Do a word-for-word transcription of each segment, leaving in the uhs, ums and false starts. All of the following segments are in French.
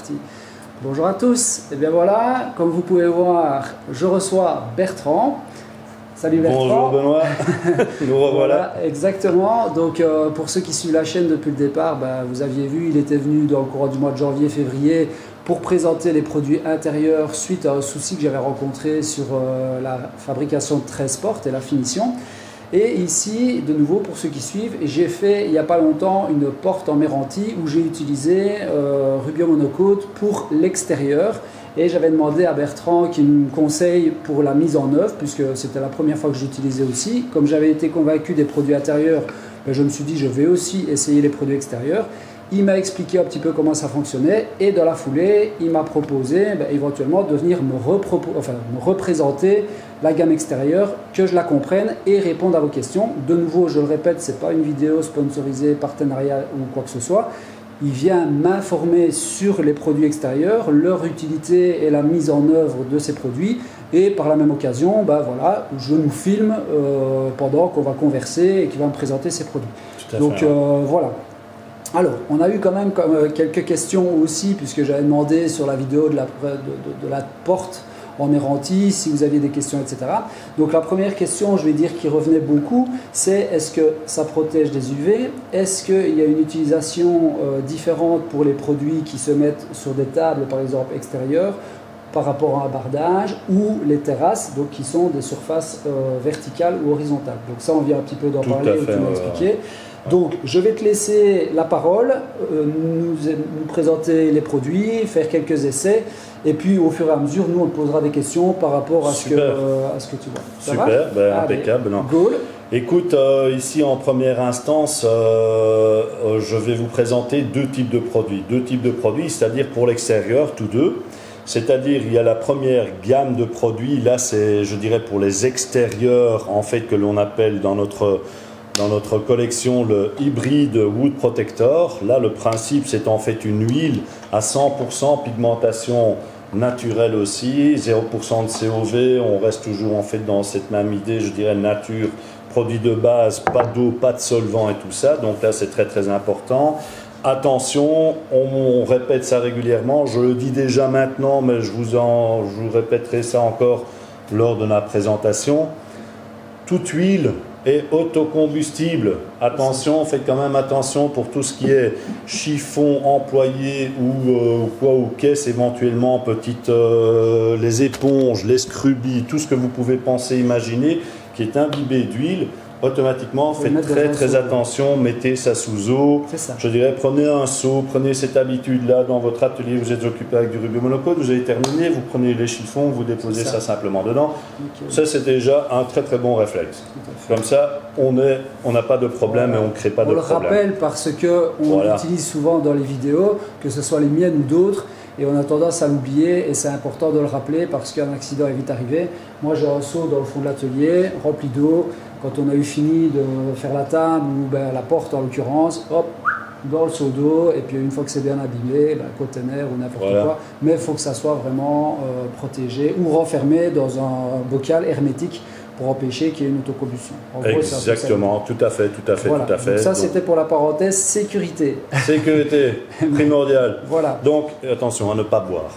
parti. Bonjour à tous, et bien voilà, comme vous pouvez voir, je reçois Bertrand. Salut Bertrand. Bonjour Benoît, nous revoilà. Voilà, exactement, donc euh, pour ceux qui suivent la chaîne depuis le départ, bah, vous aviez vu, il était venu dans le courant du mois de janvier-février pour présenter les produits intérieurs suite à un souci que j'avais rencontré sur euh, la fabrication de treize portes et la finition. Et ici, de nouveau, pour ceux qui suivent, j'ai fait il n'y a pas longtemps une porte en Meranti où j'ai utilisé euh, Rubio Monocoat pour l'extérieur. Et j'avais demandé à Bertrand qu'il me conseille pour la mise en œuvre, puisque c'était la première fois que j'utilisais aussi. Comme j'avais été convaincu des produits intérieurs, ben je me suis dit je vais aussi essayer les produits extérieurs. Il m'a expliqué un petit peu comment ça fonctionnait et dans la foulée, il m'a proposé ben, éventuellement de venir me, enfin, me représenter la gamme extérieure, que je la comprenne et répondre à vos questions. De nouveau, je le répète, ce n'est pas une vidéo sponsorisée, partenariat ou quoi que ce soit. Il vient m'informer sur les produits extérieurs, leur utilité et la mise en œuvre de ces produits. Et par la même occasion, ben voilà, je nous filme euh, pendant qu'on va converser et qu'il va me présenter ces produits. Donc euh, voilà. Alors, on a eu quand même quelques questions aussi, puisque j'avais demandé sur la vidéo de la, de, de, de la porte en Meranti, si vous aviez des questions, et cetera. Donc la première question, je vais dire, qui revenait beaucoup, c'est est-ce que ça protège des U V? Est-ce qu'il y a une utilisation euh, différente pour les produits qui se mettent sur des tables, par exemple extérieures, par rapport à un bardage, ou les terrasses, donc qui sont des surfaces euh, verticales ou horizontales? Donc ça, on vient un petit peu d'en parler et de m'expliquer. Donc, je vais te laisser la parole, euh, nous, nous présenter les produits, faire quelques essais, et puis au fur et à mesure, nous, on te posera des questions par rapport à, ce que, euh, à ce que tu vois. Ça Super, ben, impeccable. Non. Goal. Écoute, euh, ici en première instance, euh, euh, je vais vous présenter deux types de produits. Deux types de produits, c'est-à-dire pour l'extérieur, tous deux. C'est-à-dire, il y a la première gamme de produits, là, c'est, je dirais, pour les extérieurs, en fait, que l'on appelle dans notre... Dans notre collection, le Hybrid Wood Protector. Là, le principe, c'est en fait une huile à cent pour cent pigmentation naturelle aussi, zéro pour cent de C O V. On reste toujours en fait dans cette même idée, je dirais nature, produit de base, pas d'eau, pas de solvant et tout ça. Donc là, c'est très très important. Attention, on, on répète ça régulièrement. Je le dis déjà maintenant, mais je vous, en, je vous répéterai ça encore lors de la présentation. Toute huile et autocombustible. Attention, faites quand même attention pour tout ce qui est chiffon employé ou euh, quoi, ou caisse éventuellement, petites, euh, les éponges, les scrubies, tout ce que vous pouvez penser, imaginer, qui est imbibé d'huile. Automatiquement, faites très très attention, mettez ça sous eau. Je dirais, prenez un seau, prenez cette habitude-là dans votre atelier, vous êtes occupé avec du Rubio Monocoat, vous avez terminé, vous prenez les chiffons, vous déposez ça. ça simplement dedans. Okay. Ça, c'est déjà un très très bon réflexe. Comme ça, on n'a on pas de problème voilà. et on ne crée pas on de problème. On le rappelle parce qu'on voilà. utilise souvent dans les vidéos, que ce soit les miennes ou d'autres, et on a tendance à l'oublier et c'est important de le rappeler parce qu'un accident est vite arrivé. Moi, j'ai un seau dans le fond de l'atelier, rempli d'eau. Quand on a eu fini de faire la table ou ben, la porte en l'occurrence, hop, dans le seau d'eau, et puis une fois que c'est bien abîmé, ben, conteneur ou n'importe voilà. quoi, mais il faut que ça soit vraiment euh, protégé ou renfermé dans un bocal hermétique pour empêcher qu'il y ait une autocombustion. En gros, exactement, tout à fait, tout à fait, voilà. tout à fait. Donc ça, c'était pour la parenthèse sécurité. Sécurité, primordial. Voilà. Donc, attention à ne pas boire.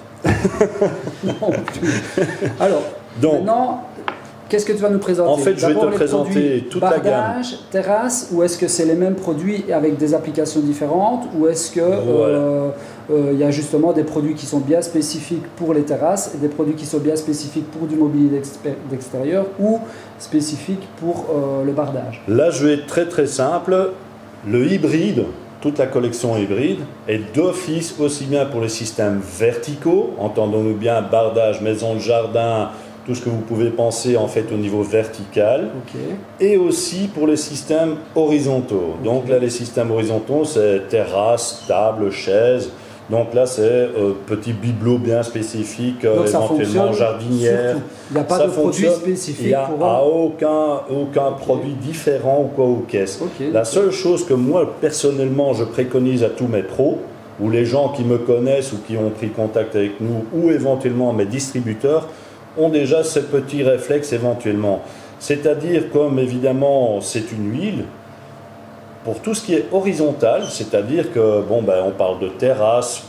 Non plus. Alors, donc, maintenant, qu'est-ce que tu vas nous présenter? En fait, je vais te présenter toute la gamme. Bardage, terrasse, ou est-ce que c'est les mêmes produits avec des applications différentes, ou est-ce que voilà. euh, euh, il y a justement des produits qui sont bien spécifiques pour les terrasses et des produits qui sont bien spécifiques pour du mobilier d'extérieur ou spécifiques pour euh, le bardage? Là, je vais être très très simple. Le hybride, toute la collection hybride, est d'office aussi bien pour les systèmes verticaux, entendons-nous bien bardage, maison de jardin, tout ce que vous pouvez penser en fait au niveau vertical, okay. et aussi pour les systèmes horizontaux. Okay. Donc là, les systèmes horizontaux, c'est terrasse, table, chaise. Donc là, c'est euh, petit bibelot bien spécifique, euh, éventuellement jardinière. Il n'y a pas ça de produit spécifique. Il n'y a pour un... aucun, aucun okay. produit différent ou quoi aux caisses. Okay. La seule chose que moi, personnellement, je préconise à tous mes pros, ou les gens qui me connaissent ou qui ont pris contact avec nous, ou éventuellement mes distributeurs, ont déjà ce petit réflexe éventuellement. C'est-à-dire, comme évidemment c'est une huile, pour tout ce qui est horizontal, c'est-à-dire que, bon, ben, on parle de terrasse,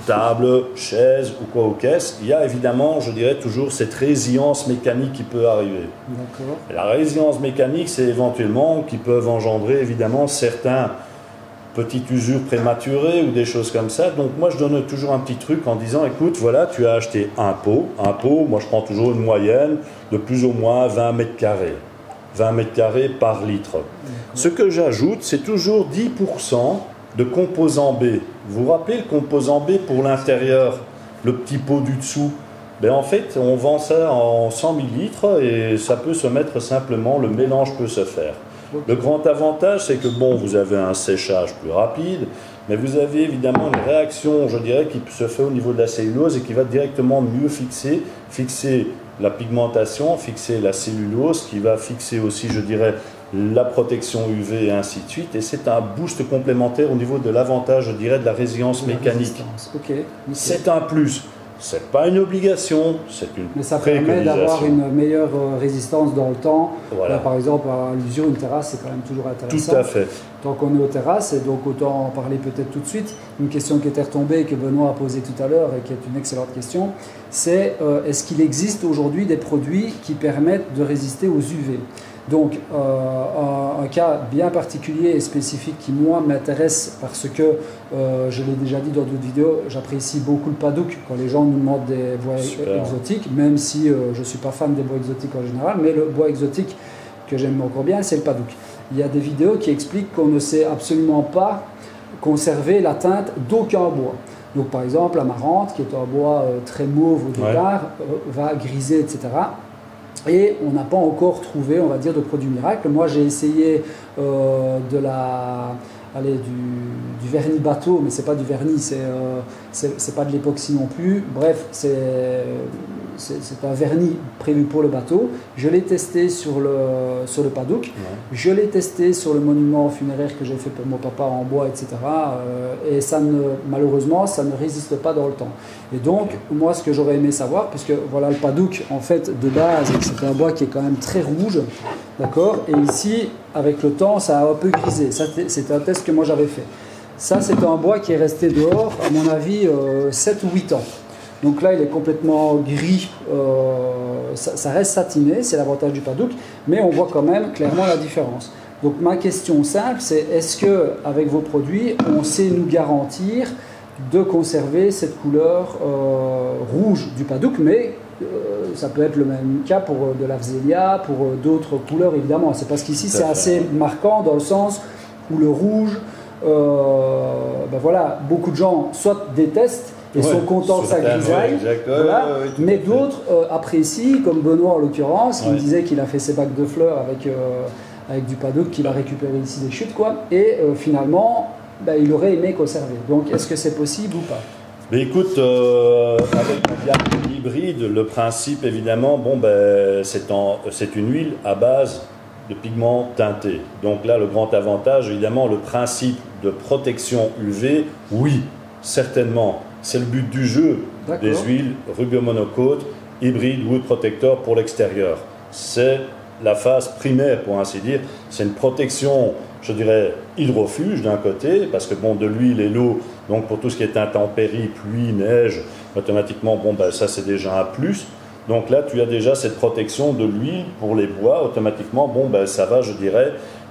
table, chaise ou quoi aux caisses, il y a évidemment, je dirais toujours, cette résilience mécanique qui peut arriver. D'accord. La résilience mécanique, c'est éventuellement qui peuvent engendrer évidemment certains petites usures prématurées ou des choses comme ça. Donc moi, je donne toujours un petit truc en disant, écoute, voilà, tu as acheté un pot. Un pot, moi je prends toujours une moyenne de plus ou moins vingt mètres carrés. vingt mètres carrés par litre. Ce que j'ajoute, c'est toujours dix pour cent de composant B. Vous vous rappelez le composant B pour l'intérieur, le petit pot du dessous? Ben en fait, on vend ça en cent millilitres et ça peut se mettre simplement, le mélange peut se faire. Le grand avantage, c'est que bon, vous avez un séchage plus rapide, mais vous avez évidemment une réaction, je dirais, qui se fait au niveau de la cellulose et qui va directement mieux fixer, fixer la pigmentation, fixer la cellulose, qui va fixer aussi, je dirais, la protection U V et ainsi de suite. Et c'est un boost complémentaire au niveau de l'avantage, je dirais, de la résilience mécanique. Okay. C'est un plus. C'est pas une obligation, c'est une Mais ça permet d'avoir une meilleure résistance dans le temps. Voilà. Là, par exemple, à l'usure, une terrasse, c'est quand même toujours intéressant. Tout à fait. Tant qu'on est aux terrasses, et donc autant en parler peut-être tout de suite. Une question qui était retombée, que Benoît a posée tout à l'heure, et qui est une excellente question, c'est euh, est-ce qu'il existe aujourd'hui des produits qui permettent de résister aux U V? Donc, euh, un, un cas bien particulier et spécifique qui, moi, m'intéresse parce que, euh, je l'ai déjà dit dans d'autres vidéos, j'apprécie beaucoup le Padouk quand les gens nous demandent des bois Super. exotiques, même si euh, je ne suis pas fan des bois exotiques en général, mais le bois exotique que j'aime encore bien, c'est le Padouk. Il y a des vidéos qui expliquent qu'on ne sait absolument pas conserver la teinte d'aucun bois. Donc, par exemple, l'amarante, qui est un bois euh, très mauve au départ, ouais. euh, va griser, et cetera. Et on n'a pas encore trouvé, on va dire, de produit miracle. Moi, j'ai essayé euh, de la, allez, du, du vernis bateau, mais c'est pas du vernis, c'est euh, c'est pas de l'époxy non plus. Bref, c'est un vernis prévu pour le bateau. Je l'ai testé sur le, sur le Padouk. Ouais. Je l'ai testé sur le monument funéraire que j'ai fait pour mon papa en bois, et cetera. Euh, et ça ne, malheureusement, ça ne résiste pas dans le temps. Et donc, moi, ce que j'aurais aimé savoir, puisque voilà, le Padouk, en fait, de base, c'est un bois qui est quand même très rouge, d'accord. Et ici, avec le temps, ça a un peu grisé. C'était un test que moi j'avais fait. Ça, c'est un bois qui est resté dehors, à mon avis, euh, sept ou huit ans. Donc là, il est complètement gris, euh, ça, ça reste satiné, c'est l'avantage du Padouk, mais on voit quand même clairement la différence. Donc ma question simple, c'est est-ce qu'avec vos produits, on sait nous garantir de conserver cette couleur euh, rouge du Padouk, mais euh, ça peut être le même cas pour euh, de l'Afzelia, pour euh, d'autres couleurs évidemment. C'est parce qu'ici c'est assez marquant dans le sens où le rouge, euh, ben voilà, beaucoup de gens soit détestent et ouais, sont contents que ça grisaille, ouais, voilà. ouais, ouais, mais d'autres euh, apprécient, comme Benoît en l'occurrence, qui ouais. me disait qu'il a fait ses bacs de fleurs avec, euh, avec du Padouk qu'il a récupéré ici des chutes, quoi, et euh, finalement ben, il aurait aimé conserver. Donc est-ce que c'est possible ou pas? Mais écoute, euh, avec la gamme hybride, le principe évidemment, bon, ben, c'est une huile à base de pigments teintés. Donc là, le grand avantage, évidemment, le principe de protection U V, oui, certainement. C'est le but du jeu des huiles rubio monocote, hybride wood protector pour l'extérieur. C'est la phase primaire, pour ainsi dire. C'est une protection, je dirais, hydrofuge d'un côté, parce que bon, de l'huile et l'eau, donc pour tout ce qui est intempéries, pluie, neige, automatiquement, bon, ben, ça c'est déjà un plus. Donc là, tu as déjà cette protection de l'huile pour les bois, automatiquement, bon, ben, ça va, je dirais,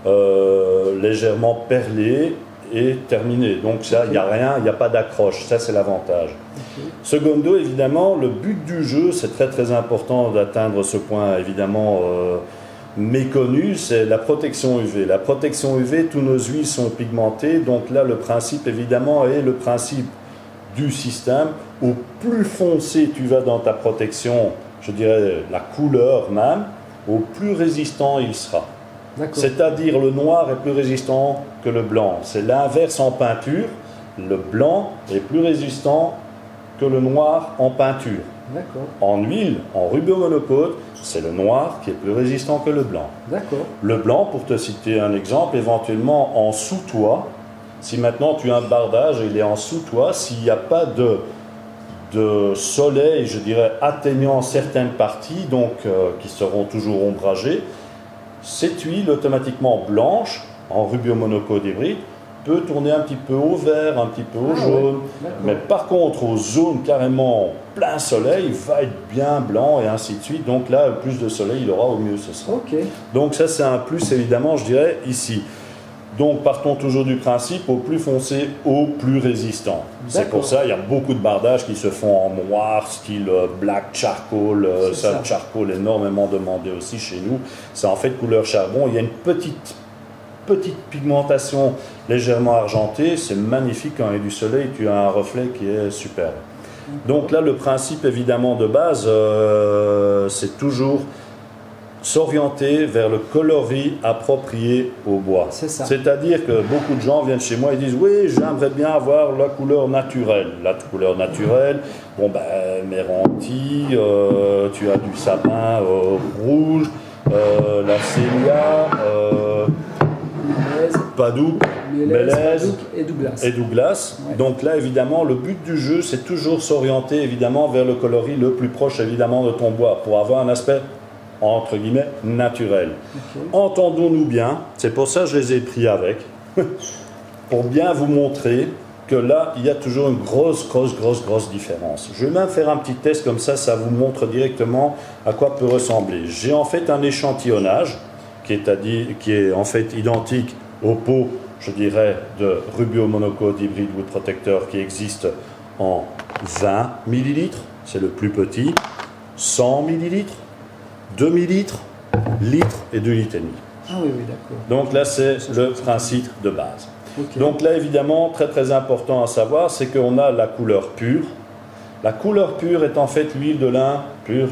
euh, légèrement perler et terminé. Donc ça, il okay. n'y a rien, il n'y a pas d'accroche, ça c'est l'avantage. Okay. Secondo, évidemment, le but du jeu, c'est très très important d'atteindre ce point, évidemment, euh, méconnu, c'est la protection U V. La protection U V, tous nos huiles sont pigmentées, donc là, le principe, évidemment, est le principe du système. Au plus foncé tu vas dans ta protection, je dirais la couleur même, au plus résistant il sera. C'est-à-dire le noir est plus résistant que le blanc. C'est l'inverse en peinture. Le blanc est plus résistant que le noir en peinture. En huile, en rubio monocote, c'est le noir qui est plus résistant que le blanc. Le blanc, pour te citer un exemple, éventuellement en sous-toit, si maintenant tu as un bardage et il est en sous-toit, s'il n'y a pas de, de soleil, je dirais, atteignant certaines parties, donc euh, qui seront toujours ombragées, cette huile automatiquement blanche, en rubio monocote hybride, peut tourner un petit peu au vert, un petit peu au ah, jaune. Ouais. Mais par contre, aux zones carrément plein soleil, il va être bien blanc et ainsi de suite. Donc là, le plus de soleil il aura, au mieux ce sera. Okay. Donc ça, c'est un plus évidemment, je dirais, ici. Donc partons toujours du principe, au plus foncé, au plus résistant. C'est pour ça, il y a beaucoup de bardages qui se font en noir, style black charcoal. Ça, ça, charcoal énormément demandé aussi chez nous. C'est en fait couleur charbon. Il y a une petite, petite pigmentation légèrement argentée. C'est magnifique quand il y a du soleil, tu as un reflet qui est superbe. Donc là, le principe évidemment de base, euh, c'est toujours s'orienter vers le coloris approprié au bois. C'est ça. C'est-à-dire que beaucoup de gens viennent chez moi et disent « Oui, j'aimerais bien avoir la couleur naturelle. » La couleur naturelle, bon ben, méranti, euh, tu as du sapin euh, rouge, euh, la célia, euh, Padouk, Mélèze et Douglas. Et Douglas. Ouais. Donc là, évidemment, le but du jeu, c'est toujours s'orienter évidemment vers le coloris le plus proche évidemment de ton bois pour avoir un aspect entre guillemets naturel. Okay. Entendons-nous bien, c'est pour ça que je les ai pris avec, pour bien vous montrer que là, il y a toujours une grosse, grosse, grosse, grosse différence. Je vais même faire un petit test comme ça, ça vous montre directement à quoi peut ressembler. J'ai en fait un échantillonnage qui est, à dire, qui est en fait identique au pot, je dirais, de Rubio Monocoat Hybrid Wood Protector qui existe en vingt millilitres, c'est le plus petit, cent millilitres, deux millilitres, litres et deux litres et demi. Ah oui, oui, d'accord. Donc là, c'est le principe de base. Okay. Donc là, évidemment, très très important à savoir, c'est qu'on a la couleur pure. La couleur pure est en fait l'huile de lin pure,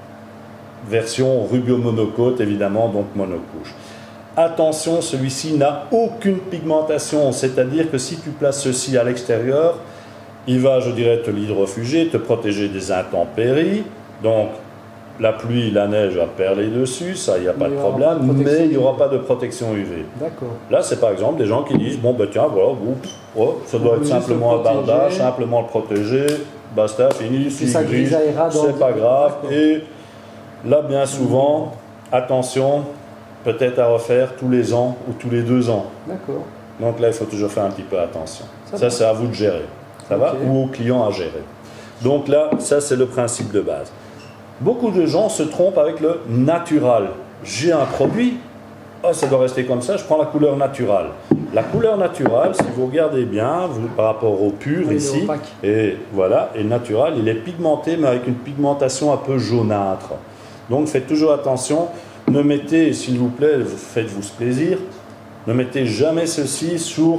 version Rubio Monocoat, évidemment, donc monocouche. Attention, celui-ci n'a aucune pigmentation, c'est-à-dire que si tu places ceci à l'extérieur, il va, je dirais, te l'hydrofuger, te protéger des intempéries. Donc, la pluie, la neige va perler dessus, ça, il n'y a pas de problème, mais il n'y aura pas de protection U V. D'accord. Là, c'est par exemple des gens qui disent, bon, ben tiens, voilà, oups, oh, ça doit être simplement un bardage, simplement le protéger, basta, fini, si il grise, c'est pas grave. Et là, bien souvent, attention, peut-être à refaire tous les ans ou tous les deux ans. D'accord. Donc là, il faut toujours faire un petit peu attention. Ça, ça c'est à vous de gérer, ça okay. va, ou au client à gérer. Donc là, ça, c'est le principe de base. Beaucoup de gens se trompent avec le natural. J'ai un produit, oh, ça doit rester comme ça, je prends la couleur naturelle. La couleur naturelle, si vous regardez bien, vous, par rapport au pur oui, ici, et voilà, et naturel, il est pigmenté, mais avec une pigmentation un peu jaunâtre. Donc faites toujours attention, ne mettez, s'il vous plaît, faites-vous ce plaisir, ne mettez jamais ceci sur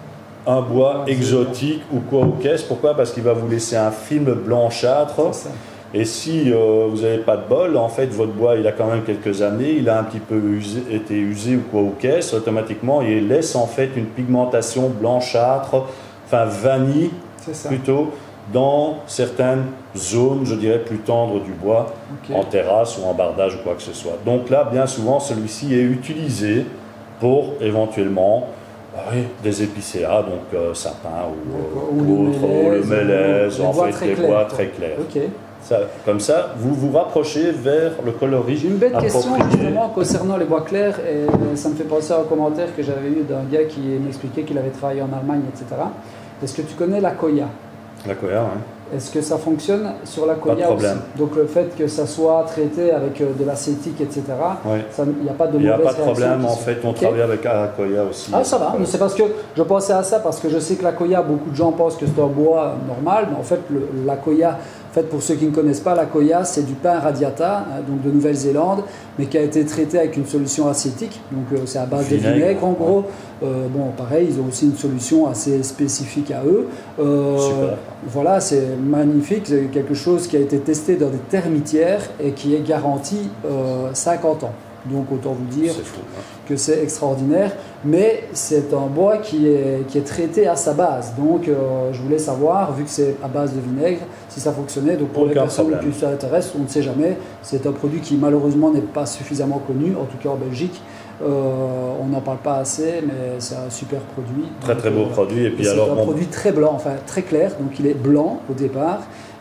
un bois exotique ou quoi aux caisses. Pourquoi? Parce qu'il va vous laisser un film blanchâtre. Et si euh, vous n'avez pas de bol, en fait, votre bois, il a quand même quelques années, il a un petit peu usé, été usé ou quoi aux caisses, automatiquement, il laisse en fait une pigmentation blanchâtre, enfin vanille plutôt, dans certaines zones, je dirais, plus tendres du bois, okay. en terrasse ou en bardage ou quoi que ce soit. Donc là, bien souvent, celui-ci est utilisé pour éventuellement oui, des épicéas, donc euh, sapin ou, euh, ou autre, ou le mélèze, en fait, des bois très clairs. Okay. Ça, comme ça, vous vous rapprochez vers le coloris. J'ai une belle question justement concernant les bois clairs et ça me fait penser à un commentaire que j'avais eu d'un gars qui m'expliquait qu'il avait travaillé en Allemagne, et cetera. Est-ce que tu connais l'Akoya? L'Akoya, oui. Est-ce que ça fonctionne sur l'Akoya? Pas de problème. Aussi? Donc le fait que ça soit traité avec de l'acétique, et cetera, oui. il n'y a pas de mauvaise réaction? Il n'y a pas de problème, en fait, on okay. travaille avec l'Akoya aussi. Ah, ça va, mais c'est parce que je pensais à ça, parce que je sais que l'Akoya, beaucoup de gens pensent que c'est un bois normal, mais en fait, l'Akoya, en fait, pour ceux qui ne connaissent pas, l'Akoya, c'est du pin radiata, hein, donc de Nouvelle-Zélande, mais qui a été traité avec une solution acétique, donc euh, c'est à base vinaigre, de vinaigre en gros. Euh, bon, pareil, ils ont aussi une solution assez spécifique à eux. Euh, Super. Voilà, c'est magnifique, c'est quelque chose qui a été testé dans des termitières et qui est garanti euh, cinquante ans. Donc autant vous dire fou, hein. que c'est extraordinaire, mais c'est un bois qui est, qui est traité à sa base. Donc euh, je voulais savoir, vu que c'est à base de vinaigre, si ça fonctionnait. Donc pour Aucun les personnes problème. qui s'intéressent, on ne sait jamais. C'est un produit qui malheureusement n'est pas suffisamment connu, en tout cas en Belgique. Euh, on n'en parle pas assez, mais c'est un super produit. Très donc, très beau euh, produit. Et puis et alors, c'est un bon... produit très blanc, enfin très clair, donc il est blanc au départ.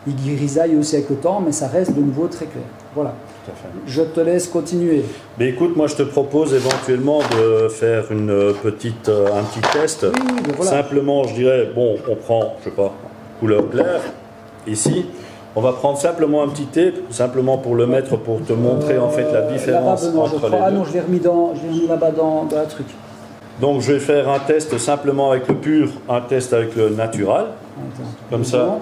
il grisaille aussi avec le temps, mais ça reste de nouveau très clair. Voilà. Tout à fait. Je te laisse continuer. Mais écoute, moi je te propose éventuellement de faire une petite, un petit test. Oui, oui, ben voilà. Simplement, je dirais, bon, on prend, je sais pas, couleur claire, ici. On va prendre simplement un petit tape, simplement pour le mettre, pour te montrer en fait la différence là-bas, non, entre je les crois. deux. Ah non, je l'ai remis, dans, je l'ai remis là-bas dans, dans la truc. Donc je vais faire un test simplement avec le pur, un test avec le natural. Attends, Comme ça.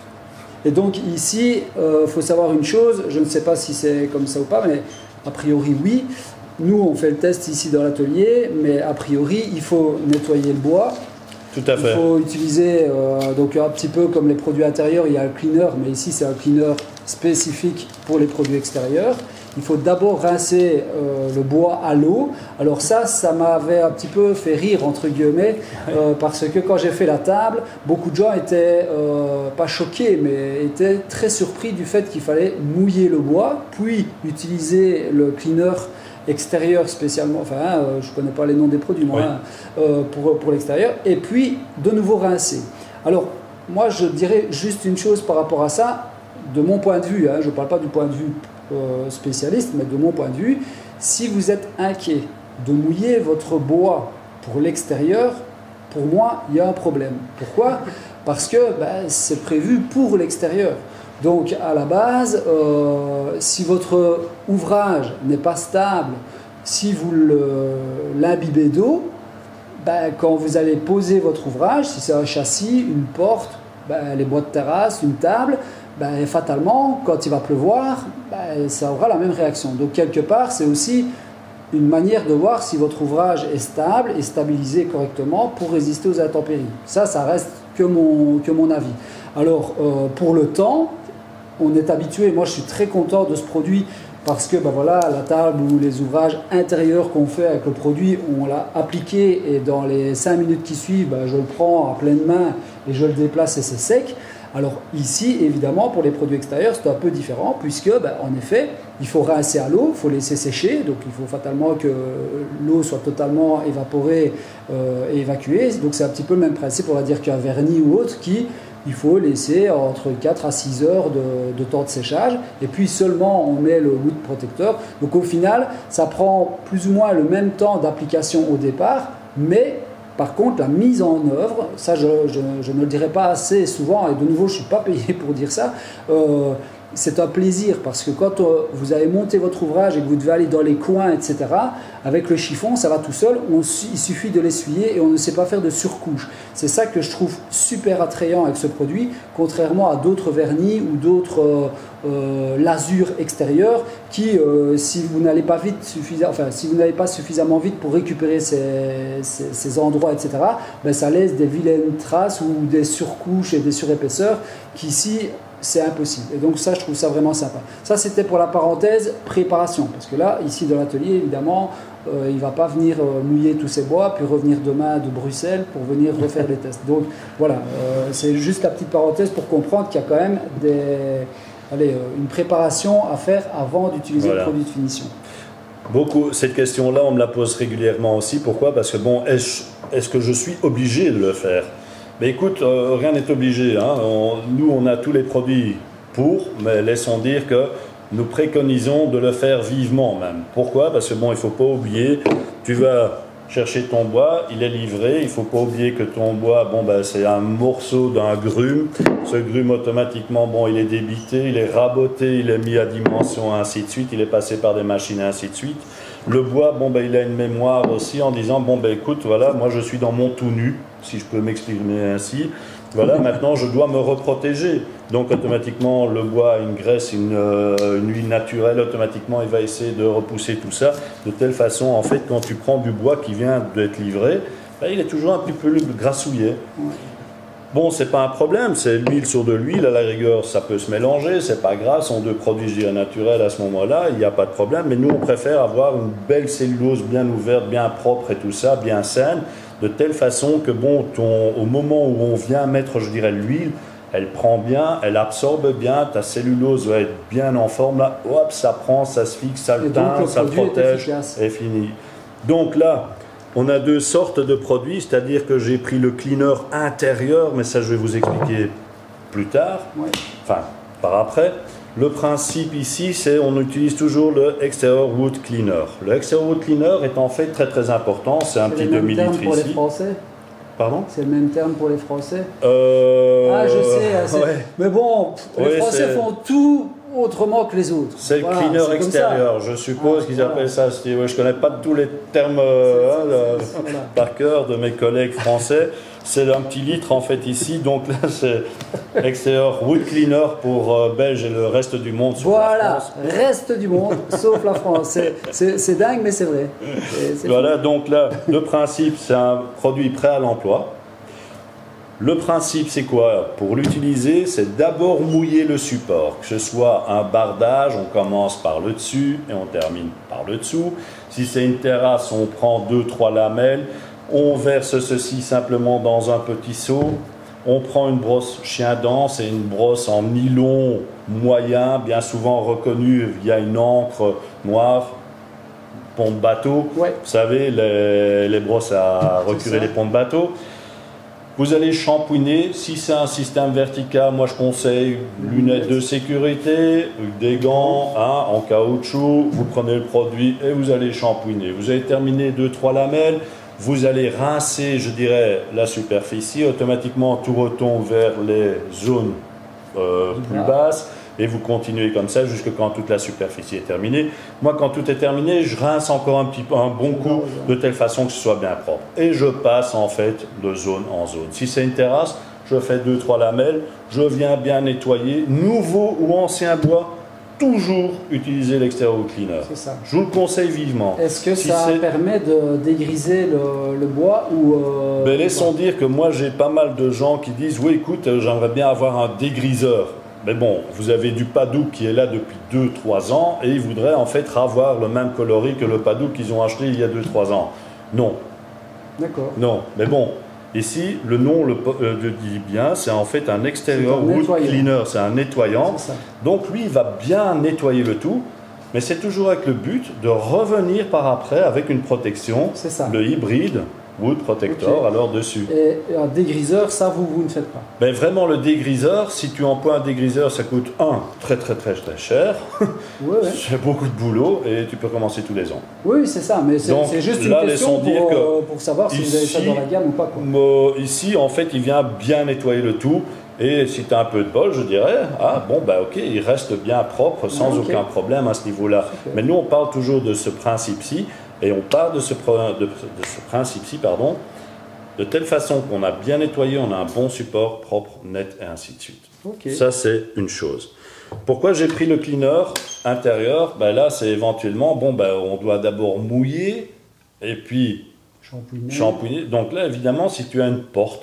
Et donc ici, il euh, faut savoir une chose, je ne sais pas si c'est comme ça ou pas, mais a priori oui. Nous, on fait le test ici dans l'atelier, mais a priori, il faut nettoyer le bois. Tout à fait. Il faut utiliser, euh, donc un petit peu comme les produits intérieurs, il y a un cleaner, mais ici c'est un cleaner spécifique pour les produits extérieurs. Il faut d'abord rincer euh, le bois à l'eau. Alors ça, ça m'avait un petit peu fait rire, entre guillemets, euh, parce que quand j'ai fait la table, beaucoup de gens étaient, euh, pas choqués, mais étaient très surpris du fait qu'il fallait mouiller le bois, puis utiliser le cleaner extérieur spécialement, enfin hein, euh, je ne connais pas les noms des produits moi, oui. hein, euh, pour, pour l'extérieur, et puis de nouveau rincer. Alors moi je dirais juste une chose par rapport à ça, de mon point de vue, hein, je ne parle pas du point de vue euh, spécialiste, mais de mon point de vue, si vous êtes inquiet de mouiller votre bois pour l'extérieur, pour moi il y a un problème. Pourquoi? Parce que ben, c'est prévu pour l'extérieur. Donc à la base, euh, si votre ouvrage n'est pas stable, si vous l'imbibez d'eau, ben, quand vous allez poser votre ouvrage, si c'est un châssis, une porte, ben, les bois de terrasse, une table, ben, fatalement, quand il va pleuvoir, ben, ça aura la même réaction. Donc quelque part, c'est aussi une manière de voir si votre ouvrage est stable et stabilisé correctement pour résister aux intempéries. Ça, ça reste que mon, que mon avis. Alors, euh, pour le temps, on est habitué, moi je suis très content de ce produit parce que ben voilà, la table ou les ouvrages intérieurs qu'on fait avec le produit, on l'a appliqué et dans les cinq minutes qui suivent, ben, je le prends à pleine main et je le déplace et c'est sec. Alors ici, évidemment, pour les produits extérieurs, c'est un peu différent puisque, ben, en effet, il faut rincer à l'eau, il faut laisser sécher, donc il faut fatalement que l'eau soit totalement évaporée euh, et évacuée. Donc c'est un petit peu le même principe, on va dire qu'un vernis ou autre qui... il faut laisser entre quatre à six heures de, de temps de séchage et puis seulement on met le wood protecteur. Donc au final, ça prend plus ou moins le même temps d'application au départ, mais par contre la mise en œuvre, ça je, je, je ne le dirai pas assez souvent et de nouveau je ne suis pas payé pour dire ça, euh, c'est un plaisir parce que quand vous avez monté votre ouvrage et que vous devez aller dans les coins, et cetera, avec le chiffon, ça va tout seul, on, il suffit de l'essuyer et on ne sait pas faire de surcouche. C'est ça que je trouve super attrayant avec ce produit, contrairement à d'autres vernis ou d'autres euh, euh, lasures extérieures qui, euh, si vous n'allez pas vite suffisant, enfin, si vous n'allez pas suffisamment vite pour récupérer ces, ces, ces endroits, et cetera, ben, ça laisse des vilaines traces ou des surcouches et des surépaisseurs qui ici c'est impossible. Et donc ça, je trouve ça vraiment sympa. Ça, c'était pour la parenthèse préparation. Parce que là, ici, dans l'atelier, évidemment, euh, il ne va pas venir euh, mouiller tous ses bois, puis revenir demain de Bruxelles pour venir refaire les tests. Donc voilà, euh, c'est juste la petite parenthèse pour comprendre qu'il y a quand même des, allez, euh, une préparation à faire avant d'utiliser voilà. le produit de finition. Beaucoup, cette question-là, on me la pose régulièrement aussi. Pourquoi? Parce que bon, est-ce, est-ce que je suis obligé de le faire? Mais écoute, euh, rien n'est obligé. Hein. On, nous, on a tous les produits pour, mais laissons dire que nous préconisons de le faire vivement même. Pourquoi? Parce que bon, il ne faut pas oublier, tu vas chercher ton bois, il est livré, il ne faut pas oublier que ton bois, bon, ben, c'est un morceau d'un grume. Ce grume, automatiquement, bon, il est débité, il est raboté, il est mis à dimension, ainsi de suite, il est passé par des machines, ainsi de suite. Le bois, bon, ben, il a une mémoire aussi en disant, bon, ben, écoute, voilà, moi je suis dans mon tout nu, si je peux m'exprimer ainsi. Voilà, maintenant je dois me reprotéger. Donc automatiquement, le bois a une graisse, une, euh, une huile naturelle, automatiquement il va essayer de repousser tout ça. De telle façon, en fait, quand tu prends du bois qui vient d'être livré, ben, il est toujours un petit peu grassouillet. Bon, c'est pas un problème, c'est l'huile sur de l'huile, à la rigueur, ça peut se mélanger, c'est pas grave, ce sont deux produits, je dirais, naturels à ce moment-là, il n'y a pas de problème, mais nous, on préfère avoir une belle cellulose bien ouverte, bien propre et tout ça, bien saine, de telle façon que, bon, ton, au moment où on vient mettre, je dirais, l'huile, elle prend bien, elle absorbe bien, ta cellulose va être bien en forme, là, hop, ça prend, ça se fixe, ça le teint, ça le protège, et fini. Donc là, on a deux sortes de produits, c'est-à-dire que j'ai pris le cleaner intérieur, mais ça je vais vous expliquer plus tard. Ouais. enfin, par après. Le principe ici, c'est on utilise toujours le Exterior Wood Cleaner. Le Exterior Wood Cleaner est en fait très très important, c'est un petit demi litre ici. Pour les Français. Pardon? C'est le même terme pour les Français. Euh... Ah, je sais. Ouais. Mais bon, les ouais, Français font tout autrement que les autres. C'est voilà, le cleaner extérieur, je suppose ah, qu'ils voilà. appellent ça. Je ne connais pas tous les termes euh, hein, voilà. par cœur de mes collègues français. C'est un petit litre en fait ici, donc là c'est extérieur wood cleaner pour euh, Belge et le reste du monde. Voilà, reste du monde, sauf la France. C'est dingue, mais c'est vrai. Voilà, fou. Donc là, le principe, c'est un produit prêt à l'emploi. Le principe, c'est quoi? Pour l'utiliser, c'est d'abord mouiller le support. Que ce soit un bardage, on commence par le dessus et on termine par le dessous. Si c'est une terrasse, on prend deux, trois lamelles. On verse ceci simplement dans un petit seau. On prend une brosse chien-dent, c'est une brosse en nylon moyen, bien souvent reconnue via une encre noire, pont de bateau. Ouais. Vous savez, les, les brosses à recurer les ponts de bateau. Vous allez shampouiner. Si c'est un système vertical, moi je conseille lunettes de sécurité, des gants hein, en caoutchouc. Vous prenez le produit et vous allez shampouiner. Vous avez terminé deux trois lamelles. Vous allez rincer, je dirais, la superficie. Automatiquement, tout retombe vers les zones euh, plus basses. Et vous continuez comme ça jusqu'à quand toute la superficie est terminée. Moi, quand tout est terminé, je rince encore un, petit, un bon coup de telle façon que ce soit bien propre. Et je passe en fait de zone en zone. Si c'est une terrasse, je fais deux trois lamelles. Je viens bien nettoyer. Nouveau ou ancien bois, toujours utiliser l'extérieur cleaner. C'est ça. Je vous le conseille vivement. Est-ce que si ça permet de dégriser le, le bois ou euh, ben, laissons dire que moi j'ai pas mal de gens qui disent oui écoute j'aimerais bien avoir un dégriseur. Mais bon, vous avez du Padouk qui est là depuis deux trois ans et ils voudraient en fait avoir le même coloris que le Padouk qu'ils ont acheté il y a deux trois ans. Non. D'accord. Non, mais bon. Ici, le nom le, euh, le dit bien, c'est en fait un extérieur wood cleaner, c'est un nettoyant. Donc lui, il va bien nettoyer le tout, mais c'est toujours avec le but de revenir par après avec une protection, le hybride wood protector, okay. alors dessus. Et un dégriseur, ça vous, vous ne faites pas? Ben vraiment, le dégriseur, si tu emploies un dégriseur, ça coûte un, très très très très cher. Oui, ouais. C'est beaucoup de boulot et tu peux commencer tous les ans. Oui, c'est ça, mais c'est juste une là, question dire pour, que euh, pour savoir si ici, vous avez ça dans la gamme ou pas. Quoi. Euh, ici, en fait, il vient bien nettoyer le tout. Et si tu as un peu de bol, je dirais, ah bon, bah ok, il reste bien propre, sans ah, okay. aucun problème à ce niveau-là. Mais nous, on parle toujours de ce principe-ci. Et on part de ce, de, de ce principe-ci, pardon, de telle façon qu'on a bien nettoyé, on a un bon support propre, net et ainsi de suite. Okay. Ça, c'est une chose. Pourquoi j'ai pris le cleaner intérieur? Ben là, c'est éventuellement, bon, ben, on doit d'abord mouiller et puis shampouiner. shampouiner. Donc là, évidemment, si tu as une porte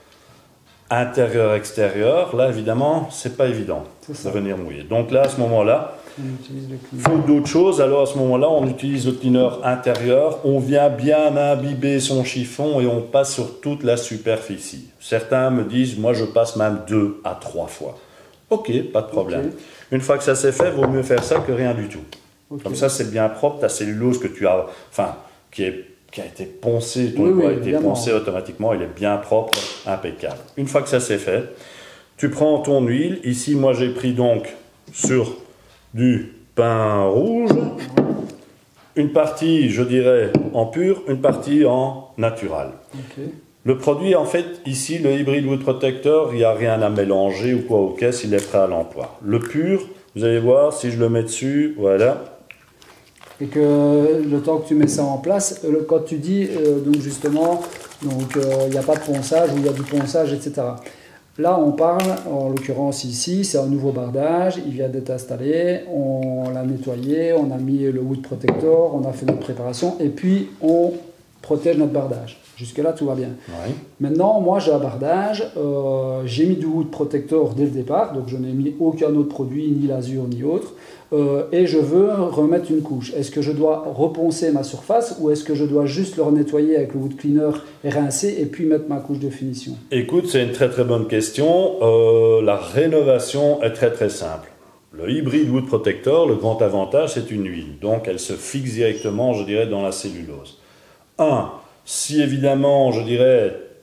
intérieur-extérieur, là, évidemment, c'est pas évident de venir mouiller. Donc là, à ce moment-là, faute d'autre chose, alors à ce moment-là, on utilise le cleaner intérieur, on vient bien imbiber son chiffon et on passe sur toute la superficie. Certains me disent, moi je passe même deux à trois fois. Ok, pas de problème. Okay. Une fois que ça s'est fait, il vaut mieux faire ça que rien du tout. Okay. Comme ça, c'est bien propre, ta cellulose que tu as, enfin, qui, est, qui a été poncée, ton oui, bois oui, a été évidemment. poncé automatiquement, il est bien propre, impeccable. Une fois que ça s'est fait, tu prends ton huile. Ici, moi j'ai pris donc sur du pain rouge, une partie, je dirais, en pur, une partie en natural. Okay. Le produit, en fait, ici, le Hybrid Wood Protector, il n'y a rien à mélanger ou quoi aux caisses, il est prêt à l'emploi. Le pur, vous allez voir, si je le mets dessus, voilà. Et que le temps que tu mets ça en place, quand tu dis, euh, donc justement, donc il euh, n'y a pas de ponçage ou il y a du ponçage, et cetera. Là, on parle, en l'occurrence ici, c'est un nouveau bardage, il vient d'être installé, on l'a nettoyé, on a mis le wood protector, on a fait notre préparation, et puis on protège notre bardage. Jusque-là, tout va bien. Oui. Maintenant, moi, j'ai un bardage, euh, j'ai mis du wood protector dès le départ, donc je n'ai mis aucun autre produit, ni l'azur, ni autre, euh, et je veux remettre une couche. Est-ce que je dois reponcer ma surface ou est-ce que je dois juste le nettoyer avec le wood cleaner et rincer et puis mettre ma couche de finition? Écoute, c'est une très très bonne question. Euh, la rénovation est très très simple. Le Hybrid Wood Protector, le grand avantage, c'est une huile. Donc, elle se fixe directement, je dirais, dans la cellulose. Un, si évidemment, je dirais,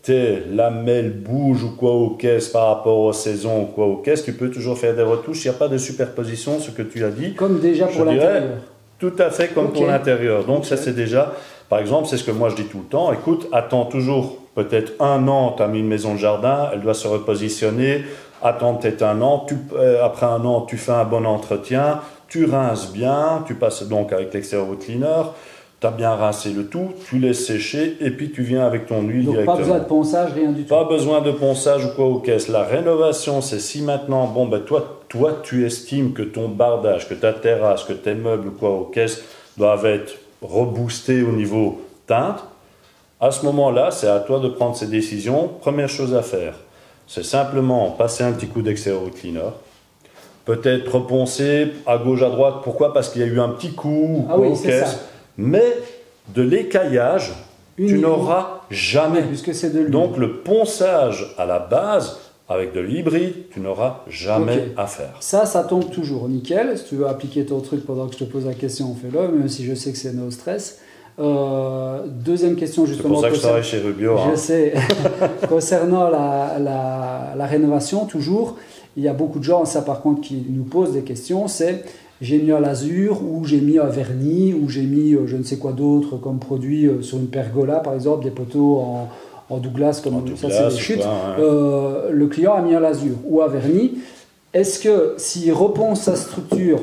tes lamelles bougent ou quoi aux caisses par rapport aux saisons ou quoi aux caisses, tu peux toujours faire des retouches. Il n'y a pas de superposition, ce que tu as dit. Comme déjà pour l'intérieur. Tout à fait comme okay. pour l'intérieur. Donc okay. ça c'est déjà, par exemple, c'est ce que moi je dis tout le temps. Écoute, attends toujours peut-être un an, tu as mis une maison de jardin, elle doit se repositionner. Attends peut-être un an. Tu, euh, après un an, tu fais un bon entretien. Tu rinces bien. Tu passes donc avec l'extérieur cleaner. Tu as bien rincé le tout, tu laisses sécher et puis tu viens avec ton huile donc directement. Pas besoin de ponçage, rien du tout. Pas besoin de ponçage ou quoi aux caisses. La rénovation, c'est si maintenant, bon ben toi, toi tu estimes que ton bardage, que ta terrasse, que tes meubles ou quoi aux caisses doivent être reboostés au niveau teinte. À ce moment-là, c'est à toi de prendre ces décisions. Première chose à faire, c'est simplement passer un petit coup d'extérieur cleaner. Peut-être reponcer à gauche, à droite. Pourquoi ? Parce qu'il y a eu un petit coup ah oui, aux caisses. Ça. Mais de l'écaillage, Une tu n'auras jamais. Ouais, puisque c'est de l'huile. Donc le ponçage à la base, avec de l'hybride, tu n'auras jamais okay. à faire. Ça, ça tombe toujours nickel. Si tu veux appliquer ton truc pendant que je te pose la question, fais-le, même si je sais que c'est no stress. Euh, deuxième question, justement. C'est pour ça que je travaille chez Rubio. Je hein. sais. Concernant la, la, la rénovation, toujours, il y a beaucoup de gens, ça par contre, qui nous posent des questions, c'est... J'ai mis à l'azur, ou j'ai mis un vernis, ou j'ai mis euh, je ne sais quoi d'autre comme produit euh, sur une pergola, par exemple, des poteaux en, en Douglas, comme en ça, Douglas, c'est des chutes. Quoi, hein. euh, le client a mis à l'azur ou à vernis. Est-ce que s'il reponce sa structure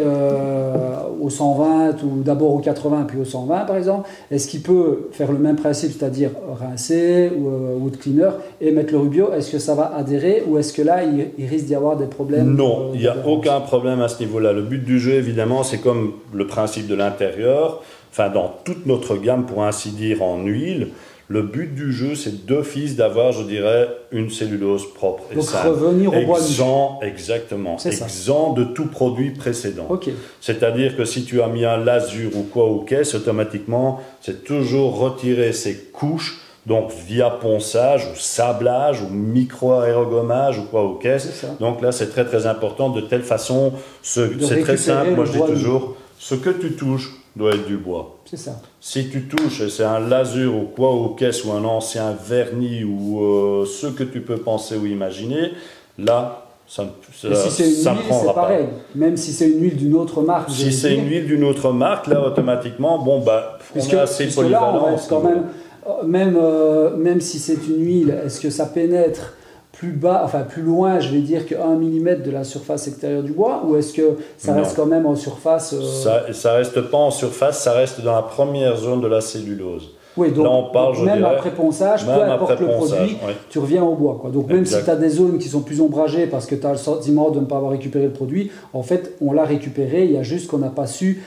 euh, au cent vingt, ou d'abord au quatre-vingts, puis au cent vingt, par exemple, est-ce qu'il peut faire le même principe, c'est-à-dire rincer ou euh, wood cleaner et mettre le Rubio? Est-ce que ça va adhérer ou est-ce que là, il, il risque d'y avoir des problèmes? Non, il euh, n'y a aucun problème à ce niveau-là. Le but du jeu, évidemment, c'est comme le principe de l'intérieur, enfin dans toute notre gamme, pour ainsi dire, en huile. Le but du jeu, c'est d'office d'avoir, je dirais, une cellulose propre et donc simple. Revenir au bois exempt, exactement, c'est exempt ça. De tout produit précédent. Okay. C'est-à-dire que si tu as mis un lasur ou quoi aux caisses, automatiquement, c'est toujours retirer ces couches, donc via ponçage ou sablage ou micro-aérogommage ou quoi aux caisses. Donc là, c'est très très important. De telle façon, ce, c'est très simple. Moi, je dis toujours, ce que tu touches doit être du bois. C'est ça. Si tu touches, c'est un lasur ou quoi aux caisses ou un ancien vernis ou euh, ce que tu peux penser ou imaginer, là, ça ne si c'est une huile, c'est pareil. Pas. Même si c'est une huile d'une autre marque. Si c'est une huile d'une autre marque, là, automatiquement, bon, bah, puisque, on est assez polyvalent. Là, on va être quand même, même, euh, même si c'est une huile, est-ce que ça pénètre plus bas, enfin plus loin, je vais dire, que un millimètre de la surface extérieure du bois, ou est-ce que ça non. reste quand même en surface euh... Ça, ça reste pas en surface, ça reste dans la première zone de la cellulose. Oui, donc, là on parle, donc même dirais, après ponçage, peu importe le produit, oui. tu reviens au bois, quoi. Donc même exact. Si tu as des zones qui sont plus ombragées parce que tu as le sentiment de ne pas avoir récupéré le produit, en fait on l'a récupéré, il y a juste qu'on n'a pas su,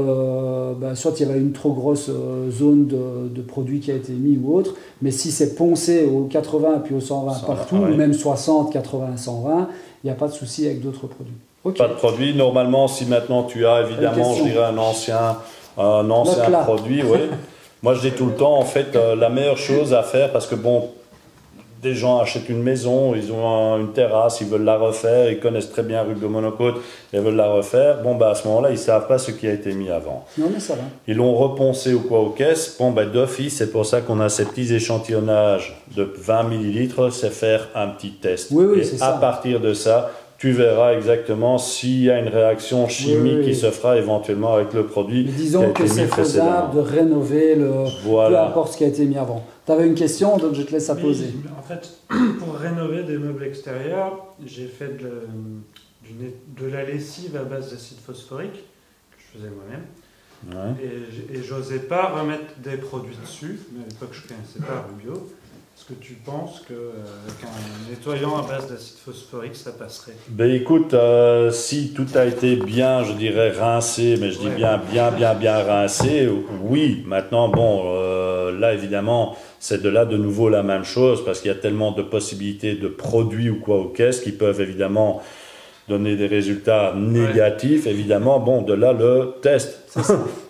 euh, ben, soit il y avait une trop grosse euh, zone de, de produit qui a été mis ou autre, mais si c'est poncé au quatre-vingts puis au cent vingt cent partout, ouais. ou même soixante, quatre-vingts, cent vingt, il n'y a pas de souci avec d'autres produits. Okay. Pas de produit, normalement si maintenant tu as évidemment, je dirais un ancien, un ancien produit, oui. Moi, je dis tout le temps, en fait, euh, la meilleure chose à faire, parce que bon, des gens achètent une maison, ils ont un, une terrasse, ils veulent la refaire, ils connaissent très bien Rubio Monocote, ils veulent la refaire. Bon, bah, à ce moment-là, ils ne savent pas ce qui a été mis avant. Non, mais ça va. Ils l'ont reponcé ou quoi aux caisses. Bon, bah, d'office, c'est pour ça qu'on a ces petits échantillonnages de vingt millilitres, c'est faire un petit test. Oui, oui, et c'est à ça. partir de ça, tu verras exactement s'il y a une réaction chimique oui, oui, oui. qui se fera éventuellement avec le produit. Mais disons que c'est faisable de rénover le, voilà. peu importe ce qui a été mis avant. Tu avais une question, donc je te laisse la poser. Oui, en fait, pour rénover des meubles extérieurs, j'ai fait de, de, de la lessive à base d'acide phosphorique, que je faisais moi-même. Ouais. Et, et j'osais pas remettre des produits dessus, mais à l'époque je ne connaissais pas Rubio. Est-ce que tu penses qu'un euh, nettoyant à base d'acide phosphorique, ça passerait? Ben écoute, euh, si tout a été bien, je dirais rincé, mais je dis ouais. bien, bien, bien, bien rincé, oui. Maintenant, bon, euh, là évidemment, c'est de là de nouveau la même chose, parce qu'il y a tellement de possibilités de produits ou quoi aux caisses qui peuvent évidemment donner des résultats négatifs. Ouais. Évidemment, bon, de là le test.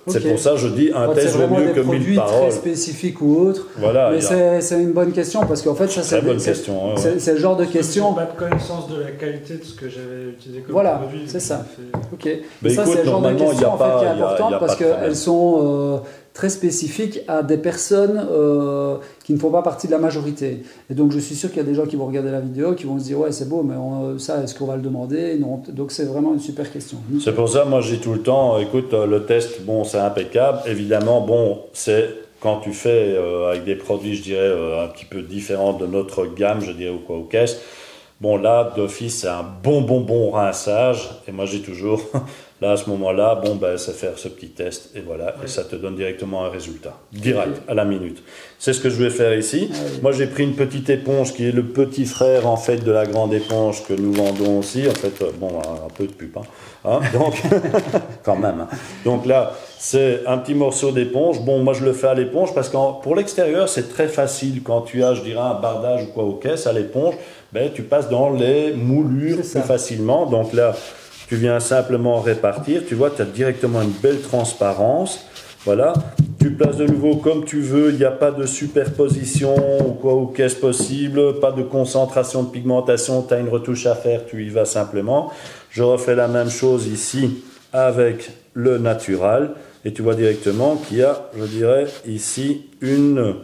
C'est Okay. pour ça que je dis un Quand test vaut mieux que mille produits paroles. très spécifiques ou autres. Voilà, mais c'est, c'est une bonne question parce qu'en fait, ça, c'est, bonne c'est, question, ouais, c'est, ouais. c'est le genre de question. Pas de connaissance de la qualité de ce que j'avais utilisé comme voilà, produit. c'est ça. Fait... Ok. Mais ça, écoute, c'est le genre de question en fait, pas, qui est y a, importante y a parce qu'elles sont euh, très spécifiques à des personnes euh, qui ne font pas partie de la majorité. Et donc, je suis sûr qu'il y a des gens qui vont regarder la vidéo, qui vont se dire ouais, c'est beau, mais on, ça, est-ce qu'on va le demander? Non. Donc, c'est vraiment une super question. C'est pour ça, moi, je dis tout le temps, écoute, le test, bon, c'est impeccable. Évidemment, bon, c'est quand tu fais euh, avec des produits, je dirais, euh, un petit peu différents de notre gamme, je dirais, ou quoi, aux caisses. Bon, là, d'office, c'est un bon, bon, bon rinçage. Et moi, j'ai toujours, là, à ce moment-là, bon, ben, c'est faire ce petit test. Et voilà, oui. Et ça te donne directement un résultat. Direct, okay. À la minute. C'est ce que je vais faire ici. Ah, oui. Moi, j'ai pris une petite éponge qui est le petit frère, en fait, de la grande éponge que nous vendons aussi. En fait, bon, un peu de pub, hein. Hein, donc, quand même. Hein. Donc là, c'est un petit morceau d'éponge. Bon, moi, je le fais à l'éponge parce que pour l'extérieur, c'est très facile. Quand tu as, je dirais, un bardage ou quoi aux caisses à l'éponge, ben, tu passes dans les moulures plus facilement. Donc là, tu viens simplement répartir. Tu vois, tu as directement une belle transparence. Voilà. Tu places de nouveau comme tu veux. Il n'y a pas de superposition ou quoi aux caisses possible. Pas de concentration de pigmentation. Tu as une retouche à faire. Tu y vas simplement. Je refais la même chose ici avec le natural. Et tu vois directement qu'il y a, je dirais, ici une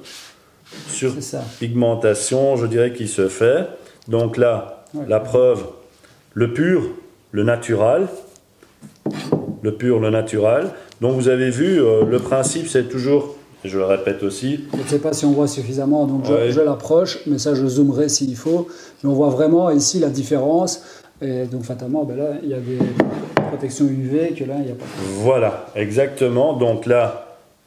surpigmentation, je dirais, qui se fait. Donc là, ouais. La preuve, le pur, le natural, le pur, le natural. Donc vous avez vu, euh, le principe c'est toujours, et je le répète aussi. Je ne sais pas si on voit suffisamment, donc je, ouais. je l'approche, mais ça je zoomerai s'il faut. Mais on voit vraiment ici la différence. Et donc fatalement, ben là, il y a des protections U V que là, il n'y a pas. Voilà, exactement. Donc là,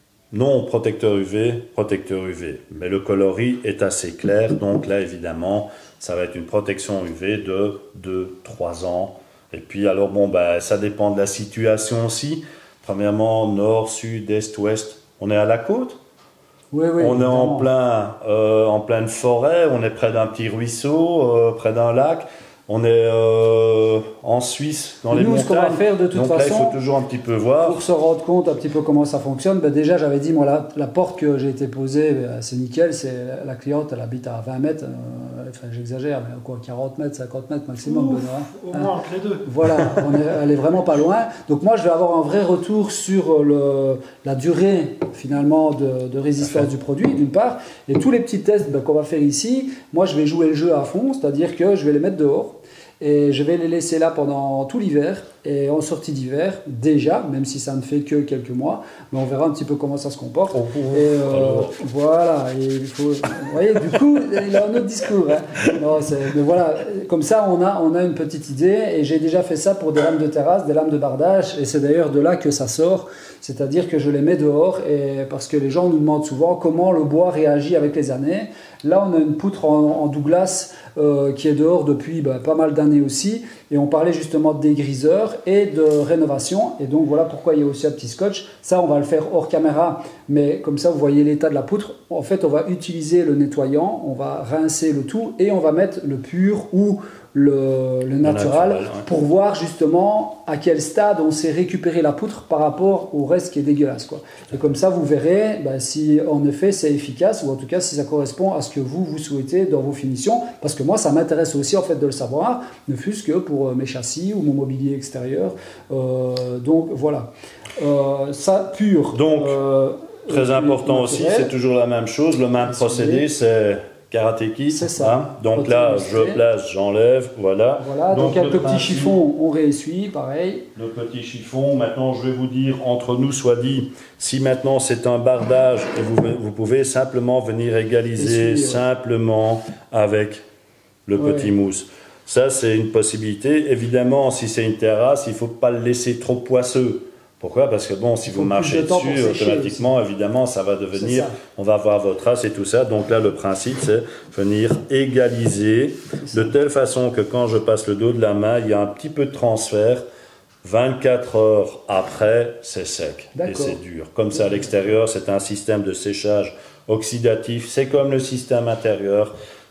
non protecteur U V, protecteur U V. Mais le coloris est assez clair. Donc là, évidemment, ça va être une protection U V de deux à trois ans. Et puis, alors, bon, ben, ça dépend de la situation aussi. Premièrement, nord, sud, est, ouest. On est à la côte. Oui, oui, on est en, plein, euh, en pleine forêt. On est près d'un petit ruisseau, euh, près d'un lac. On est euh, en Suisse, dans et les nous, montagnes. Ce qu'on va faire de toute Donc façon, là, il faut toujours un petit peu voir. Pour se rendre compte un petit peu comment ça fonctionne, ben déjà, j'avais dit, moi, la, la porte que j'ai été posée, ben, c'est nickel. C'est, la cliente, elle habite à vingt mètres. Euh, enfin, j'exagère, mais quoi, quarante mètres, cinquante mètres maximum. Ouf, Benoît, au moins entre les deux. Voilà, on est, elle est vraiment pas loin. Donc moi, je vais avoir un vrai retour sur le, la durée, finalement, de, de résistance du produit, d'une part. Et tous les petits tests ben, qu'on va faire ici, moi, je vais jouer le jeu à fond, c'est-à-dire que je vais les mettre dehors. Et je vais les laisser là pendant tout l'hiver. Et en sortie d'hiver, déjà, même si ça ne fait que quelques mois, mais on verra un petit peu comment ça se comporte. Oh, et euh, voilà, et il faut, vous voyez, du coup, il a un autre discours. Hein. Non, c'est, mais voilà, comme ça, on a, on a une petite idée. Et j'ai déjà fait ça pour des lames de terrasse, des lames de bardage. Et c'est d'ailleurs de là que ça sort. C'est-à-dire que je les mets dehors. Et parce que les gens nous demandent souvent comment le bois réagit avec les années. Là, on a une poutre en, en Douglas euh, qui est dehors depuis bah, pas mal d'années aussi. Et on parlait justement de dégriseurs et de rénovation. Et donc, voilà pourquoi il y a aussi un petit scotch. Ça, on va le faire hors caméra. Mais comme ça, vous voyez l'état de la poutre. En fait, on va utiliser le nettoyant. On va rincer le tout. Et on va mettre le pur ou le, le natural, le naturel, ouais. Pour voir justement à quel stade on s'est récupéré la poutre par rapport au reste qui est dégueulasse, quoi. Et comme ça, vous verrez bah, si en effet c'est efficace ou en tout cas si ça correspond à ce que vous, vous souhaitez dans vos finitions. Parce que moi, ça m'intéresse aussi en fait de le savoir, ne fût-ce que pour mes châssis ou mon mobilier extérieur. Euh, donc voilà. Euh, ça, pur. Donc, euh, très important aussi, c'est toujours la même chose. Le même procédé, c'est Karate Kid, c'est ça. Hein. Donc là, je place, j'enlève, voilà. Voilà, donc, donc avec le petit chiffon, on réessuie, pareil. Le petit chiffon, maintenant je vais vous dire, entre nous soit dit, si maintenant c'est un bardage, et vous, vous pouvez simplement venir égaliser Essuie, simplement ouais. avec le ouais. petit mousse. Ça, c'est une possibilité. Évidemment, si c'est une terrasse, il ne faut pas le laisser trop poisseux. Pourquoi? Parce que bon, si vous marchez dessus, automatiquement, aussi. Évidemment, ça va devenir, ça. On va voir vos traces et tout ça. Donc là, le principe, c'est venir égaliser de telle façon que quand je passe le dos de la main, il y a un petit peu de transfert. vingt-quatre heures après, c'est sec et c'est dur. Comme ça, à l'extérieur, c'est un système de séchage oxydatif. C'est comme le système intérieur.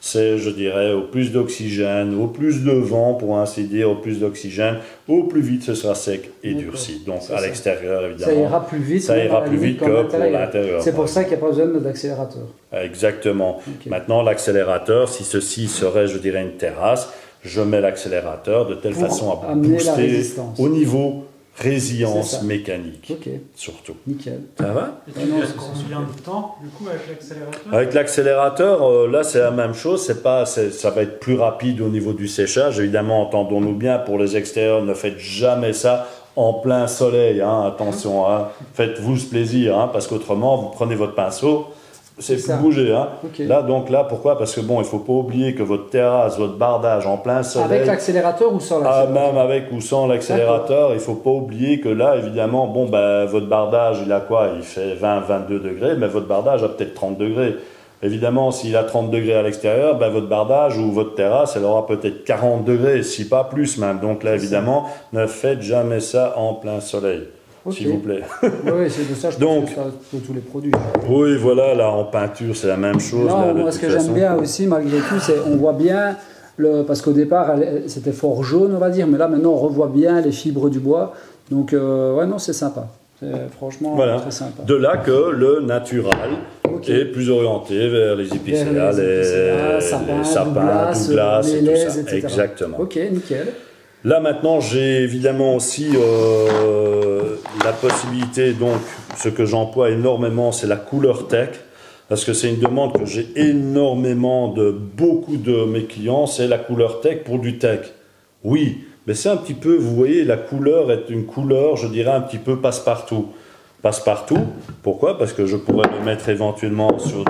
c'est, je dirais, au plus d'oxygène, au plus de vent, pour ainsi dire, au plus d'oxygène, au plus vite ce sera sec et durci. Donc à l'extérieur, évidemment. Ça ira plus vite, ça ira plus vite que pour l'intérieur. C'est pour ça qu'il n'y a pas besoin d'accélérateur. Exactement. Okay. Maintenant, l'accélérateur, si ceci serait, je dirais, une terrasse, je mets l'accélérateur de telle pour façon à booster au niveau résilience mécanique, okay. surtout. Nickel. Ça va? Et tu restes combien de temps, du coup, avec l'accélérateur? Avec l'accélérateur, euh, là, c'est la même chose. C'est pas, c'est, ça va être plus rapide au niveau du séchage. Évidemment, entendons-nous bien, pour les extérieurs, ne faites jamais ça en plein soleil. Hein. Attention, hein. Faites-vous ce plaisir, hein, parce qu'autrement, vous prenez votre pinceau, c'est plus bouger. Hein. Okay. Là, donc là, pourquoi? Parce que bon, il ne faut pas oublier que votre terrasse, votre bardage en plein soleil... Avec l'accélérateur ou sans l'accélérateur? Ah, même avec ou sans l'accélérateur, il ne faut pas oublier que là, évidemment, bon, ben, votre bardage, il a quoi? Il fait vingt à vingt-deux degrés, mais votre bardage a peut-être trente degrés. Évidemment, s'il a trente degrés à l'extérieur, ben, votre bardage ou votre terrasse, elle aura peut-être quarante degrés, si pas plus même. Donc là, évidemment, ne faites jamais ça en plein soleil. Okay. S'il vous plaît. Oui, c'est de ça, je donc, pense que ça pour tous les produits. Oui, voilà, là, en peinture, c'est la même chose. Non, là, moi, ce que j'aime bien aussi, malgré tout, c'est on voit bien, le, parce qu'au départ, elle, c'était fort jaune, on va dire, mais là, maintenant, on revoit bien les fibres du bois. Donc, euh, ouais, non, c'est sympa. C'est franchement voilà. très sympa. De là que le natural okay. est plus orienté vers les épicéas, les, les, sapins, les sapins, Douglas, Douglas et tout ça. Et cetera. Exactement. Ok, nickel. Là maintenant, j'ai évidemment aussi euh, la possibilité, donc ce que j'emploie énormément, c'est la couleur tech, parce que c'est une demande que j'ai énormément de beaucoup de mes clients, c'est la couleur tech pour du tech. Oui, mais c'est un petit peu, vous voyez, la couleur est une couleur, je dirais un petit peu passe-partout. Passe-partout, pourquoi? Parce que je pourrais le mettre éventuellement sur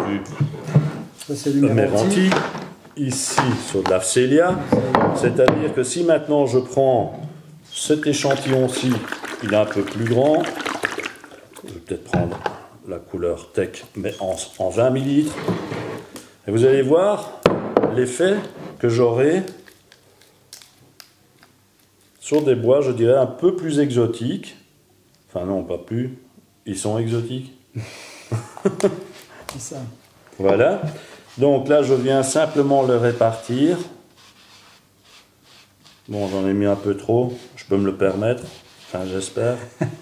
du Meranti. Ici sur de la Phacelia, c'est-à-dire que si maintenant je prends cet échantillon-ci, il est un peu plus grand, je vais peut-être prendre la couleur Tech, mais en, en vingt millilitres, et vous allez voir l'effet que j'aurai sur des bois, je dirais, un peu plus exotiques, enfin non, pas plus, ils sont exotiques. C'est ça. Voilà. Donc là, je viens simplement le répartir. Bon, j'en ai mis un peu trop, je peux me le permettre, enfin j'espère.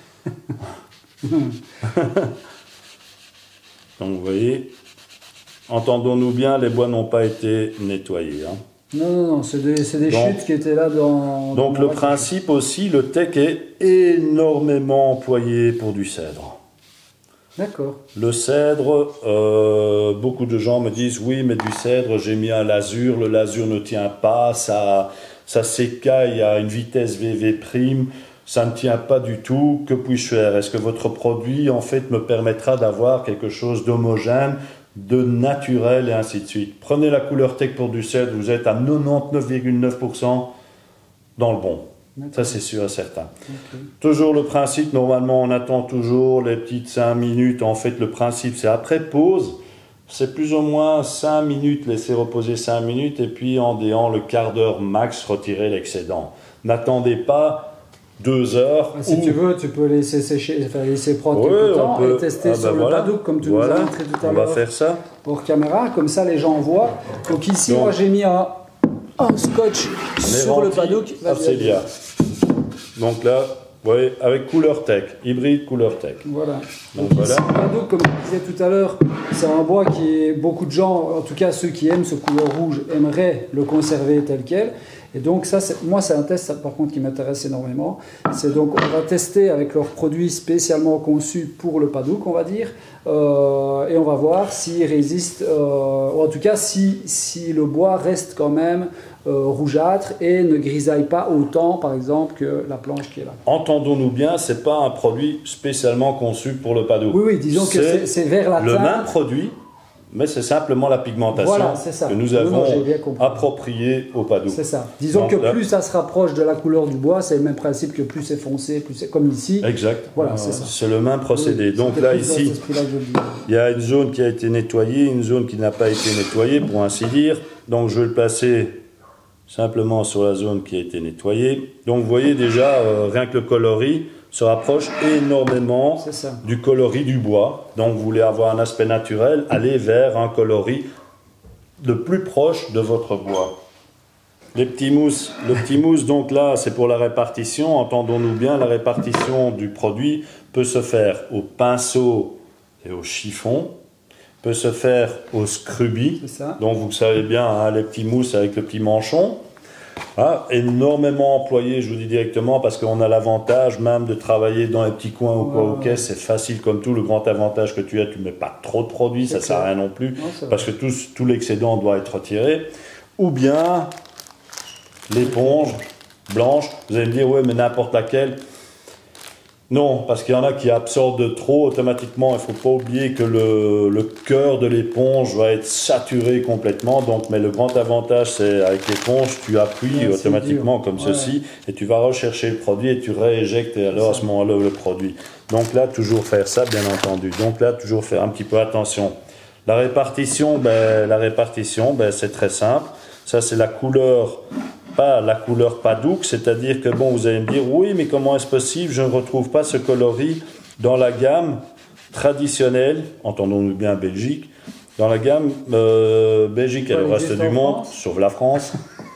Donc vous voyez, entendons-nous bien, les bois n'ont pas été nettoyés. Hein. Non, non, non, c'est des, c'est des donc, chutes qui étaient là dans... Donc dans le principe aussi, le tech est énormément employé pour du cèdre. D'accord. Le cèdre, euh, beaucoup de gens me disent oui, mais du cèdre, j'ai mis un lasure, le lasure ne tient pas, ça, ça s'écaille à une vitesse V V prime, ça ne tient pas du tout. Que puis-je faire? Est-ce que votre produit, en fait, me permettra d'avoir quelque chose d'homogène, de naturel et ainsi de suite? Prenez la couleur tech pour du cèdre, vous êtes à quatre-vingt-dix-neuf virgule neuf pour cent dans le bon. Ça, c'est sûr et certain. Okay. Toujours le principe, normalement, on attend toujours les petites cinq minutes. En fait, le principe, c'est après pause, c'est plus ou moins cinq minutes, laisser reposer cinq minutes, et puis en déant le quart d'heure max, retirer l'excédent. N'attendez pas deux heures. Ah, si ou... tu veux, tu peux laisser sécher, enfin, laisser prendre quelques ouais, temps peut... et tester ah, sur ben le voilà. paddock, comme tu voilà. nous as montré tout à l'heure. On va faire ça. Pour caméra, comme ça, les gens voient. Donc ici, Donc, moi, j'ai mis un... un scotch sur le paddock. Phacelia. Donc là, vous voyez, avec couleur tech, hybride couleur tech. Voilà. Donc, Donc voilà. Ici, le paddock, comme je disais tout à l'heure, c'est un bois qui est beaucoup de gens, en tout cas ceux qui aiment ce couleur rouge, aimeraient le conserver tel quel. Et donc ça, moi, c'est un test, ça, par contre, qui m'intéresse énormément. C'est donc, on va tester avec leurs produits spécialement conçus pour le paddock, on va dire, euh, et on va voir s'il résiste, euh, ou en tout cas, si, si le bois reste quand même euh, rougeâtre et ne grisaille pas autant, par exemple, que la planche qui est là. Entendons-nous bien, c'est pas un produit spécialement conçu pour le paddock. Oui, oui, disons que c'est, c'est vers la le même produit, mais c'est simplement la pigmentation voilà, c'est ça. que nous avons non, non, appropriée au paddock. C'est ça. Disons Donc, que là, plus ça se rapproche de la couleur du bois, c'est le même principe que plus c'est foncé, plus c'est comme ici. Exact. Voilà, euh, c'est ça. C'est le même procédé. Oui, Donc là, ici, il y a une zone qui a été nettoyée, une zone qui n'a pas été nettoyée, pour ainsi dire. Donc je vais le placer simplement sur la zone qui a été nettoyée. Donc vous voyez déjà, euh, rien que le coloris se rapproche énormément du coloris du bois. Donc vous voulez avoir un aspect naturel, allez vers un coloris le plus proche de votre bois. Les petits mousses, le petit mousse, donc là, c'est pour la répartition. Entendons-nous bien, la répartition du produit peut se faire au pinceau et au chiffon, peut se faire au scruby. Donc vous savez bien, hein, les petits mousses avec le petit manchon. Ah, énormément employé, je vous dis directement, parce qu'on a l'avantage même de travailler dans les petits coins ou quoi, ouais, ok, c'est facile comme tout. Le grand avantage que tu as, tu ne mets pas trop de produits, ça ne sert à rien non plus, non, parce que tout, tout l'excédent doit être retiré. Ou bien l'éponge blanche, vous allez me dire, ouais, mais n'importe laquelle. Non, parce qu'il y en a qui absorbent de trop automatiquement. Il ne faut pas oublier que le, le cœur de l'éponge va être saturé complètement. Donc, mais le grand avantage, c'est avec l'éponge, tu appuies ouais, automatiquement comme ouais. ceci et tu vas rechercher le produit et tu rééjectes et alors à ce moment-là le produit. Donc là, toujours faire ça, bien entendu. Donc là, toujours faire un petit peu attention. La répartition, ben, la répartition, ben, c'est très simple. Ça, c'est la couleur. Pas la couleur Padouk, c'est-à-dire que bon, vous allez me dire oui, mais comment est-ce possible, je ne retrouve pas ce coloris dans la gamme traditionnelle, entendons-nous bien Belgique, dans la gamme euh, Belgique et le reste du monde, sauf la France.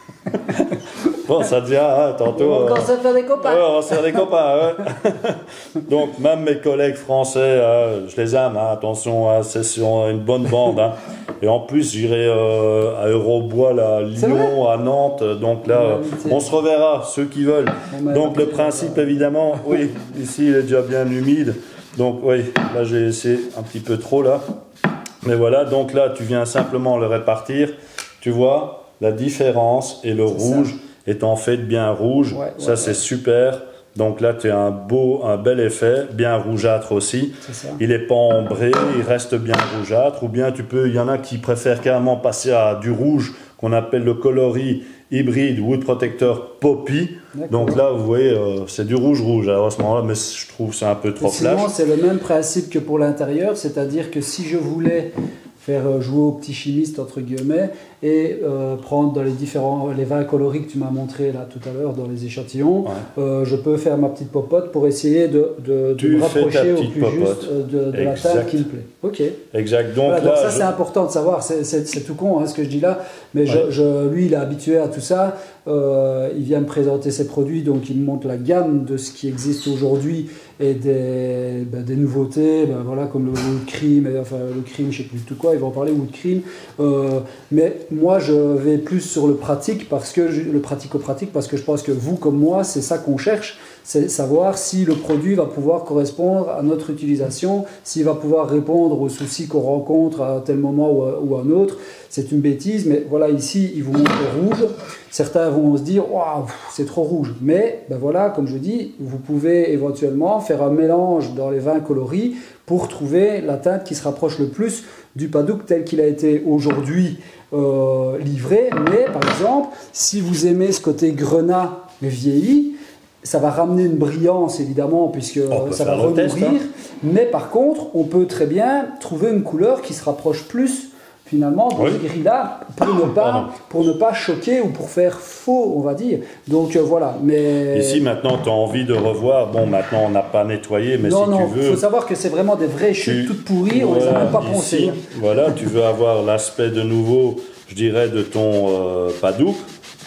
Bon, ça devient, hein, tantôt... On va se faire des copains. Ouais, on va se faire des copains, ouais. Donc, même mes collègues français, euh, je les aime, hein, attention, hein, c'est sur une bonne bande. Hein. Et en plus, j'irai euh, à Eurobois, là, à Lyon, à Nantes. Donc là, on, on se reverra, ceux qui veulent. Donc, le principe, évidemment, oui, ici, il est déjà bien humide. Donc, oui, là, j'ai laissé un petit peu trop, là. Mais voilà, donc là, tu viens simplement le répartir. Tu vois, la différence et le rouge... Ça. Est en fait bien rouge, ouais, ça ouais, c'est ouais. super. Donc là tu as un beau, un bel effet, bien rougeâtre aussi. Il n'est pas ambré, il reste bien rougeâtre. Ou bien tu peux, il y en a qui préfèrent carrément passer à du rouge qu'on appelle le coloris hybride Wood Protector Poppy. Donc là vous voyez, euh, c'est du rouge rouge à ce moment-là, mais je trouve que c'est un peu trop flash. Sinon c'est le même principe que pour l'intérieur, c'est-à-dire que si je voulais faire jouer au petit chimiste entre guillemets et euh, prendre dans les différents les vins coloris que tu m'as montré là tout à l'heure dans les échantillons, ouais. euh, je peux faire ma petite popote pour essayer de, de, de me rapprocher au plus popote. juste de, de la teinte qui me plaît. Ok. Exact. Donc, voilà, là, donc ça je... c'est important de savoir, c'est, c'est, c'est tout con hein, ce que je dis là, mais ouais. je, je, lui il est habitué à tout ça, euh, il vient me présenter ses produits, donc il me montre la gamme de ce qui existe aujourd'hui et des, ben, des nouveautés, ben, voilà, comme le Wood Cream, et, enfin le cream, je sais plus tout quoi, ils vont en parler, Wood Cream, euh, mais moi je vais plus sur le pratique, parce que je, le pratico-pratique, parce que je pense que vous comme moi, c'est ça qu'on cherche, c'est savoir si le produit va pouvoir correspondre à notre utilisation, s'il va pouvoir répondre aux soucis qu'on rencontre à tel moment ou à, ou à un autre. C'est une bêtise, mais voilà, ici, ils vous montrent rouge. Certains vont se dire, waouh, c'est trop rouge. Mais ben voilà, comme je dis, vous pouvez éventuellement faire un mélange dans les vins coloris pour trouver la teinte qui se rapproche le plus du Padouk tel qu'il a été aujourd'hui euh, livré. Mais par exemple, si vous aimez ce côté grenat vieilli, ça va ramener une brillance évidemment puisque ça va renourrir, hein. Mais par contre on peut très bien trouver une couleur qui se rapproche plus finalement de oui. ce gris-là pour ne pas pour ne pas choquer ou pour faire faux on va dire. Donc euh, voilà. Mais ici maintenant tu as envie de revoir. Bon maintenant on n'a pas nettoyé mais non, si non, tu veux. Il faut savoir que c'est vraiment des vraies chutes tu... toutes pourries. Voilà, on les a même pas poncées. Voilà, tu veux avoir l'aspect de nouveau, je dirais, de ton euh, Padouk.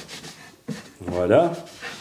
Voilà.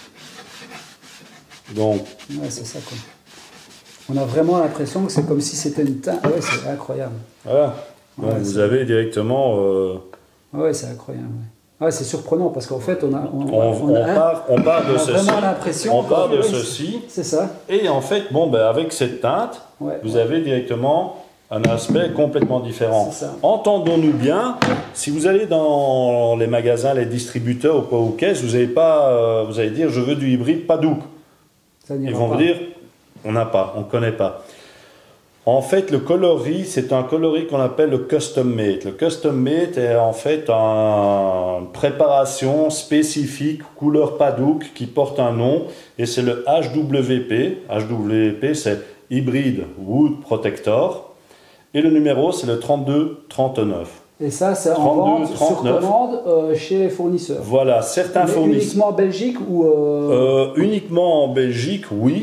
Donc, ouais, c'est ça quoi. On a vraiment l'impression que c'est comme si c'était une teinte. Ah ouais, c'est incroyable. Voilà. Donc ouais, vous avez directement. Euh... Ouais, c'est incroyable. Ouais, c'est surprenant parce qu'en fait, on a. On, on, on, on part, on part de on a ceci. Vraiment l'impression. On part de ceci. C'est ça. Et en fait, bon, ben avec cette teinte, ouais, vous ouais. avez directement un aspect complètement différent. Entendons-nous bien, si vous allez dans les magasins, les distributeurs ou quoi aux caisses, vous allez pas, euh, vous allez dire, je veux du hybride Padouk. Ils vont vous dire, on n'a pas, on ne connaît pas. En fait, le coloris, c'est un coloris qu'on appelle le custom made. Le custom made est en fait un, une préparation spécifique, couleur Padouk, qui porte un nom, et c'est le H W P. H W P, c'est Hybrid Wood Protector. Et le numéro, c'est le trente-deux trente-neuf. Et ça, c'est en vente sur commande euh, chez les fournisseurs. Voilà, certains Mais fournisseurs. Uniquement en Belgique ou euh... Euh, uniquement en Belgique, oui.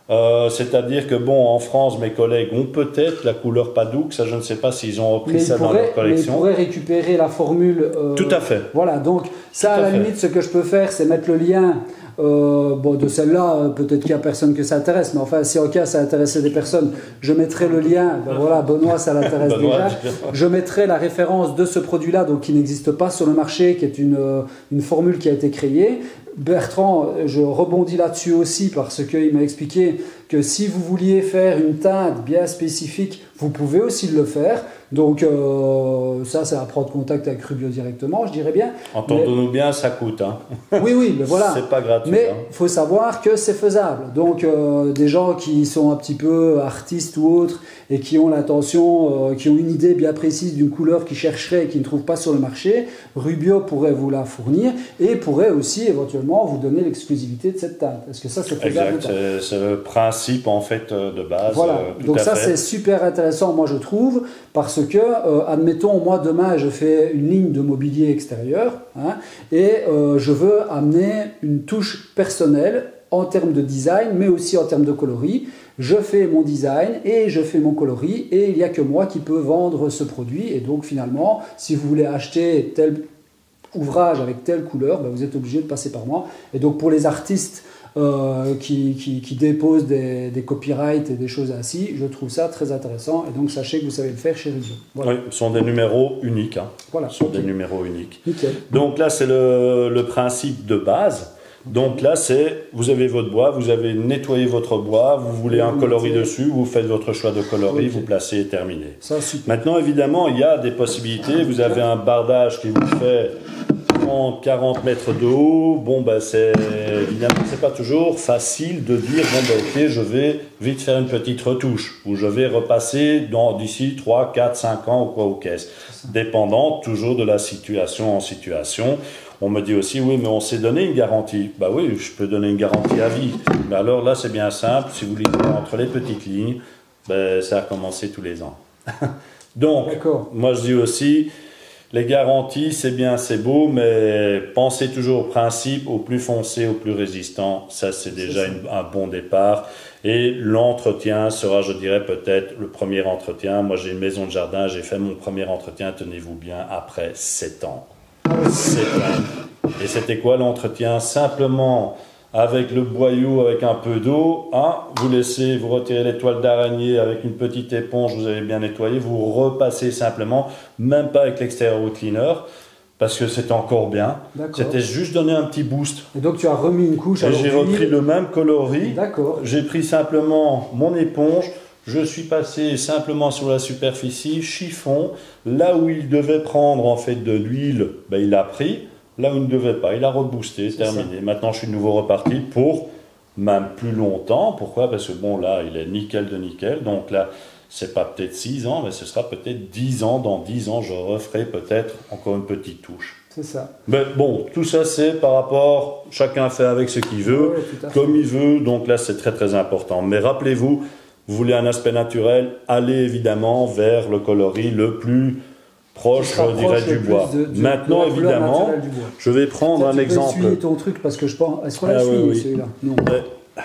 Euh, C'est-à-dire que, bon, en France, mes collègues ont peut-être la couleur Padouk, ça je ne sais pas s'ils ont repris mais ça pourraient, dans leur collection. Mais ils pourraient récupérer la formule. Euh, Tout à fait. Voilà, donc ça, Tout à, à la fait. limite, ce que je peux faire, c'est mettre le lien euh, bon, de celle-là. Peut-être qu'il n'y a personne que ça intéresse, mais enfin, si en cas ça intéressait des personnes, je mettrai le lien. Ben voilà, Benoît, ça l'intéresse Benoît, déjà. Je mettrai la référence de ce produit-là, donc qui n'existe pas sur le marché, qui est une, une formule qui a été créée. Bertrand, je rebondis là-dessus aussi parce qu'il m'a expliqué que si vous vouliez faire une teinte bien spécifique, vous pouvez aussi le faire. Donc euh, ça, c'est à prendre contact avec Rubio directement, je dirais bien. Entendons-nous bien, ça coûte. Hein. Oui, oui, mais voilà. C'est pas gratuit. Mais il hein. faut savoir que c'est faisable. Donc euh, des gens qui sont un petit peu artistes ou autres et qui ont l'intention, euh, qui ont une idée bien précise d'une couleur qu'ils chercheraient et qu'ils ne trouvent pas sur le marché, Rubio pourrait vous la fournir et pourrait aussi éventuellement vous donner l'exclusivité de cette teinte. Est-ce que ça, c'est faisable? Exact, c'est, c'est le principe en fait de base. Voilà, euh, tout donc à ça fait. c'est super intéressant, moi je trouve, parce que, euh, admettons, moi demain je fais une ligne de mobilier extérieur hein, et euh, je veux amener une touche personnelle en termes de design, mais aussi en termes de coloris. Je fais mon design et je fais mon coloris et il n'y a que moi qui peux vendre ce produit. Et donc finalement, si vous voulez acheter tel ouvrage avec telle couleur, ben, vous êtes obligé de passer par moi. Et donc pour les artistes euh, qui, qui, qui déposent des, des copyrights et des choses ainsi, je trouve ça très intéressant. Et donc sachez que vous savez le faire chez Rubio. Voilà. Oui, ce sont des numéros uniques. Hein. Voilà. Ce sont Okay. des numéros uniques. Nickel. Donc là, c'est le, le principe de base. Donc là, c'est, vous avez votre bois, vous avez nettoyé votre bois, vous voulez un coloris dessus, vous faites votre choix de coloris, okay. Vous placez et terminé. Ça, super. Maintenant, évidemment, il y a des possibilités. Vous avez un bardage qui vous fait trente à quarante mètres de haut. Bon, ben, c'est, évidemment, c'est pas toujours facile de dire, bon, ben, ok, je vais vite faire une petite retouche, ou je vais repasser dans, d'ici trois, quatre, cinq ans ou quoi aux caisses. Dépendant toujours de la situation en situation. On me dit aussi, oui, mais on s'est donné une garantie. Bah oui, je peux donner une garantie à vie. Mais alors là, c'est bien simple. Si vous lisez entre les petites lignes, ben, ça a commencé tous les ans. Donc, D'accord. Moi, je dis aussi, les garanties, c'est bien, c'est beau, mais pensez toujours au principe, au plus foncé, au plus résistant. Ça, c'est déjà c'est une, un bon départ. Et l'entretien sera, je dirais, peut-être le premier entretien. Moi, j'ai une maison de jardin. J'ai fait mon premier entretien, tenez-vous bien, après sept ans. sept ans. Et c'était quoi l'entretien? Simplement avec le boyau, avec un peu d'eau, hein, vous laissez, vous retirez les toiles d'araignée avec une petite éponge, vous avez bien nettoyé, vous repassez simplement, même pas avec l'extérieur cleaner, parce que c'était encore bien. C'était juste donner un petit boost. Et donc tu as remis une couche à Et j'ai repris le même coloris. D'accord. J'ai pris simplement mon éponge. Je suis passé simplement sur la superficie, chiffon. Là où il devait prendre en fait de l'huile, ben, il a pris. Là où il ne devait pas, il a reboosté, terminé. Ça. Maintenant, je suis de nouveau reparti pour même plus longtemps. Pourquoi? Parce que bon, là, il est nickel de nickel. Donc là, c'est pas peut-être six ans, mais ce sera peut-être dix ans. Dans dix ans, je referai peut-être encore une petite touche. C'est ça. Mais bon, tout ça, c'est par rapport, chacun fait avec ce qu'il veut, ouais, comme il veut. Donc là, c'est très très important. Mais rappelez-vous, vous voulez un aspect naturel, allez évidemment vers le coloris le plus proche, je dirais, du bois. De, de, Maintenant, de évidemment, bois. Je vais prendre ça, un tu exemple. Tu peux essuyer ton truc parce que je pense. Est-ce qu'on l'a essuyé, ah, oui, celui-là? Non. Mais,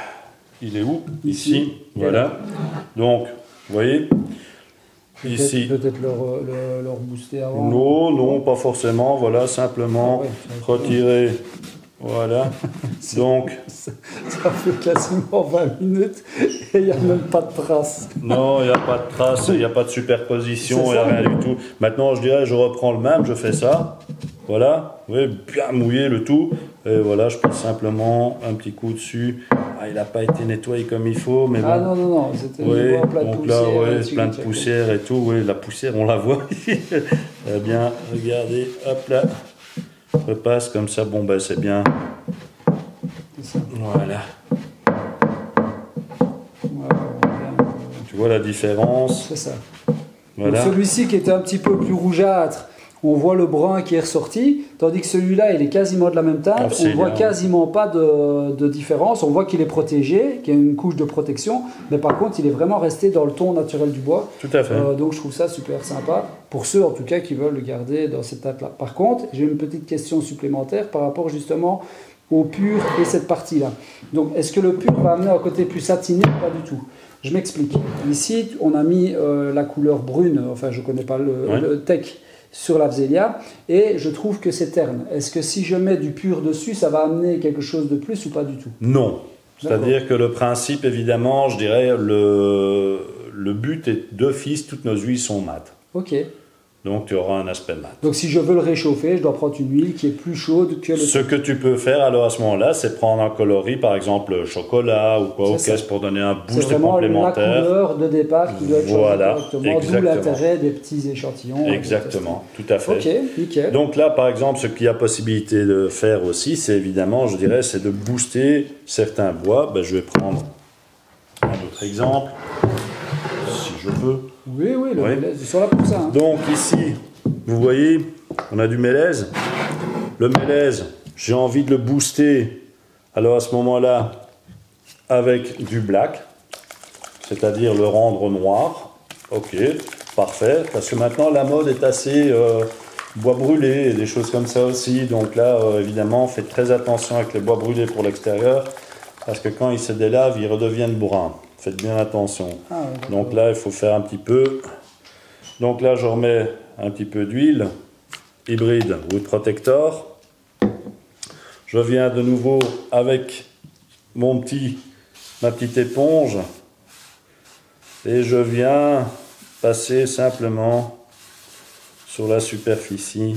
il est où? Ici. Ici. Voilà. Donc, vous voyez, peut-être, ici. Peut-être leur, leur, leur booster avant. Non, non, pas forcément. Voilà, simplement ah, ouais, retirer. Voilà. Donc, ça, ça fait quasiment vingt minutes et il n'y a même pas de traces. Non, il n'y a pas de traces, il n'y a pas de superposition, il n'y a rien du tout. Maintenant, je dirais, je reprends le même, je fais ça. Voilà, oui, bien mouiller le tout. Et voilà, je passe simplement un petit coup dessus. Ah, il n'a pas été nettoyé comme il faut, mais bon. Ah non, non, non, c'était oui, plein de donc poussière. là, oui, plein de poussière et tout. Oui, la poussière, on la voit. Eh bien, regardez, hop là. Je passe comme ça, bon ben c'est bien. C'est ça. Voilà. Voilà. Tu vois la différence? C'est ça. Voilà. Celui-ci qui était un petit peu plus rougeâtre, on voit le brun qui est ressorti, tandis que celui-là, il est quasiment de la même teinte, oh, on ne voit quasiment pas de, de différence, on voit qu'il est protégé, qu'il y a une couche de protection, mais par contre, il est vraiment resté dans le ton naturel du bois. Tout à fait. Euh, donc je trouve ça super sympa, pour ceux en tout cas qui veulent le garder dans cette teinte-là. Par contre, j'ai une petite question supplémentaire par rapport justement au pur et cette partie-là. Donc, est-ce que le pur va amener un côté plus satiné ou pas du tout? Je m'explique. Ici, on a mis euh, la couleur brune, enfin, je ne connais pas le, ouais. le tech, sur la Vselia, et je trouve que c'est terne. Est-ce que si je mets du pur dessus, ça va amener quelque chose de plus ou pas du tout? Non. C'est-à-dire que le principe, évidemment, je dirais, le, le but est d'office, toutes nos huiles sont mates. Ok. Donc tu auras un aspect mat. Donc si je veux le réchauffer, je dois prendre une huile qui est plus chaude que le... Ce que tu peux faire alors à ce moment-là, c'est prendre un coloris, par exemple chocolat ou quoi, au caisse pour donner un boost c'est vraiment complémentaire. La couleur de départ qui doit être voilà, correctement, d'où l'intérêt des petits échantillons. Exactement, tout à fait. Ok, nickel. Donc là, par exemple, ce qu'il y a possibilité de faire aussi, c'est évidemment, je dirais, c'est de booster certains bois. Ben, je vais prendre un autre exemple, si je veux. Oui, oui, le Oui. mélèze, ils sont là pour ça. Hein. Donc ici, vous voyez, on a du mélèze. Le mélèze, j'ai envie de le booster. Alors à ce moment-là, avec du black, c'est-à-dire le rendre noir. Ok, parfait. Parce que maintenant, la mode est assez euh, bois brûlé et des choses comme ça aussi. Donc là, euh, évidemment, faites très attention avec les bois brûlés pour l'extérieur. Parce que quand ils se délavent, ils redeviennent bruns. Faites bien attention. Ah, ouais, donc là, il faut faire un petit peu. Donc là, je remets un petit peu d'huile hybride Wood Protector. Je viens de nouveau avec mon petit, ma petite éponge et je viens passer simplement sur la superficie.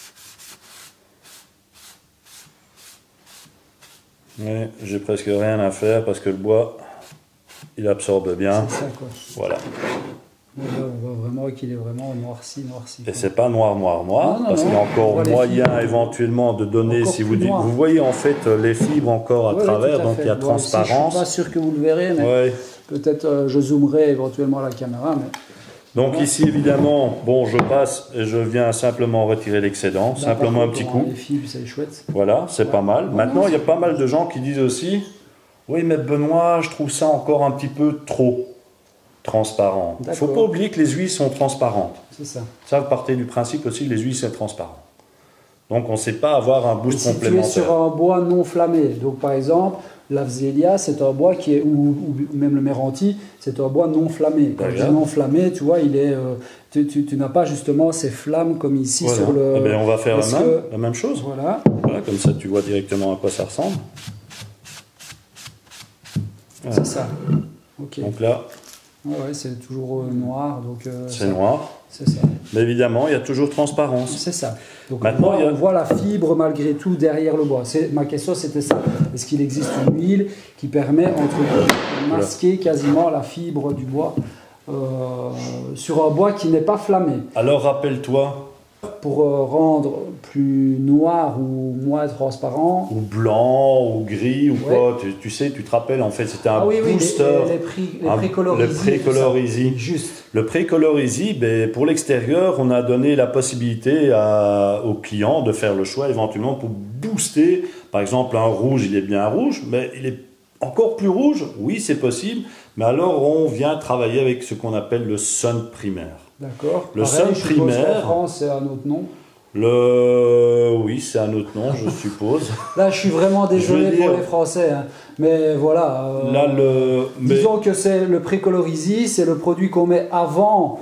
Mais j'ai presque rien à faire parce que le bois, il absorbe bien. C'est ça, quoi. Voilà. On voit, on voit vraiment qu'il est vraiment noirci, noirci. Et c'est pas noir, noir, noir, non, non, parce qu'il y a encore moyen fibres, éventuellement de donner, si vous dites, vous voyez en fait les fibres encore à ouais, travers, à donc fait. il y a bon, transparence. Ici, je suis pas sûr que vous le verrez, mais ouais. peut-être euh, je zoomerai éventuellement la caméra. Mais... Donc ouais. Ici évidemment, bon, je passe et je viens simplement retirer l'excédent, simplement contre, un petit coup. Les fibres, c'est chouette. Voilà, c'est ouais. pas mal. Ouais, Maintenant, il y a pas mal de gens qui disent aussi, oui, mais Benoît, je trouve ça encore un petit peu trop transparent. Il ne faut pas oublier que les huiles sont transparentes. C'est ça. Ça, vous partez du principe aussi que les huiles sont transparentes. Donc on ne sait pas avoir un boost si complémentaire. Tu es sur un bois non flammé. Donc par exemple, la Vselia, c'est un bois qui est, ou, ou même le Meranti, c'est un bois non flammé. Quand je dis non flammé, tu vois, il est, euh, tu, tu, tu n'as pas justement ces flammes comme ici voilà. sur le... Eh bien, on va faire la même, que... la même chose. Voilà. Voilà. Comme ça, tu vois directement à quoi ça ressemble. Voilà. C'est ça. Okay. Donc là... Ouais, ouais, c'est toujours euh, noir. Donc, euh, c'est noir. C'est ça. Mais évidemment, il y a toujours transparence. C'est ça. Donc Maintenant, on voit, il y a... on voit la fibre malgré tout derrière le bois. Ma question, c'était ça. Est-ce qu'il existe une huile qui permet entre de masquer quasiment la fibre du bois euh, sur un bois qui n'est pas flammé? Alors, rappelle-toi... Pour euh, rendre plus noir ou moins transparent. Ou blanc, ou gris, ou ouais. quoi. Tu, tu sais, tu te rappelles, en fait, c'était un ah, oui, booster. Oui, les, les, pré, les précolor Le précolor easy. Juste. Le précolor easy, ben, pour l'extérieur, on a donné la possibilité à, aux clients de faire le choix éventuellement pour booster. Par exemple, un rouge, il est bien rouge, mais il est encore plus rouge. Oui, c'est possible. Mais alors, on vient travailler avec ce qu'on appelle le sun primaire. D'accord. Le Pareil, sun primaire. En France, c'est un autre nom. Le... Oui, c'est un autre nom, je suppose. Là, je suis vraiment désolé dire... pour les Français. Hein. Mais voilà. Euh, Là, le... Disons mais... que c'est le précolor easy, c'est le produit qu'on met avant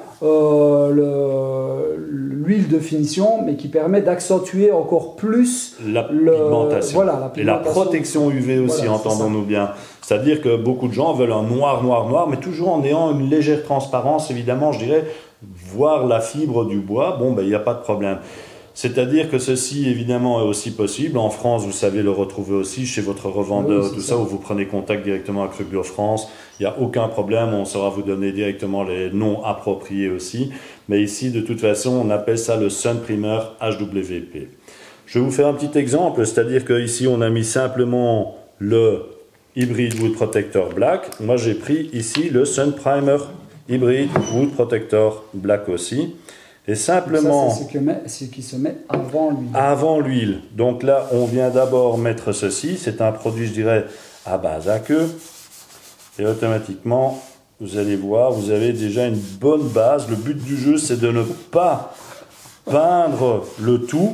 euh, l'huile de finition, mais qui permet d'accentuer encore plus la pigmentation. Voilà, la pigmentation. Et la protection U V aussi, voilà, entendons-nous bien. C'est-à-dire que beaucoup de gens veulent un noir, noir, noir, mais toujours en ayant une légère transparence, évidemment, je dirais, voir la fibre du bois, bon, ben, il n'y a pas de problème. C'est-à-dire que ceci, évidemment, est aussi possible. En France, vous savez le retrouver aussi chez votre revendeur, oui, tout ça, ça, où vous prenez contact directement avec Rugby France. Il n'y a aucun problème, on saura vous donner directement les noms appropriés aussi. Mais ici, de toute façon, on appelle ça le Sun Primer H W P. Je vais vous faire un petit exemple, c'est-à-dire qu'ici, on a mis simplement le Hybrid Wood Protector Black. Moi, j'ai pris ici le Sun Primer Hybrid Wood Protector Black aussi. Et simplement... Ça, c'est ce qui se met avant l'huile. Avant l'huile. Donc là, on vient d'abord mettre ceci. C'est un produit, je dirais, à base à queue. Et automatiquement, vous allez voir, vous avez déjà une bonne base. Le but du jeu, c'est de ne pas peindre le tout.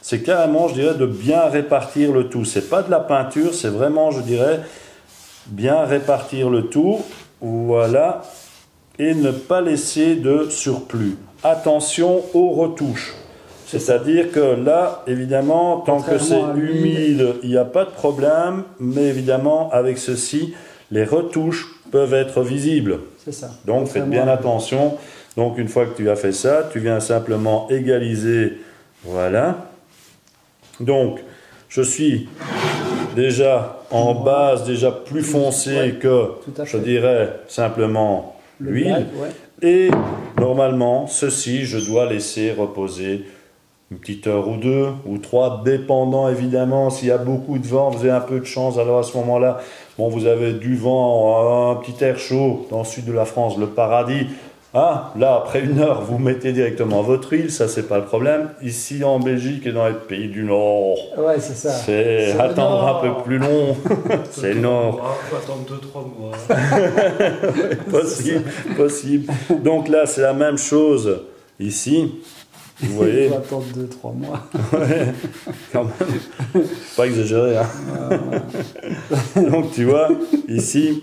c'est carrément, je dirais, de bien répartir le tout. C'est pas de la peinture, c'est vraiment, je dirais, bien répartir le tout. Voilà. Et ne pas laisser de surplus. Attention aux retouches. C'est-à-dire que là, évidemment, tant que c'est humide, il n'y a pas de problème. Mais évidemment, avec ceci, les retouches peuvent être visibles. C'est ça. Donc, faites bien attention. Donc, une fois que tu as fait ça, tu viens simplement égaliser. Voilà. Donc, je suis déjà en base, déjà plus foncé ouais, que, je dirais, simplement l'huile. Ouais. Et normalement, ceci, je dois laisser reposer une petite heure ou deux, ou trois, dépendant évidemment. S'il y a beaucoup de vent, vous avez un peu de chance, alors à ce moment-là, bon, vous avez du vent, un petit air chaud dans le sud de la France, le paradis. Ah, là, après une heure, vous mettez directement votre huile, ça, c'est pas le problème. Ici, en Belgique et dans les pays du Nord, ouais, c'est ça. C'est attendre un peu plus long. C'est le Nord. Il faut attendre deux trois mois. Possible, possible. Donc là, c'est la même chose ici. Vous voyez. Il faut attendre deux trois mois. Ouais, quand même. Pas exagéré, hein. Ouais, ouais. Donc, tu vois, ici.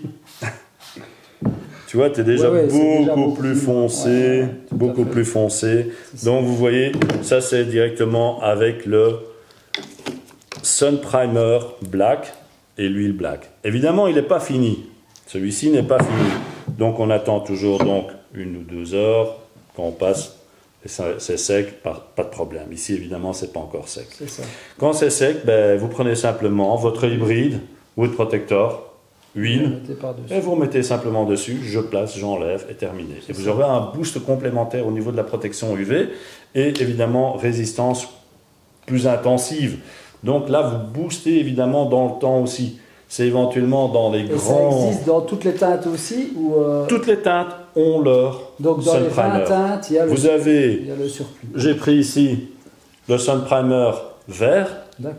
Tu vois, tu es déjà, ouais, ouais, beaucoup, déjà beaucoup plus foncé, ouais, ouais, beaucoup plus foncé. Donc, vous voyez, ça, c'est directement avec le Sun Primer Black et l'huile Black. Évidemment, il n'est pas fini. Celui-ci n'est pas fini. Donc, on attend toujours donc, une ou deux heures. Quand on passe, c'est sec, pas, pas de problème. Ici, évidemment, ce n'est pas encore sec. Ça. Quand c'est sec, ben, vous prenez simplement votre hybride, Wood Protector, huile, et vous mettez simplement dessus, je place, j'enlève, et terminé. Et vous aurez un boost complémentaire au niveau de la protection U V, et évidemment, résistance plus intensive. Donc là, vous boostez évidemment dans le temps aussi. C'est éventuellement dans les et grands... ça existe dans toutes les teintes aussi ou euh... Toutes les teintes ont leur Donc dans Sun les Primer. vingt teintes, il y a le, vous avez, il y a le surplus. J'ai pris ici le Sun Primer vert,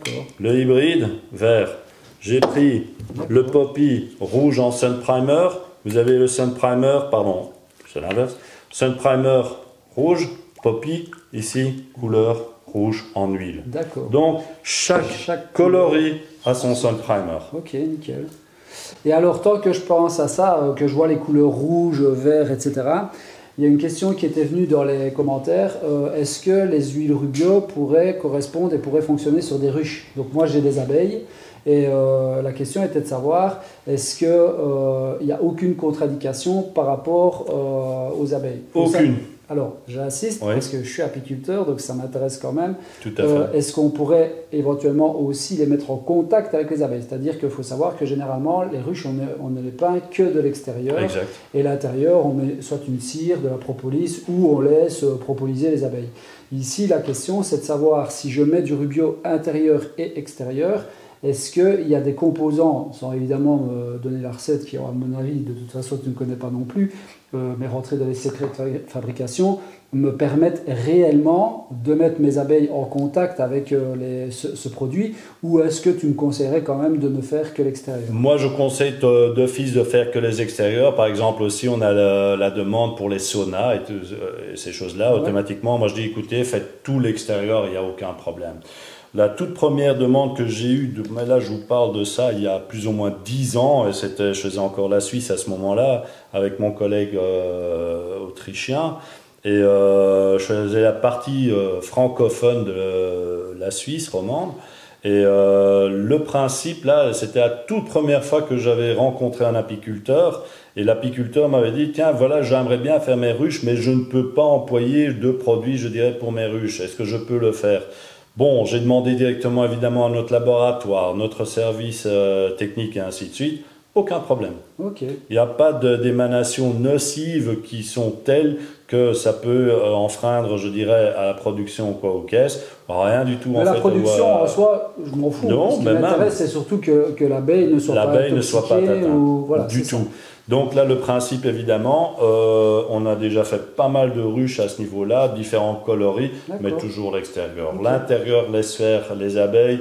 le hybride vert. J'ai pris le Poppy rouge en Sun Primer. Vous avez le Sun Primer, pardon, c'est l'inverse. Sun Primer rouge, Poppy, ici, couleur rouge en huile. D'accord. Donc, chaque, chaque coloris a son Sun Primer. Ok, nickel. Et alors, tant que je pense à ça, que je vois les couleurs rouge, vert, et cetera, il y a une question qui était venue dans les commentaires. Euh, Est-ce que les huiles Rubio pourraient correspondre et pourraient fonctionner sur des ruches? Donc, moi, j'ai des abeilles. Et euh, la question était de savoir, est-ce qu'il n'y euh, a aucune contre-indication par rapport euh, aux abeilles? Aucune. Ça, alors, j'insiste, oui. Parce que je suis apiculteur, donc ça m'intéresse quand même. Tout à euh, fait. Est-ce qu'on pourrait éventuellement aussi les mettre en contact avec les abeilles? C'est-à-dire qu'il faut savoir que généralement, les ruches, on, est, on ne les peint que de l'extérieur. Exact. Et l'intérieur, on met soit une cire, de la propolis, ou on laisse propoliser les abeilles. Ici, la question, c'est de savoir si je mets du Rubio intérieur et extérieur, est-ce qu'il y a des composants, sans évidemment me donner la recette qui, à mon avis, de toute façon, tu ne connais pas non plus, euh, mais rentrer dans les secrets de fabrication, me permettent réellement de mettre mes abeilles en contact avec euh, les, ce, ce produit, ou est-ce que tu me conseillerais quand même de ne faire que l'extérieur? Moi, je conseille d'office de faire que les extérieurs. Par exemple, aussi, on a la, la demande pour les saunas et, tout, et ces choses-là. Ouais. Automatiquement, moi, je dis, écoutez, faites tout l'extérieur, il n'y a aucun problème. La toute première demande que j'ai eue, de, mais là je vous parle de ça il y a plus ou moins dix ans, et c'était, je faisais encore la Suisse à ce moment-là, avec mon collègue euh, autrichien, et euh, je faisais la partie euh, francophone de euh, la Suisse romande, et euh, le principe là, c'était la toute première fois que j'avais rencontré un apiculteur, et l'apiculteur m'avait dit, tiens voilà, j'aimerais bien faire mes ruches, mais je ne peux pas employer de produits, je dirais, pour mes ruches, est-ce que je peux le faire? Bon, j'ai demandé directement évidemment à notre laboratoire, notre service euh, technique et ainsi de suite. Aucun problème. Okay. Il n'y a pas d'émanations nocives qui sont telles que ça peut euh, enfreindre, je dirais, à la production quoi, aux caisses. Rien du tout. Mais en la fait, production voit... en soi, je m'en fous. Non, Ce qui mais m'intéresse, c'est surtout que, que l'abeille ne soit pas ne soit pas atteinte ou... voilà, du tout. Ça. Donc là, le principe, évidemment, euh, on a déjà fait pas mal de ruches à ce niveau-là, différents coloris, mais toujours l'extérieur. Okay. L'intérieur laisse faire les abeilles.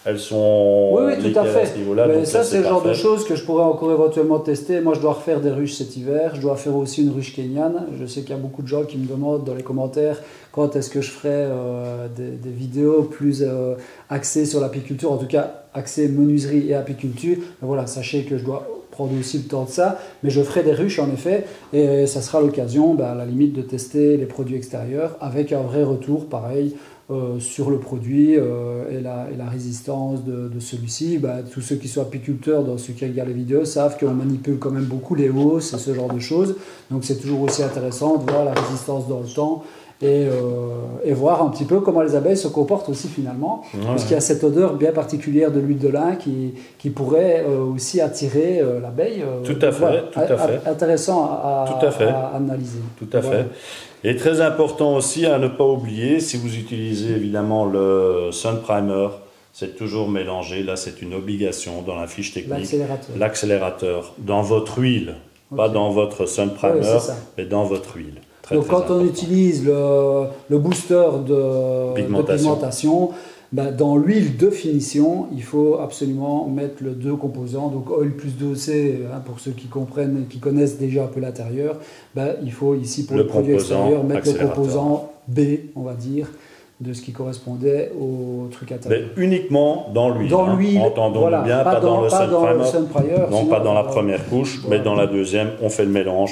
elles sont oui, oui, tout à fait. à ce niveau-là. Mais donc ça, c'est le genre parfait. de choses que je pourrais encore éventuellement tester. Moi, je dois refaire des ruches cet hiver. Je dois faire aussi une ruche kenyane. Je sais qu'il y a beaucoup de gens qui me demandent dans les commentaires quand est-ce que je ferai euh, des, des vidéos plus euh, axées sur l'apiculture, en tout cas axées menuiserie et apiculture. Mais voilà, sachez que je dois prendre aussi le temps de ça. Mais je ferai des ruches en effet. Et ça sera l'occasion, bah, à la limite, de tester les produits extérieurs avec un vrai retour, pareil. Euh, sur le produit euh, et, la, et la résistance de, de celui-ci. Bah, tous ceux qui sont apiculteurs, dans ceux qui regardent les vidéos, savent qu'on manipule quand même beaucoup les hausses et ce genre de choses. Donc c'est toujours aussi intéressant de voir la résistance dans le temps et, euh, et voir un petit peu comment les abeilles se comportent aussi finalement. Ouais. Parce qu'il y a cette odeur bien particulière de l'huile de lin qui, qui pourrait euh, aussi attirer euh, l'abeille. Euh, tout à fait, voilà, tout à fait. Intéressant à, tout à, fait. à, à analyser. Tout à voilà. fait. Et très important aussi à ne pas oublier, si vous utilisez évidemment le Sun Primer, c'est toujours mélangé. Là, c'est une obligation dans la fiche technique. L'accélérateur. Dans votre huile, okay. Pas dans votre Sun Primer, oui, mais dans votre huile. Très, Donc, très quand important. on utilise le, le booster de pigmentation, de pigmentation ben, dans l'huile de finition, il faut absolument mettre les deux composants. Donc, oil plus deux C, hein, pour ceux qui comprennent, qui connaissent déjà un peu l'intérieur, ben, il faut ici, pour le, le produit extérieur, mettre le composant B, on va dire, de ce qui correspondait au truc intérieur. Mais uniquement dans l'huile. Dans l'huile, hein. Entendons voilà, bien, pas, pas dans, dans le pas sun dans primer, le sun primer, non, sinon, pas dans la euh, première couche, voilà. Mais dans la deuxième, on fait le mélange,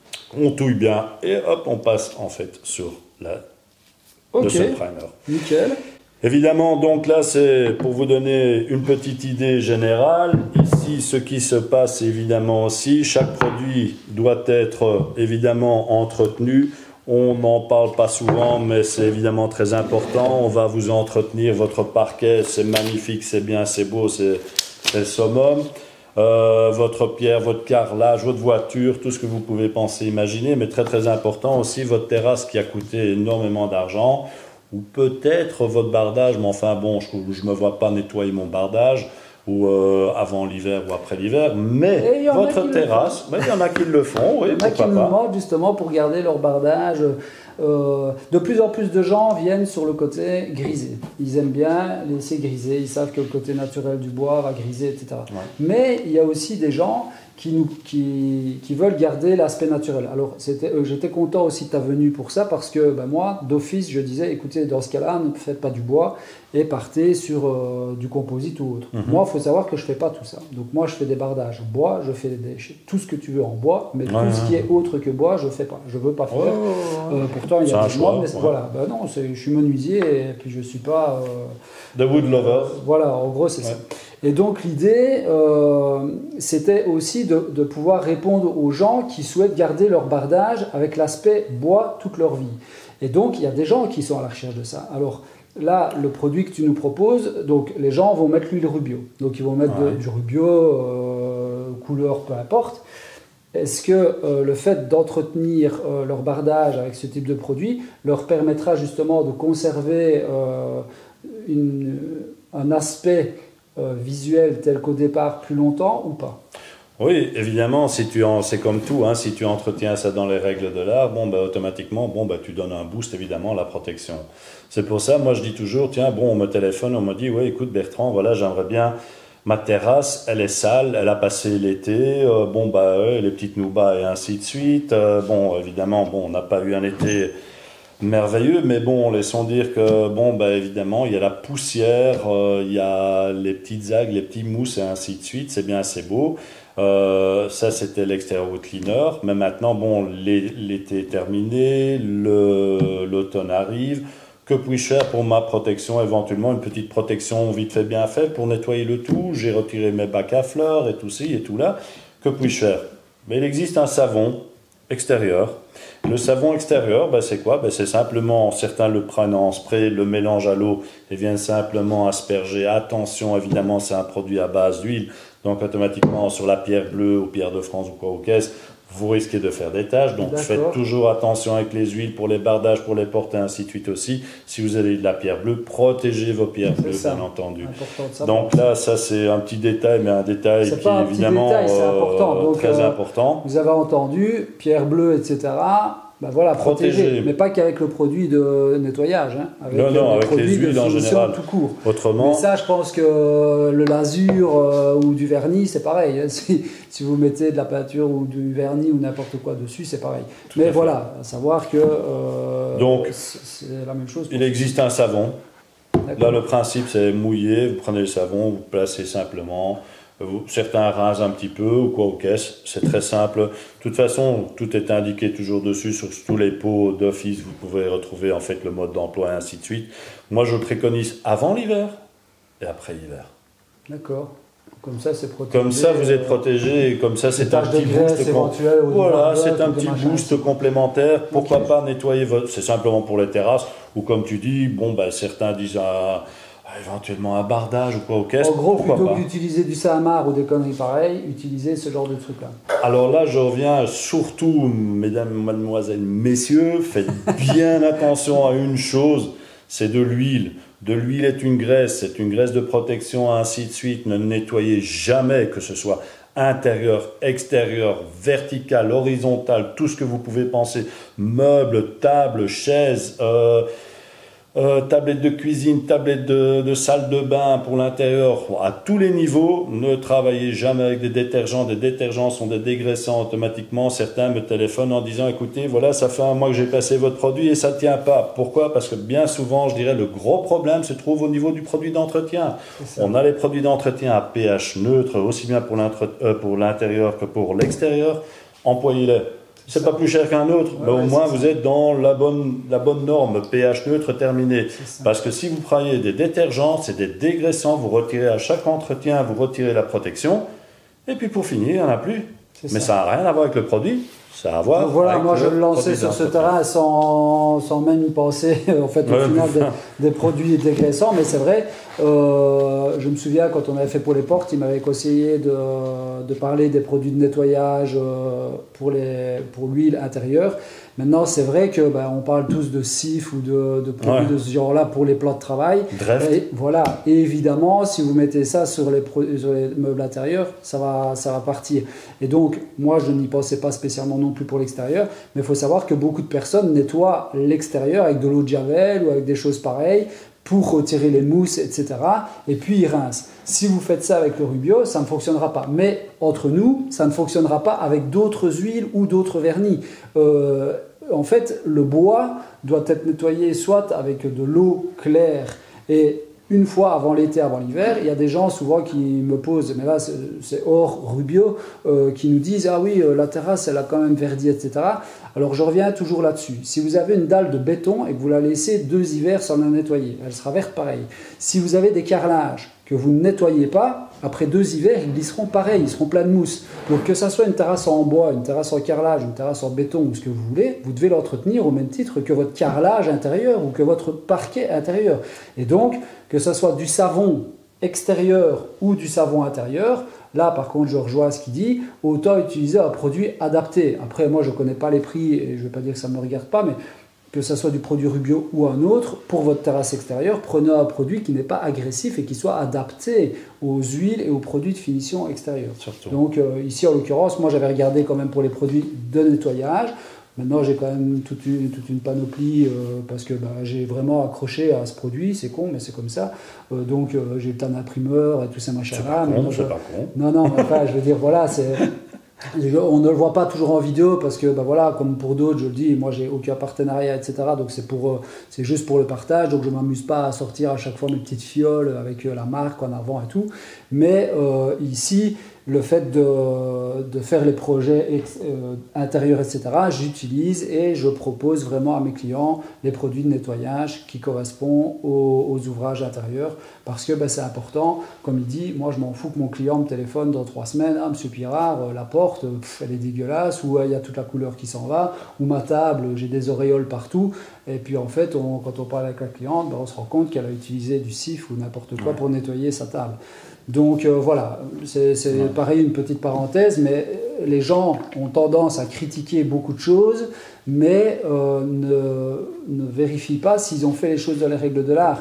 on touille bien et hop, on passe en fait sur la, okay. le sun primer. Nickel. Évidemment, donc là, c'est pour vous donner une petite idée générale. Ici, ce qui se passe évidemment aussi, chaque produit doit être évidemment entretenu. On n'en parle pas souvent, mais c'est évidemment très important. On va vous entretenir votre parquet, c'est magnifique, c'est bien, c'est beau, c'est le summum. Euh, votre pierre, votre carrelage, votre voiture, tout ce que vous pouvez penser, imaginer, mais très très important aussi, votre terrasse qui a coûté énormément d'argent. Ou peut-être votre bardage, mais enfin bon, je ne me vois pas nettoyer mon bardage ou euh, avant l'hiver ou après l'hiver, mais votre terrasse, mais il y en a qui le font, oui, il y en a qui nous demandent justement pour garder leur bardage. Euh, de plus en plus de gens viennent sur le côté grisé. Ils aiment bien laisser griser, ils savent que le côté naturel du bois va griser, et cetera. Ouais. Mais il y a aussi des gens qui, nous, qui, qui veulent garder l'aspect naturel. Alors, euh, j'étais content aussi de ta venue pour ça, parce que ben, moi, d'office, je disais, écoutez, dans ce cas-là, ne faites pas du bois et partez sur euh, du composite ou autre. Mm-hmm. Moi, il faut savoir que je ne fais pas tout ça. Donc, moi, je fais des bardages en bois, je fais des, tout ce que tu veux en bois, mais ouais, tout ouais. ce qui est autre que bois, je ne fais pas. Je ne veux pas faire. Ouais, ouais. Euh, pourtant, il y a des gens, mais ouais. voilà. Ben non, je suis menuisier et puis je ne suis pas... Euh, The wood lover. Euh, voilà, en gros, c'est ouais. ça. Et donc l'idée, euh, c'était aussi de, de pouvoir répondre aux gens qui souhaitent garder leur bardage avec l'aspect bois toute leur vie. Et donc il y a des gens qui sont à la recherche de ça. Alors là, le produit que tu nous proposes, donc les gens vont mettre l'huile Rubio. Donc ils vont mettre ouais. de, du Rubio, euh, couleur, peu importe. Est-ce que euh, le fait d'entretenir euh, leur bardage avec ce type de produit leur permettra justement de conserver euh, une, un aspect Euh, visuel tel qu'au départ plus longtemps ou pas? Oui, évidemment, si tu en, c'est comme tout, hein, si tu entretiens ça dans les règles de l'art, bon, bah, automatiquement, bon, bah, tu donnes un boost évidemment à la protection. C'est pour ça, moi je dis toujours, tiens, bon, on me téléphone, on me dit, ouais, écoute Bertrand, voilà, j'aimerais bien, ma terrasse, elle est sale, elle a passé l'été, euh, bon, bah, ouais, les petites noubas et ainsi de suite. Euh, bon, évidemment, bon, on n'a pas eu un été merveilleux, mais bon, laissons dire que, bon, bah, évidemment, il y a la poussière, euh, il y a les petites algues, les petits mousses et ainsi de suite, c'est bien, c'est beau. Euh, ça, c'était l'extérieur wood cleaner, mais maintenant, bon, l'été est terminé, l'automne arrive. Que puis-je faire pour ma protection? Éventuellement, une petite protection vite fait, bien fait pour nettoyer le tout. J'ai retiré mes bacs à fleurs et tout ci et tout là. Que puis-je faire? Mais il existe un savon extérieur. Le savon extérieur, ben c'est quoi? Ben c'est simplement, certains le prennent en spray, le mélangent à l'eau et viennent simplement asperger. Attention, évidemment, c'est un produit à base d'huile, donc automatiquement sur la pierre bleue ou pierre de France ou quoi au caisse, vous risquez de faire des taches. Donc faites toujours attention avec les huiles pour les bardages, pour les portes et ainsi de suite aussi. Si vous avez de la pierre bleue, protégez vos pierres bleues, bien entendu. Donc là, ça c'est un petit détail, mais un détail qui est évidemment détail, euh, important. Donc, très euh, important. Vous avez entendu, pierre bleue, et cetera. Ben voilà, protégé, protégé. Mais pas qu'avec le produit de nettoyage. Hein, avec non, non, avec les huiles en général. Tout court. Autrement. Mais ça, je pense que le lasur euh, ou du vernis, c'est pareil. Si, si vous mettez de la peinture ou du vernis ou n'importe quoi dessus, c'est pareil. Tout Mais à voilà, à savoir que euh, Donc, c'est la même chose. Il existe un savon. Là, le principe, c'est mouiller. Vous prenez le savon, vous placez simplement. Vous, certains rasent un petit peu ou quoi aux caisses. C'est très simple. De toute façon, tout est indiqué toujours dessus sur tous les pots d'office. Vous pouvez retrouver en fait le mode d'emploi et ainsi de suite. Moi, je préconise avant l'hiver et après l'hiver. D'accord. Comme ça, c'est protégé. Comme ça, vous êtes protégé. Et comme ça, c'est un petit boost. Voilà, c'est un petit boost complémentaire. Pourquoi okay. pas nettoyer votre. C'est simplement pour les terrasses. Ou comme tu dis, bon, ben, certains disent. Ah, éventuellement un bardage ou quoi aux caisses. En gros, pourquoi plutôt pas. que d'utiliser du Sahamar ou des conneries pareilles, utilisez ce genre de truc-là. Alors là, je reviens surtout, mesdames, mademoiselles, messieurs, faites bien attention à une chose, c'est de l'huile. De l'huile est une graisse, c'est une graisse de protection, ainsi de suite. Ne nettoyez jamais, que ce soit intérieur, extérieur, vertical, horizontal, tout ce que vous pouvez penser, meubles, tables, chaises, euh, Euh, tablette de cuisine, tablette de, de salle de bain pour l'intérieur, à tous les niveaux. Ne travaillez jamais avec des détergents. Des détergents sont des dégraissants automatiquement. Certains me téléphonent en disant, écoutez, voilà, ça fait un mois que j'ai passé votre produit et ça ne tient pas. Pourquoi? Parce que bien souvent, je dirais, le gros problème se trouve au niveau du produit d'entretien. On a les produits d'entretien à pH neutre, aussi bien pour l'intérieur que pour l'extérieur. Employez-les. C'est pas plus cher qu'un autre, ouais, mais au ouais, moins vous êtes dans la bonne, la bonne norme, pH neutre terminé. Parce que si vous prenez des détergents, c'est des dégraissants, vous retirez à chaque entretien, vous retirez la protection, et puis pour finir, il n'y en a plus. Mais ça n'a rien à voir avec le produit, ça a à voir. Donc voilà, avec moi le je le lançais sur ce terrain sans, sans même y penser, en fait, au ouais, final, des, des produits dégraissants, mais c'est vrai. Euh, je me souviens quand on avait fait pour les portes, il m'avait conseillé de, de parler des produits de nettoyage euh, pour, les, pour l'huile intérieure. Maintenant, c'est vrai que ben, on parle tous de sif ou de, de produits ouais. de ce genre-là pour les plans de travail. Et, voilà. Et évidemment, si vous mettez ça sur les, sur les meubles intérieurs, ça va, ça va partir. Et donc, moi, je n'y pensais pas spécialement non plus pour l'extérieur, mais il faut savoir que beaucoup de personnes nettoient l'extérieur avec de l'eau de javel ou avec des choses pareilles pour retirer les mousses, et cetera. Et puis ils rincent. Si vous faites ça avec le Rubio, ça ne fonctionnera pas. Mais entre nous, ça ne fonctionnera pas avec d'autres huiles ou d'autres vernis. Euh, en fait, le bois doit être nettoyé soit avec de l'eau claire et une fois avant l'été, avant l'hiver. Il y a des gens souvent qui me posent, mais là c'est hors Rubio, euh, qui nous disent « Ah oui, la terrasse, elle a quand même verdi, et cetera » Alors je reviens toujours là-dessus. Si vous avez une dalle de béton et que vous la laissez deux hivers sans la nettoyer, elle sera verte pareil. Si vous avez des carrelages que vous ne nettoyez pas, après deux hivers, ils glisseront pareil, ils seront pleins de mousse. Donc que ça soit une terrasse en bois, une terrasse en carrelage, une terrasse en béton ou ce que vous voulez, vous devez l'entretenir au même titre que votre carrelage intérieur ou que votre parquet intérieur. Et donc, que ce soit du savon extérieur ou du savon intérieur, là par contre je rejoins ce qu'il dit, autant utiliser un produit adapté. Après moi je ne connais pas les prix et je ne vais pas dire que ça ne me regarde pas, mais que ce soit du produit Rubio ou un autre, pour votre terrasse extérieure, prenez un produit qui n'est pas agressif et qui soit adapté aux huiles et aux produits de finition extérieure. Surtout. Donc euh, ici en l'occurrence, moi j'avais regardé quand même pour les produits de nettoyage. Maintenant, j'ai quand même toute une, toute une panoplie euh, parce que bah, j'ai vraiment accroché à ce produit. C'est con, mais c'est comme ça. Euh, donc, euh, j'ai un imprimeur et tout ça, machin-là. C'est pas con, c'est pas con. Non, non, mais enfin, je veux dire, voilà, c'est... On ne le voit pas toujours en vidéo parce que, bah voilà, comme pour d'autres, je le dis, moi j'ai aucun partenariat, et cetera. Donc c'est pour, c'est juste pour le partage. Donc je m'amuse pas à sortir à chaque fois mes petites fioles avec la marque en avant et tout. Mais euh, ici, le fait de, de faire les projets ex, euh, intérieurs, et cetera, j'utilise et je propose vraiment à mes clients les produits de nettoyage qui correspondent aux, aux ouvrages intérieurs parce que ben, c'est important. Comme il dit, moi je m'en fous que mon client me téléphone dans trois semaines. Ah, monsieur Pirard, la porte, pff, elle est dégueulasse, ou il y a toute la couleur qui s'en va, ou ma table, j'ai des auréoles partout. Et puis en fait, on, quand on parle avec la cliente, ben, on se rend compte qu'elle a utilisé du sif ou n'importe quoi ouais. pour nettoyer sa table. Donc euh, voilà, c'est ouais. pareil, une petite parenthèse, mais les gens ont tendance à critiquer beaucoup de choses, mais euh, ne, ne vérifient pas s'ils ont fait les choses dans les règles de l'art.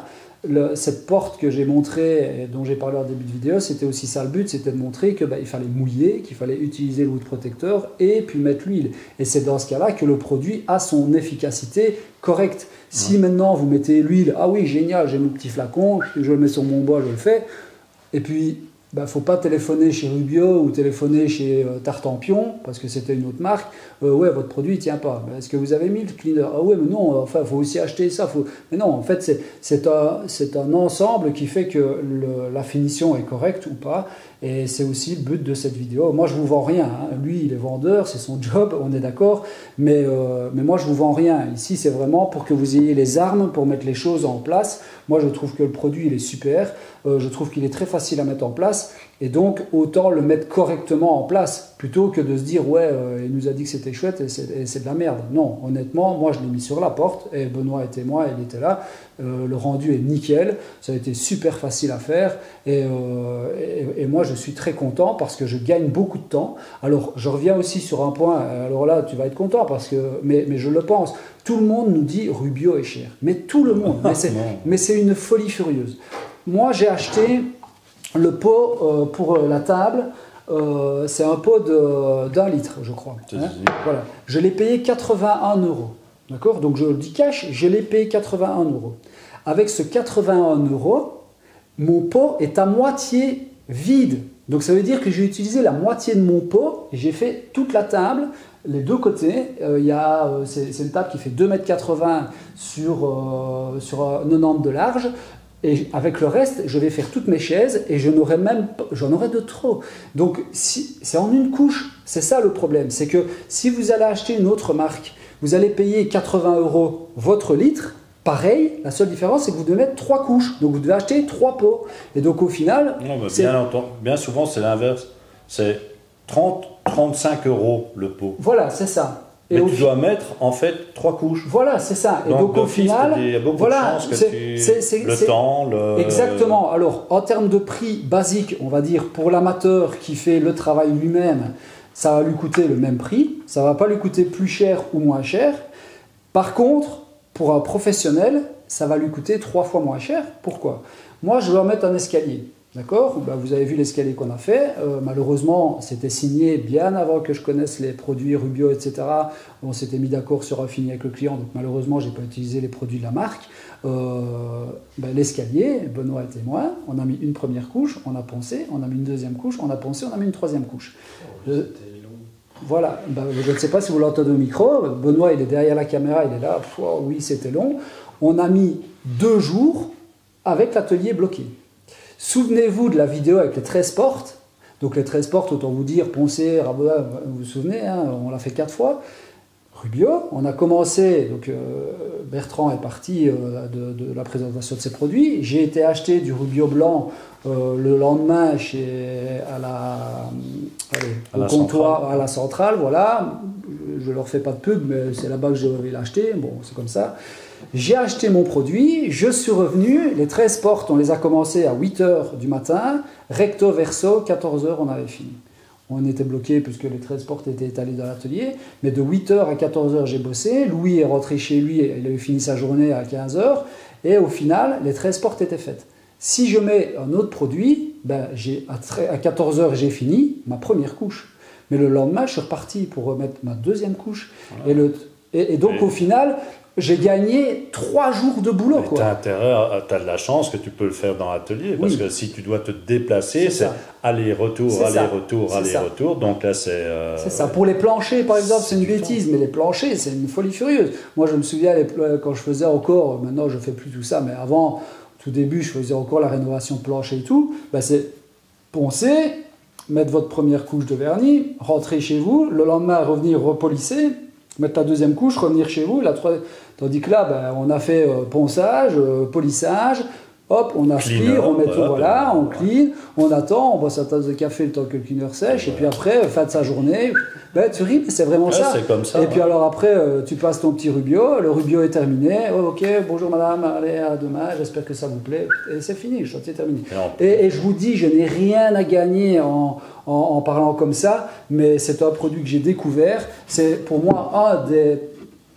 le, cette porte que j'ai montrée et dont j'ai parlé en début de vidéo, c'était aussi ça le but, c'était de montrer qu'il bah, fallait mouiller, qu'il fallait utiliser le wood protecteur et puis mettre l'huile. Et c'est dans ce cas-là que le produit a son efficacité correcte. Si ouais. maintenant vous mettez l'huile, ah oui génial, j'ai mon petit flacon, je le mets sur mon bois, je le fais, et puis il bah, ne faut pas téléphoner chez Rubio ou téléphoner chez euh, Tartampion, parce que c'était une autre marque. Euh, ouais, votre produit ne tient pas. Est-ce que vous avez mis le cleaner? Ah ouais, mais non, enfin, il faut aussi acheter ça. Faut... Mais non, en fait, c'est, c'est, un, c'est un ensemble qui fait que le, la finition est correcte ou pas. Et c'est aussi le but de cette vidéo. Moi, je ne vous vends rien. Hein. Lui, il est vendeur, c'est son job, on est d'accord. Mais, euh, mais moi, je ne vous vends rien. Ici, c'est vraiment pour que vous ayez les armes pour mettre les choses en place. Moi, je trouve que le produit, il est super. Euh, je trouve qu'il est très facile à mettre en place. Et donc, autant le mettre correctement en place, plutôt que de se dire, ouais, euh, il nous a dit que c'était chouette et c'est, et c'est de la merde. Non, honnêtement, moi, je l'ai mis sur la porte, et Benoît était moi, il était là. Euh, le rendu est nickel, ça a été super facile à faire, et, euh, et, et moi, je suis très content parce que je gagne beaucoup de temps. Alors, je reviens aussi sur un point, alors là, tu vas être content, parce que, mais, mais je le pense, tout le monde nous dit Rubio est cher, mais tout le monde, mais c'est, mais c'est une folie furieuse. Moi, j'ai acheté le pot euh, pour la table, euh, c'est un pot de, d'un litre, je crois. Hein, voilà. Je l'ai payé quatre-vingt-un euros. D'accord? Donc je le dis cash, je l'ai payé quatre-vingt-un euros. Avec ce quatre-vingt-un euros, mon pot est à moitié vide. Donc ça veut dire que j'ai utilisé la moitié de mon pot et j'ai fait toute la table, les deux côtés. Euh, y a, euh, c'est, c'est une table qui fait deux mètres quatre-vingts sur, euh, sur quatre-vingt-dix de large. Et avec le reste, je vais faire toutes mes chaises et je n'aurai même, j'en aurai de trop. Donc, si, c'est en une couche. C'est ça le problème. C'est que si vous allez acheter une autre marque, vous allez payer quatre-vingts euros votre litre. Pareil, la seule différence, c'est que vous devez mettre trois couches. Donc, vous devez acheter trois pots. Et donc, au final... Non, mais bien, entendu, bien souvent, c'est l'inverse. C'est trente à trente-cinq euros le pot. Voilà, c'est ça. Mais et tu dois mettre en fait trois couches. Voilà, c'est ça. Et donc, donc au final, il y a beaucoup voilà, de chances que c'est, tu... c'est, c'est, le c'est... temps, le... Exactement. Alors, en termes de prix basique, on va dire pour l'amateur qui fait le travail lui-même, ça va lui coûter le même prix. Ça va pas lui coûter plus cher ou moins cher. Par contre, pour un professionnel, ça va lui coûter trois fois moins cher. Pourquoi? Moi, je dois mettre un escalier. D'accord? Ben, vous avez vu l'escalier qu'on a fait. Euh, malheureusement, c'était signé bien avant que je connaisse les produits Rubio, et cetera. On s'était mis d'accord sur un fini avec le client, donc malheureusement, je n'ai pas utilisé les produits de la marque. Euh, ben, l'escalier, Benoît et témoin, on a mis une première couche, on a poncé, on a mis une deuxième couche, on a poncé, on a mis une troisième couche. Oh, euh, c'était long. Voilà, ben, je ne sais pas si vous l'entendez au micro. Benoît, il est derrière la caméra, il est là. Oh, oui, c'était long. On a mis deux jours avec l'atelier bloqué. Souvenez-vous de la vidéo avec les treize portes. Donc les treize portes, autant vous dire, poncer, rabotage, vous vous souvenez, hein, on l'a fait quatre fois. Rubio, on a commencé, donc euh, Bertrand est parti euh, de, de la présentation de ses produits. J'ai été acheter du Rubio blanc euh, le lendemain chez, à la, allez, à au la comptoir, centrale. à la centrale, voilà. Je ne leur fais pas de pub, mais c'est là-bas que je vais l'acheter. Bon, c'est comme ça. J'ai acheté mon produit, je suis revenu, les treize portes, on les a commencées à huit heures du matin, recto verso, quatorze heures, on avait fini. On était bloqué puisque les treize portes étaient étalées dans l'atelier, mais de huit heures à quatorze heures, j'ai bossé. Louis est rentré chez lui, il avait fini sa journée à quinze heures, et au final, les treize portes étaient faites. Si je mets un autre produit, ben, j'ai, à quatorze heures, j'ai fini ma première couche. Mais le lendemain, je suis reparti pour remettre ma deuxième couche. Voilà. Et, le, et, et donc, et... au final... j'ai gagné trois jours de boulot. Tu as intérêt, tu as de la chance que tu peux le faire dans l'atelier, parce oui. que si tu dois te déplacer, c'est, c'est aller-retour, c'est aller-retour, c'est aller-retour. Ça. Donc là, c'est. Euh, c'est ça. Pour les planchers, par exemple, c'est, c'est une bêtise, temps. Mais les planchers, c'est une folie furieuse. Moi, je me souviens les, quand je faisais encore, maintenant, je ne fais plus tout ça, mais avant, tout début, je faisais encore la rénovation de plancher et tout. Ben, c'est poncer, mettre votre première couche de vernis, rentrer chez vous, le lendemain, revenir repolisser. Mettre la deuxième couche, revenir chez vous, la troisième... tandis que là, ben, on a fait euh, ponçage, euh, polissage, hop, on aspire, on met tout, voilà, on clean, on attend, on boit sa tasse de café le temps que le cleaner sèche, et puis après, fin de sa journée, ben, tu ris, mais c'est vraiment ouais, ça. C'est comme ça. Et ouais. puis alors après, euh, tu passes ton petit Rubio, le Rubio est terminé, oh, ok, bonjour madame, allez, à demain, j'espère que ça vous plaît, et c'est fini, le chantier est terminé. Et, et, et je vous dis, je n'ai rien à gagner en... En, en parlant comme ça, mais c'est un produit que j'ai découvert. C'est pour moi un des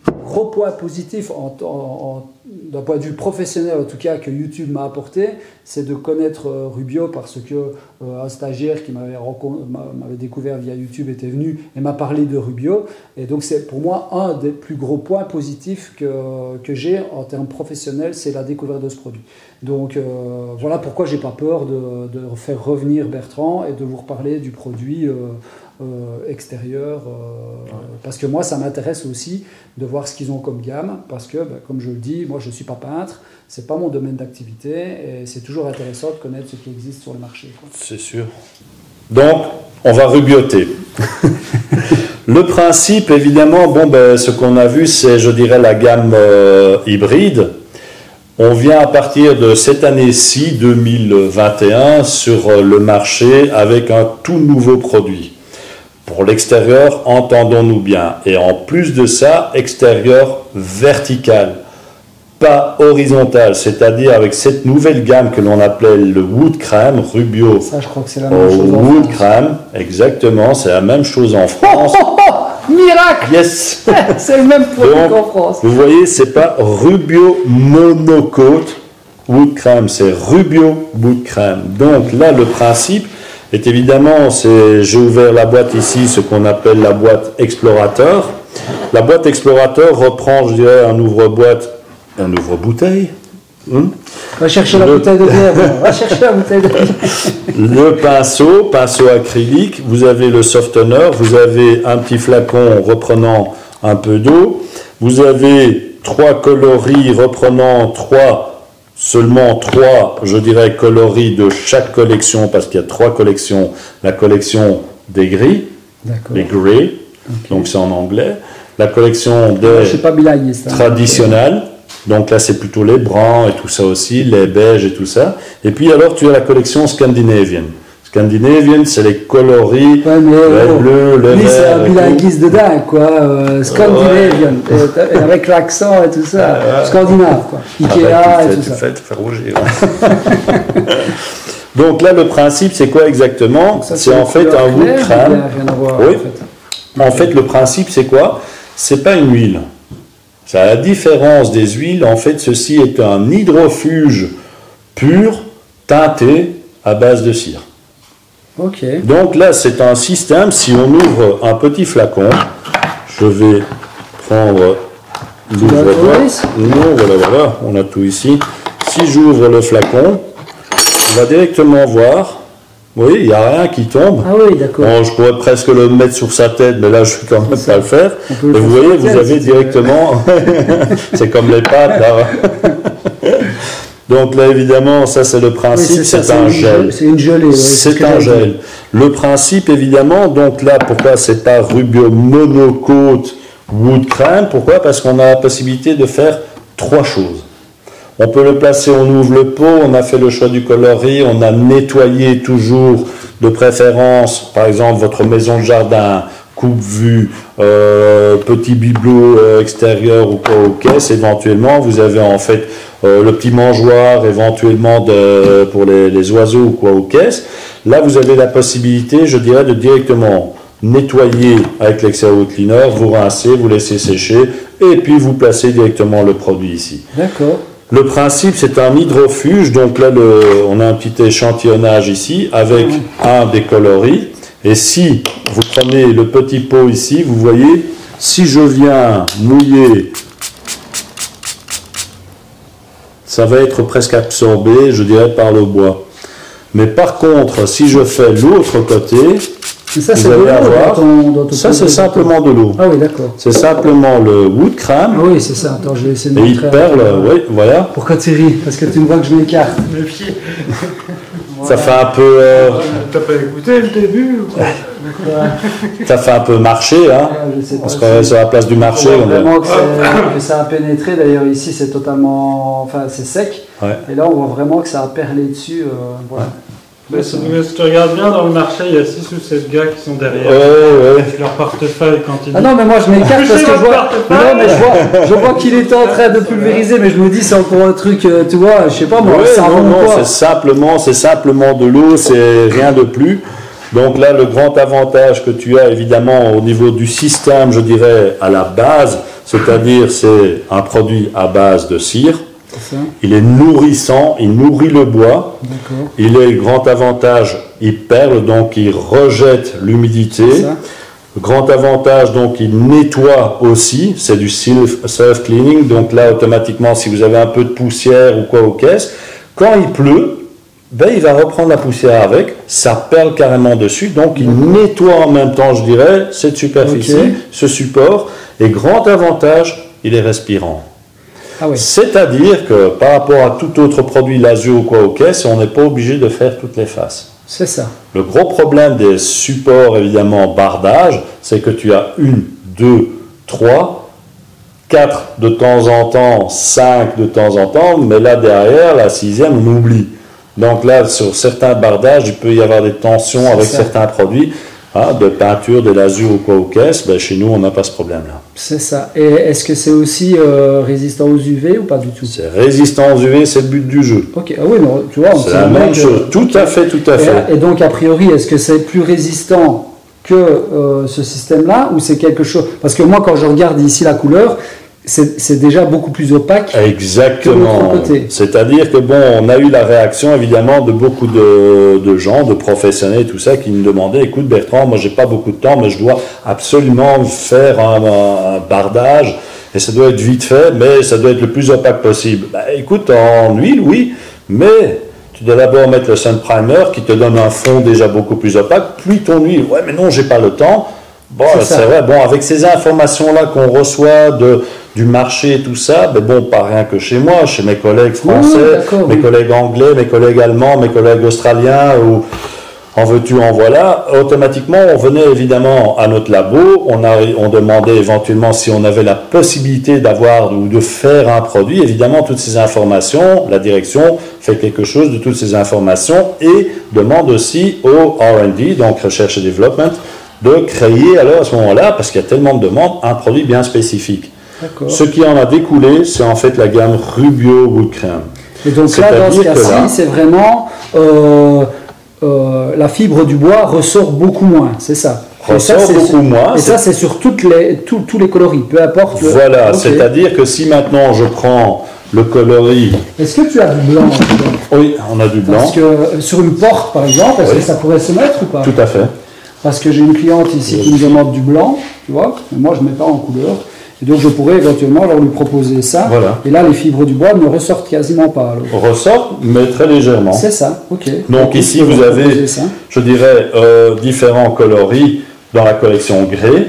gros point positif en, en, en, d'un point de vue professionnel en tout cas que YouTube m'a apporté, c'est de connaître euh, Rubio parce que euh, un stagiaire qui m'avait, m'avait découvert via YouTube était venu et m'a parlé de Rubio. Et donc c'est pour moi un des plus gros points positifs que, que j'ai en termes professionnels, c'est la découverte de ce produit. Donc euh, voilà pourquoi j'ai pas peur de, de faire revenir Bertrand et de vous reparler du produit euh, Euh, extérieur, euh, ouais. Parce que moi ça m'intéresse aussi de voir ce qu'ils ont comme gamme, parce que bah, comme je le dis, moi je ne suis pas peintre, c'est pas mon domaine d'activité et c'est toujours intéressant de connaître ce qui existe sur le marché. C'est sûr. Donc on va rubioter. Le principe évidemment, bon, ben, ce qu'on a vu c'est je dirais la gamme euh, hybride. On vient à partir de cette année-ci, deux mille vingt et un, sur le marché avec un tout nouveau produit. Pour l'extérieur, entendons-nous bien. Et en plus de ça, extérieur vertical, pas horizontal. C'est-à-dire avec cette nouvelle gamme que l'on appelait le Wood Crème, Rubio. Ça, je crois que c'est la même oh, chose en Wood France. Crème, exactement, c'est la même chose en France. Oh, oh, oh, miracle. Yes. C'est le même produit Donc, qu'en France. Vous voyez, c'est pas Rubio Monocoat Wood Crème, c'est Rubio Wood Crème. Donc là, le principe est évidemment, c'est, j'ai ouvert la boîte ici, ce qu'on appelle la boîte Explorateur. La boîte Explorateur reprend, je dirais, un ouvre-boîte, un ouvre-bouteille. Hum. Va chercher la le... bouteille de bière. Va chercher la bouteille de bière. Le pinceau, pinceau acrylique, vous avez le softener, vous avez un petit flacon reprenant un peu d'eau, vous avez trois coloris reprenant trois seulement trois, je dirais, coloris de chaque collection, parce qu'il y a trois collections. La collection des gris, les grey, okay. Donc c'est en anglais. La collection des traditionnels, donc là c'est plutôt les bruns et tout ça aussi, les beiges et tout ça. Et puis alors tu as la collection Scandinavian. Scandinavian, c'est les coloris, ouais, mais, le oh, bleu, le lui, vert. C'est un bilinguisme de dingue, quoi. Euh, Scandinavian, ouais. Et, avec l'accent et tout ça. Euh, Scandinave, quoi. Ikea ah, et tout ça. Fait, faire rougir. Donc là, le principe, c'est quoi exactement? C'est en fait un wood crème. Oui. En fait. en fait, le principe, c'est quoi? C'est pas une huile. C'est à la différence des huiles. En fait, ceci est un hydrofuge pur, teinté à base de cire. Okay. Donc là, c'est un système, si on ouvre un petit flacon, je vais prendre l'ouvre-boîte. Non, voilà, voilà, on a tout ici. Si j'ouvre le flacon, on va directement voir, oui, il n'y a rien qui tombe. Ah oui, d'accord. Bon, je pourrais presque le mettre sur sa tête, mais là, je ne vais quand même pas le faire. Mais vous voyez, vous avez directement, c'est comme les pâtes, là. Donc là, évidemment, ça c'est le principe, oui, c'est, c'est un gel. C'est une gelée. Oui, c'est, c'est un gel. Le principe, évidemment, donc là, pourquoi c'est pas Rubio Monocoat Wood Crème? Pourquoi? Parce qu'on a la possibilité de faire trois choses. On peut le placer, on ouvre le pot, on a fait le choix du coloris, on a nettoyé toujours, de préférence, par exemple, votre maison de jardin, coupe-vue, euh, petit bibelot euh, extérieur ou quoi aux caisses, éventuellement, vous avez en fait euh, le petit mangeoire, éventuellement de, pour les, les oiseaux ou quoi aux caisses. Là, vous avez la possibilité, je dirais, de directement nettoyer avec l'extérieur cleaner, vous rincez, vous laissez sécher, et puis vous placez directement le produit ici. D'accord. Le principe, c'est un hydrofuge, donc là, le, on a un petit échantillonnage ici, avec mmh. un des coloris. Et si vous prenez le petit pot ici, vous voyez, si je viens mouiller, ça va être presque absorbé, je dirais, par le bois. Mais par contre, si je fais l'autre côté, ça, vous allez avoir, dans ton, dans ton ça c'est simplement de l'eau. Ah oui, d'accord. C'est simplement le wood crème. Ah oui, c'est ça. Attends, je vais essayer de et montrer. Et il perle, oui, voilà. Pourquoi tu ris? Parce que tu me vois que je m'écarte. Le pied. Ça fait un peu... Euh... T'as pas écouté le début ou quoi? Ça fait un peu marché, hein. Ouais, je parce qu'on est sur la place du marché. On voit vraiment que, que ça a pénétré. D'ailleurs, ici, c'est totalement... Enfin, c'est sec. Ouais. Et là, on voit vraiment que ça a perlé dessus. Euh, voilà. Ouais. Mais si, mais si tu regardes bien dans le marché, il y a six ou sept gars qui sont derrière. Ouais, ouais. Avec leur portefeuille quand ils... Ah non, mais moi je m'écarte parce que je vois, non, mais je vois, je vois qu'il était en train de pulvériser, mais je me dis c'est encore un truc, tu vois, je sais pas moi, ouais, ça non, non, quoi. c'est simplement, c'est simplement de l'eau, c'est rien de plus. Donc là, le grand avantage que tu as évidemment au niveau du système, je dirais, à la base, c'est-à-dire c'est un produit à base de cire. Il est nourrissant, il nourrit le bois. Il est grand avantage, il perle, donc il rejette l'humidité. Grand avantage, donc il nettoie aussi, c'est du self-cleaning, donc là automatiquement si vous avez un peu de poussière ou quoi aux caisses, quand il pleut, ben, il va reprendre la poussière avec, ça perle carrément dessus, donc il nettoie en même temps, je dirais, cette superficie, okay. ce support, et grand avantage, il est respirant. Ah oui. C'est-à-dire que par rapport à tout autre produit laseux ou quoi aux caisses, on n'est pas obligé de faire toutes les faces. C'est ça. Le gros problème des supports, évidemment, bardage, c'est que tu as une, deux, trois, quatre de temps en temps, cinq de temps en temps, mais là derrière, la sixième, on oublie. Donc là, sur certains bardages, il peut y avoir des tensions avec ça. Certains produits, hein, de peinture, de lasure ou quoi aux caisses. Ben, chez nous, on n'a pas ce problème-là. C'est ça. Et est-ce que c'est aussi euh, résistant aux U V ou pas du tout? C'est résistant aux U V, c'est le but du jeu. Ok. Ah oui, non, tu vois. C'est la même chose. Tout à fait, tout à fait. Et, et donc, a priori, est-ce que c'est plus résistant que euh, ce système-là ou c'est quelque chose? Parce que moi, quand je regarde ici la couleur, c'est déjà beaucoup plus opaque. Exactement. C'est-à-dire que bon, on a eu la réaction évidemment de beaucoup de, de gens, de professionnels et tout ça, qui nous demandaient, écoute Bertrand, moi j'ai pas beaucoup de temps, mais je dois absolument faire un, un, un bardage, et ça doit être vite fait, mais ça doit être le plus opaque possible. Ben, écoute, en huile, oui, mais tu dois d'abord mettre le sun primer qui te donne un fond déjà beaucoup plus opaque, puis ton huile. Ouais, mais non, j'ai pas le temps. Bon, c'est vrai, bon, avec ces informations-là qu'on reçoit de, du marché et tout ça, ben bon, pas rien que chez moi, chez mes collègues français, oui, mes oui. collègues anglais, mes collègues allemands, mes collègues australiens, ou en veux-tu, en voilà, automatiquement, on venait évidemment à notre labo, on, a, on demandait éventuellement si on avait la possibilité d'avoir ou de faire un produit. Évidemment, toutes ces informations, la direction fait quelque chose de toutes ces informations et demande aussi au R and D, donc Recherche et Développement, de créer alors à ce moment-là, parce qu'il y a tellement de demandes, un produit bien spécifique. Ce qui en a découlé, c'est en fait la gamme Rubio Wood Cream. Et donc là, dans ce cas-ci, c'est vraiment euh, euh, la fibre du bois ressort beaucoup moins, c'est ça. Ressort ça, beaucoup sur, moins. Et ça, c'est sur toutes les, tout, tous les coloris, peu importe. Le... Voilà, okay. C'est-à-dire que si maintenant je prends le coloris... Est-ce que tu as du blanc? Oui, on a du blanc. Parce que sur une porte, par exemple, est-ce oui. que ça pourrait se mettre ou pas? Tout à fait. Parce que j'ai une cliente ici oui. qui me demande du blanc, tu vois, mais moi je ne mets pas en couleur. Et donc je pourrais éventuellement leur lui proposer ça. Voilà. Et là, les fibres du bois ne ressortent quasiment pas. Alors. Ressortent, mais très légèrement. C'est ça, ok. Donc, donc ici, vous avez, ça. je dirais, euh, différents coloris dans la collection grès,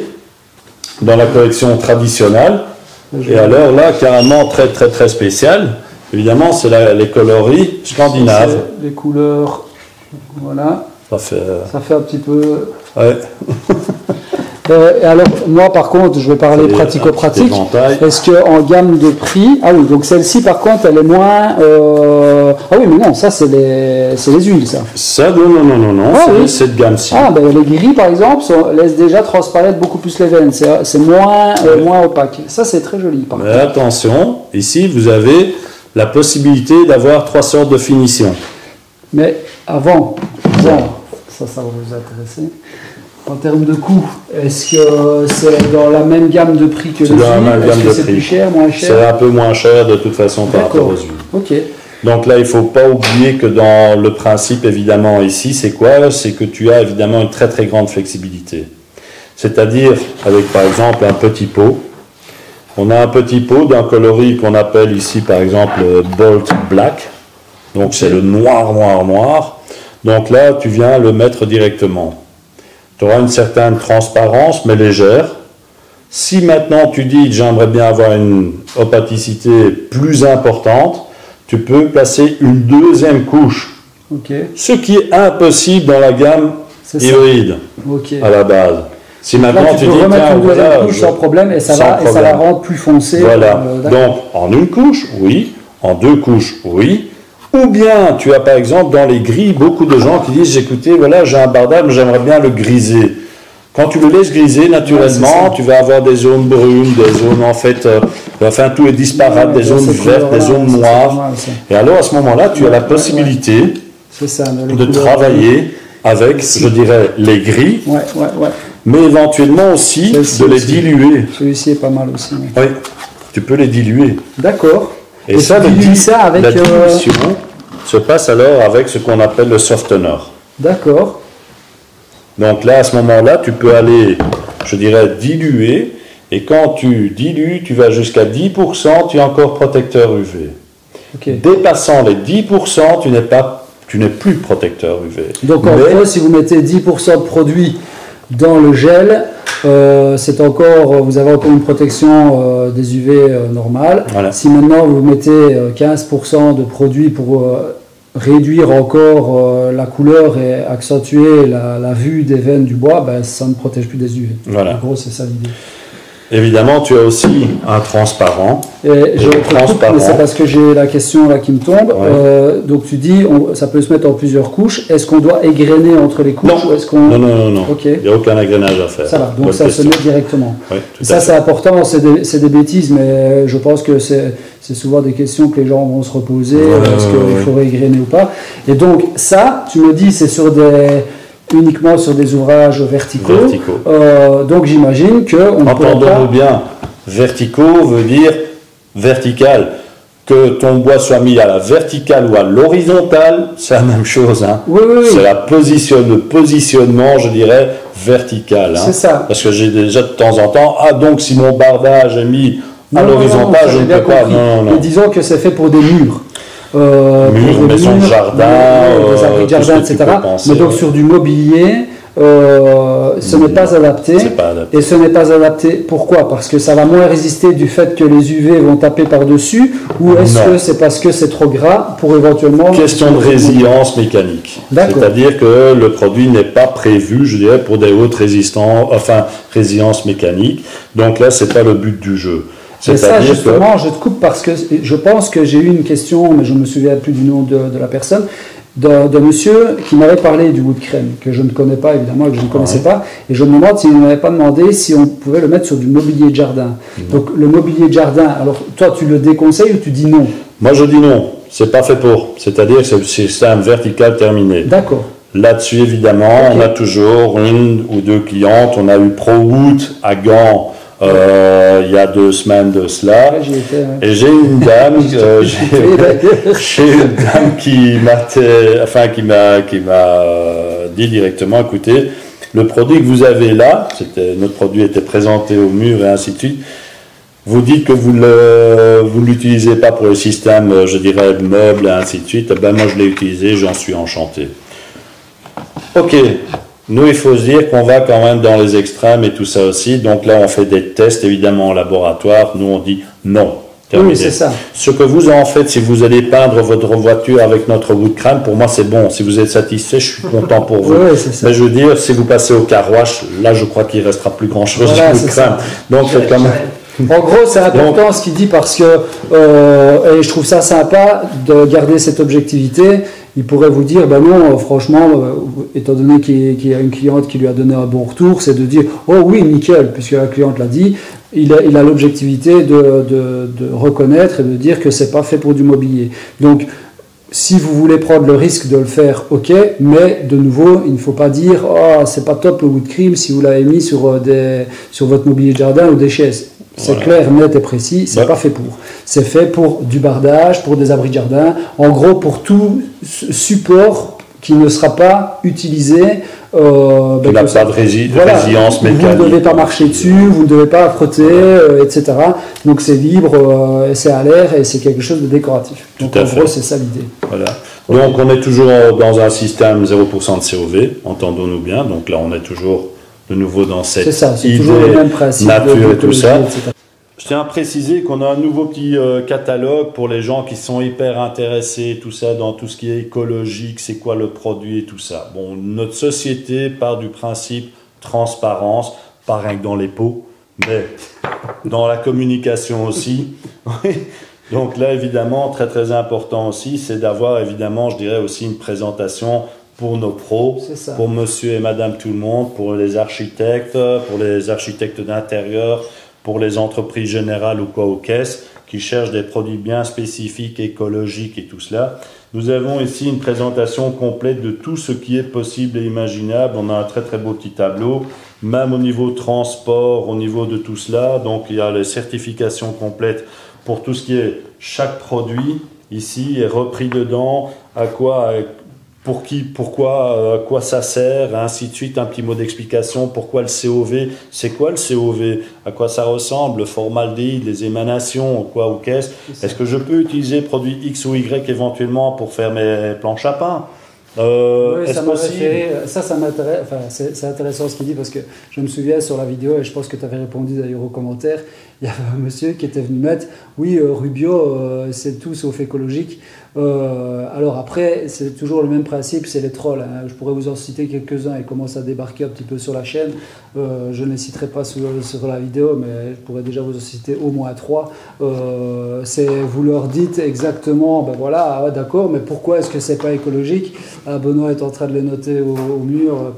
dans la collection traditionnelle. Et alors là, carrément très très très spécial. Évidemment, c'est les coloris scandinaves. Les couleurs, voilà. Ça fait, euh... ça fait un petit peu... Ouais. euh, et alors, moi, par contre, je vais parler pratico-pratique. Est-ce qu'en gamme de prix... Ah oui, donc celle-ci, par contre, elle est moins... Euh... Ah oui, mais non, ça, c'est les, les huiles, ça. Ça, non, non, non, non, non ah, c'est oui. cette gamme-ci. Ah, ben les gris, par exemple, sont, laissent déjà transparaître beaucoup plus les veines. C'est moins, oui. euh, moins opaque. Ça, c'est très joli, par mais contre. Attention, ici, vous avez la possibilité d'avoir trois sortes de finitions. Mais avant... avant ça, ça va vous intéresser. En termes de coût, est-ce que c'est dans la même gamme de prix que les huiles? Est-ce que c'est plus cher, moins cher? C'est un peu moins cher de toute façon par rapport aux huiles. Ok. Donc là, il ne faut pas oublier que dans le principe, évidemment, ici, c'est quoi? C'est que tu as évidemment une très très grande flexibilité. C'est-à-dire, avec par exemple un petit pot, on a un petit pot d'un coloris qu'on appelle ici par exemple Bolt Black. Donc c'est le noir, noir, noir. Donc là, tu viens le mettre directement. Tu auras une certaine transparence, mais légère. Si maintenant tu dis j'aimerais bien avoir une opaticité plus importante, tu peux placer une deuxième couche. Okay. Ce qui est impossible dans la gamme hybride okay. à la base. Si maintenant là, tu, tu peux dis remettre tiens, une deuxième voilà, couche sans problème et ça, sans va, problème. et ça la rend plus foncée. Voilà. Euh, Donc en une couche, oui. En deux couches, oui. Ou bien, tu as par exemple dans les gris, beaucoup de gens qui disent, écoutez, voilà, j'ai un bardage, mais j'aimerais bien le griser. Quand tu le laisses griser, naturellement, ouais, tu vas avoir des zones brunes, des zones en fait, euh, enfin tout est disparate, ouais, des zones vertes, des zones noires. Normal, et alors à ce moment-là, tu ouais, as la possibilité ouais, ouais. Ça, de travailler avec, je dirais, les gris. Ouais, ouais, ouais. mais éventuellement aussi de les aussi. diluer. Celui-ci est pas mal aussi. Oui, oui, tu peux les diluer. D'accord. Et, Et ça, tu dilues ça avec... la dilution euh... se passe alors avec ce qu'on appelle le softener. D'accord. Donc là, à ce moment-là, tu peux aller, je dirais, diluer. Et quand tu dilues, tu vas jusqu'à dix pour cent, tu es encore protecteur U V. Okay. Dépassant les dix pour cent, tu n'es pas, tu n'es plus protecteur U V. Donc en Mais, gros, si vous mettez dix pour cent de produit dans le gel, euh, c'est encore, vous avez encore une protection euh, des U V euh, normale. Voilà. Si maintenant vous mettez euh, quinze pour cent de produit pour euh, réduire encore euh, la couleur et accentuer la, la vue des veines du bois, ben, ça ne protège plus des U V. Voilà. En gros, c'est ça l'idée. Évidemment, tu as aussi un transparent. Et je coupe, mais c'est parce que j'ai la question là qui me tombe. Ouais. Euh, donc tu dis, on, ça peut se mettre en plusieurs couches. Est-ce qu'on doit égrener entre les couches non. ou est-ce qu'on... non, non, non, non. Okay. Il n'y a aucun égrenage à faire. Ça va, donc Bonne ça question. se met directement. Oui, ça c'est important, c'est des, c'est des bêtises, mais je pense que c'est, c'est souvent des questions que les gens vont se reposer, ouais, est-ce qu'il ouais. faudrait égrener ou pas. Et donc ça, tu me dis, c'est sur des... uniquement sur des ouvrages verticaux. verticaux. Euh, donc j'imagine qu'on ne peut pas... Entendons-nous bien. Verticaux veut dire vertical. Que ton bois soit mis à la verticale ou à l'horizontale, c'est la même chose. Hein. Oui, oui, oui. C'est la position, le positionnement, je dirais, vertical. Hein. C'est ça. Parce que j'ai déjà de temps en temps, ah donc si mon bardage est mis à l'horizontale, je ne peux pas. Non, non, non. Mais disons que c'est fait pour des murs. Euh, murs, maison de jardin, euh, des abris de jardin, et cetera. Mais donc ouais. sur du mobilier, euh, ce n'est pas adapté. pas adapté. Et ce n'est pas adapté. Pourquoi? Parce que ça va moins résister du fait que les U V vont taper par-dessus, ou est-ce non. que c'est parce que c'est trop gras pour éventuellement... Question de résilience mécanique. C'est-à-dire que le produit n'est pas prévu, je dirais, pour des hautes résistances, enfin, résilience mécanique. Donc là, c'est pas le but du jeu. C'est ça, justement, que... je te coupe parce que je pense que j'ai eu une question, mais je ne me souviens plus du nom de, de la personne, d'un monsieur qui m'avait parlé du wood crème, que je ne connais pas évidemment, que je ne connaissais ouais. pas, et je me demande s'il ne m'avait pas demandé si on pouvait le mettre sur du mobilier de jardin. Mmh. Donc le mobilier de jardin, alors toi tu le déconseilles ou tu dis non? Moi je dis non, c'est pas fait pour, c'est-à-dire que c'est un système vertical terminé. D'accord. Là-dessus évidemment, okay. on a toujours une ou deux clientes, on a eu ProWood à Gand, Euh, il y a deux semaines de cela, ouais, été, ouais. et j'ai une dame, euh, j'ai une dame qui m'a, enfin qui m'a, qui m'a dit directement, écoutez, le produit que vous avez là, c'était notre produit était présenté au mur et ainsi de suite. Vous dites que vous le, vous l'utilisez pas pour les systèmes, je dirais meubles et ainsi de suite. Ben moi je l'ai utilisé, j'en suis enchanté. Ok. Nous, il faut se dire qu'on va quand même dans les extrêmes et tout ça aussi. Donc là, on fait des tests, évidemment, en laboratoire. Nous, on dit non. Terminé. Oui, c'est ça. Ce que vous en faites, si vous allez peindre votre voiture avec notre wood crème, pour moi, c'est bon. Si vous êtes satisfait, je suis content pour vous. Oui, c'est ça. Mais je veux dire, si vous passez au car wash, là, je crois qu'il ne restera plus grand-chose voilà, de wood crème. Donc, c'est quand même... En gros, c'est important Donc, ce qu'il dit parce que, euh, et je trouve ça sympa de garder cette objectivité. Il pourrait vous dire, ben non, franchement, euh, étant donné qu'il, qu'il y a une cliente qui lui a donné un bon retour, c'est de dire, oh oui, nickel, puisque la cliente l'a dit, il a, il a l'objectivité de, de, de reconnaître et de dire que c'est pas fait pour du mobilier. Donc, si vous voulez prendre le risque de le faire, ok, mais de nouveau, il ne faut pas dire, oh, c'est pas top le wood cream si vous l'avez mis sur, des, sur votre mobilier de jardin ou des chaises. C'est voilà. Clair, net et précis, c'est ouais. pas fait pour. C'est fait pour du bardage, pour des abris de jardin, en gros pour tout support qui ne sera pas utilisé. Euh, ben, qui n'a pas de rési- voilà. résilience mécanique. Vous ne devez pas marcher dessus, vous ne devez pas frotter, euh, et cetera. Donc c'est libre, euh, c'est à l'air et c'est quelque chose de décoratif. Tout Donc à en fait. gros, c'est ça l'idée. Voilà. Donc on est toujours dans un système zéro pour cent de C O V, entendons-nous bien. Donc là on est toujours de nouveau dans cette c'est ça, c'est idée, toujours le même principe nature de, et tout ça. et cetera. Je tiens à préciser qu'on a un nouveau petit euh, catalogue pour les gens qui sont hyper intéressés, tout ça, dans tout ce qui est écologique, c'est quoi le produit et tout ça. Bon, notre société part du principe transparence, pas rien que dans les pots, mais dans la communication aussi. Donc là, évidemment, très très important aussi, c'est d'avoir évidemment, je dirais aussi une présentation pour nos pros, pour monsieur et madame tout le monde, pour les architectes, pour les architectes d'intérieur, pour les entreprises générales ou quoi aux caisses qui cherchent des produits bien spécifiques, écologiques et tout cela. Nous avons ici une présentation complète de tout ce qui est possible et imaginable. On a un très très beau petit tableau même au niveau transport, au niveau de tout cela. Donc il y a les certifications complètes pour tout ce qui est chaque produit ici est repris dedans, à quoi, pour qui, pourquoi, à quoi ça sert, et ainsi de suite, un petit mot d'explication, pourquoi le C O V, c'est quoi le C O V, à quoi ça ressemble, le formaldéhyde, les émanations, quoi ou qu'est-ce, est-ce que je peux utiliser produit X ou Y éventuellement pour faire mes planches à pain? Euh, oui, ça m'a référé, ça, ça m'intéresse, enfin, c'est intéressant ce qu'il dit parce que je me souviens sur la vidéo, et je pense que tu avais répondu d'ailleurs aux commentaires, il y avait un monsieur qui était venu mettre, oui, euh, Rubio, euh, c'est tout sauf écologique. Euh, alors après, c'est toujours le même principe, c'est les trolls. Hein. Je pourrais vous en citer quelques-uns et commencer à débarquer un petit peu sur la chaîne. Euh, je ne les citerai pas sur, sur la vidéo, mais je pourrais déjà vous en citer au moins trois. Euh, c'est, vous leur dites exactement, ben voilà, ah, d'accord, mais pourquoi est-ce que c'est pas écologique? Ah, Benoît est en train de les noter au, au mur.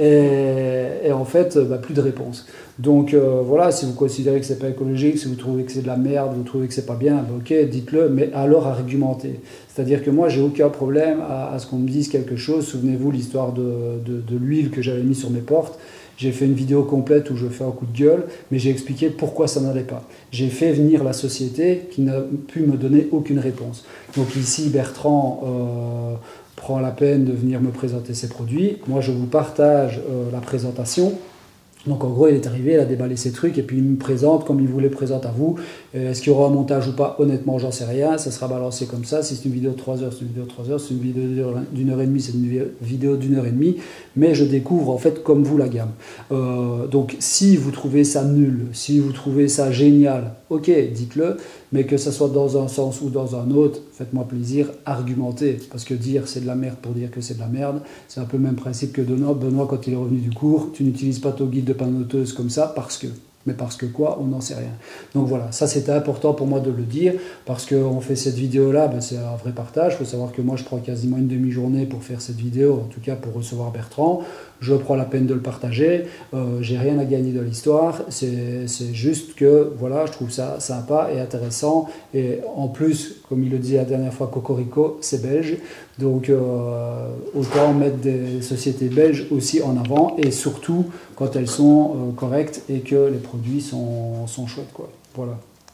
Et, et en fait, bah, plus de réponse. Donc euh, voilà, si vous considérez que c'est pas écologique, si vous trouvez que c'est de la merde, vous trouvez que c'est pas bien, bah, ok, dites-le, mais alors argumentez. C'est-à-dire que moi, j'ai aucun problème à, à ce qu'on me dise quelque chose. Souvenez-vous l'histoire de, de, de l'huile que j'avais mis sur mes portes. J'ai fait une vidéo complète où je fais un coup de gueule, mais j'ai expliqué pourquoi ça n'allait pas. J'ai fait venir la société qui n'a pu me donner aucune réponse. Donc ici, Bertrand euh, prend la peine de venir me présenter ses produits. Moi, je vous partage euh, la présentation. Donc en gros, il est arrivé, il a déballé ses trucs et puis il me présente comme il vous les présente à vous. Est-ce qu'il y aura un montage ou pas? Honnêtement, j'en sais rien. Ça sera balancé comme ça. Si c'est une vidéo de trois heures, c'est une vidéo de trois heures. Si c'est une vidéo d'une heure et demie, c'est une vidéo d'une heure et demie. Mais je découvre en fait comme vous la gamme. Euh, donc si vous trouvez ça nul, si vous trouvez ça génial, ok, dites-le. Mais que ça soit dans un sens ou dans un autre, faites-moi plaisir, argumentez. Parce que dire c'est de la merde pour dire que c'est de la merde, c'est un peu le même principe que Benoît. Benoît, quand il est revenu du cours, tu n'utilises pas ton guide de panoteuse comme ça parce que... Mais parce que quoi, on n'en sait rien. Donc voilà, ça c'était important pour moi de le dire, parce qu'on fait cette vidéo-là, ben c'est un vrai partage. Il faut savoir que moi je prends quasiment une demi-journée pour faire cette vidéo, en tout cas pour recevoir Bertrand. Je prends la peine de le partager, euh, j'ai rien à gagner de l'histoire, c'est juste que voilà, je trouve ça sympa et intéressant. Et en plus, comme il le dit la dernière fois, Cocorico, c'est belge. Donc euh, autant mettre des sociétés belges aussi en avant, et surtout quand elles sont euh, correctes et que les produits sont, sont chouettes, quoi. Voilà.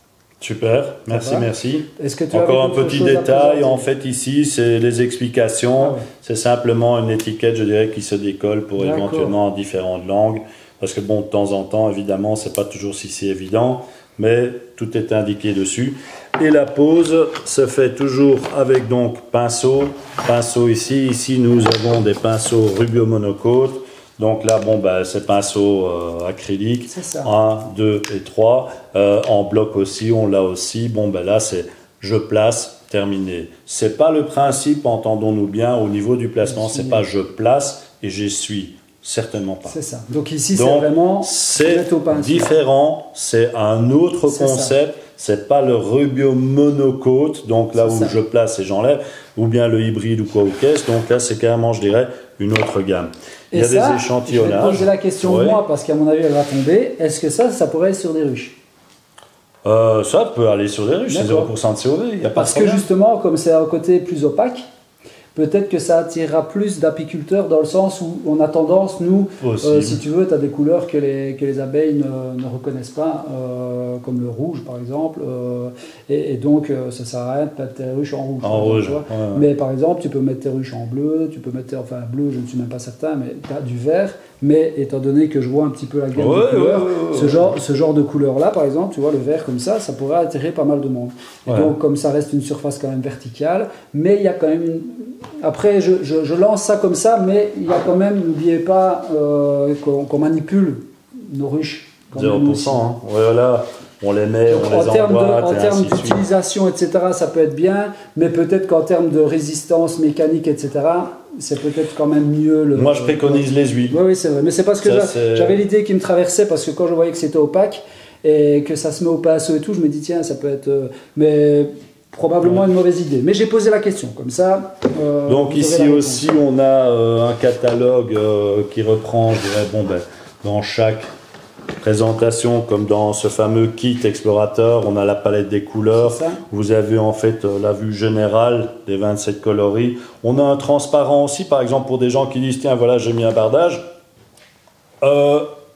Super, merci, merci. Est-ce que tu Encore un petit détail, en fait ici c'est les explications, ah ouais. C'est simplement une étiquette, je dirais, qui se décolle pour éventuellement différentes langues, parce que bon, de temps en temps, évidemment, c'est pas toujours si c'est évident, mais tout est indiqué dessus. Et la pose se fait toujours avec donc pinceau, pinceau ici, ici nous avons des pinceaux Rubio monocôte. Donc là, bon, ben, c'est pinceau euh, acrylique, un, deux et trois. Euh, en bloc aussi, on l'a aussi. Bon, ben là, c'est je place, terminé. C'est pas le principe, entendons-nous bien, au niveau du placement, c'est pas je place et j'essuie. Certainement pas. C'est ça. Donc ici, c'est vraiment c'est différent, c'est un autre concept. C'est pas le Rubio monocôte, donc là où ça. Je place et j'enlève, ou bien le hybride ou quoi ou qu'est-ce. Donc là, c'est carrément, je dirais, une autre gamme. Et il y a ça, des échantillonnages. Je vais poser la question ouais. moi, parce qu'à mon avis, elle va tomber. Est-ce que ça, ça pourrait être sur des ruches? euh, Ça peut aller sur des ruches, c'est zéro pour cent de C O V. Il y a pas parce que justement, comme c'est un côté plus opaque, peut-être que ça attirera plus d'apiculteurs dans le sens où on a tendance, nous, euh, si tu veux, tu as des couleurs que les, que les abeilles ne, ne reconnaissent pas, euh, comme le rouge par exemple, euh, et, et donc euh, ça sert à rien de mettre tes ruches en rouge. En rouge, ouais. Mais par exemple, tu peux mettre tes ruches en bleu, tu peux mettre, enfin bleu, je ne suis même pas certain, mais tu as du vert, mais étant donné que je vois un petit peu la gamme ouais, de couleurs, ouais, ouais, ouais. Ce, genre, ce genre de couleur-là, par exemple, tu vois, le vert comme ça, ça pourrait attirer pas mal de monde. Et ouais. Donc, comme ça reste une surface quand même verticale, mais il y a quand même une... Après, je, je, je lance ça comme ça, mais il y a quand même, n'oubliez pas euh, qu'on qu'on manipule nos ruches. zéro pour cent, hein. Voilà, on les met, on en les termes envoie. De, en termes d'utilisation, et cetera, ça peut être bien, mais peut-être qu'en termes de résistance mécanique, et cetera, c'est peut-être quand même mieux. Le, Moi, je préconise le, les huiles. Oui, oui, c'est vrai. Mais c'est parce que j'avais l'idée qui me traversait, parce que quand je voyais que c'était opaque et que ça se met au pinceau et tout, je me dis, tiens, ça peut être... Euh, mais... Probablement ouais. Une mauvaise idée, mais j'ai posé la question, comme ça... Euh, Donc ici aussi, on a euh, un catalogue euh, qui reprend, je dirais, bon, ben, dans chaque présentation, comme dans ce fameux kit explorateur, on a la palette des couleurs, vous avez en fait euh, la vue générale des vingt-sept coloris. On a un transparent aussi, par exemple, pour des gens qui disent, tiens, voilà, j'ai mis un bardage. Euh,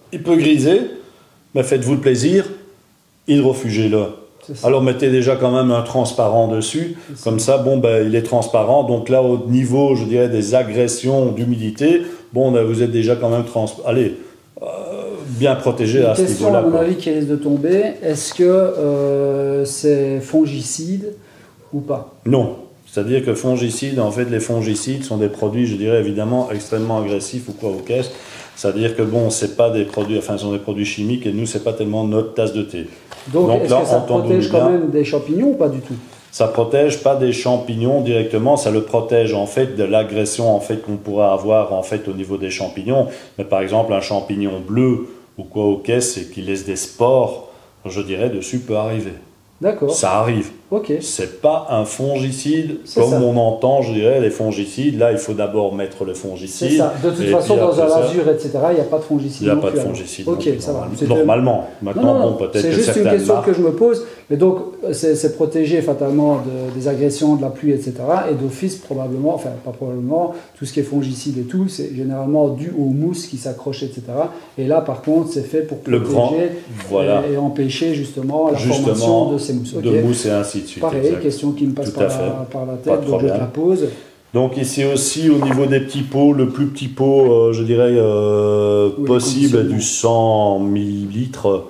il peut griser, mais faites-vous le plaisir, hydrofugez-le. Alors mettez déjà quand même un transparent dessus, comme ça, bon, ben, il est transparent, donc là au niveau, je dirais, des agressions d'humidité, bon, ben, vous êtes déjà quand même trans... Allez, euh, bien protégé à ce niveau-là. Question à mon avis qui risque de tomber, est-ce que euh, c'est fongicide ou pas? Non, c'est-à-dire que fongicide, en fait, les fongicides sont des produits, je dirais, évidemment, extrêmement agressifs ou quoi ou qu'est-ce. C'est-à-dire que bon, c'est pas des produits, enfin, ce sont des produits chimiques et nous, c'est pas tellement notre tasse de thé. Donc, Donc est-ce là, que ça protège quand bien, même des champignons ou pas du tout? Ça protège pas des champignons directement, ça le protège en fait de l'agression en fait qu'on pourra avoir en fait au niveau des champignons. Mais par exemple, un champignon bleu ou quoi au caisse et qui laisse des spores, je dirais, dessus peut arriver. D'accord. Ça arrive. Ok. C'est pas un fongicide comme ça. On entend, je dirais, les fongicides. Là, il faut d'abord mettre le fongicide. C'est ça. De toute façon, dans un azur, et cetera, il n'y a pas de fongicide. Il n'y a pas de fongicide. Ok, ça va. Normalement. Maintenant, non, non, bon, peut-être c'est que juste une question marques... que je me pose. Mais donc, c'est protégé fatalement de, des agressions, de la pluie, et cetera. Et d'office, probablement, enfin, pas probablement, tout ce qui est fongicide et tout, c'est généralement dû aux mousses qui s'accrochent, et cetera. Et là, par contre, c'est fait pour protéger le grand, voilà. et, et empêcher justement la justement, formation de ces mousses. Okay. De mousse et ainsi de suite. Pareil, exact. Question qui me passe par la, par la tête, donc je te la pose. Donc ici aussi, au niveau des petits pots, le plus petit pot, euh, je dirais, euh, oui, possible est du cent millilitres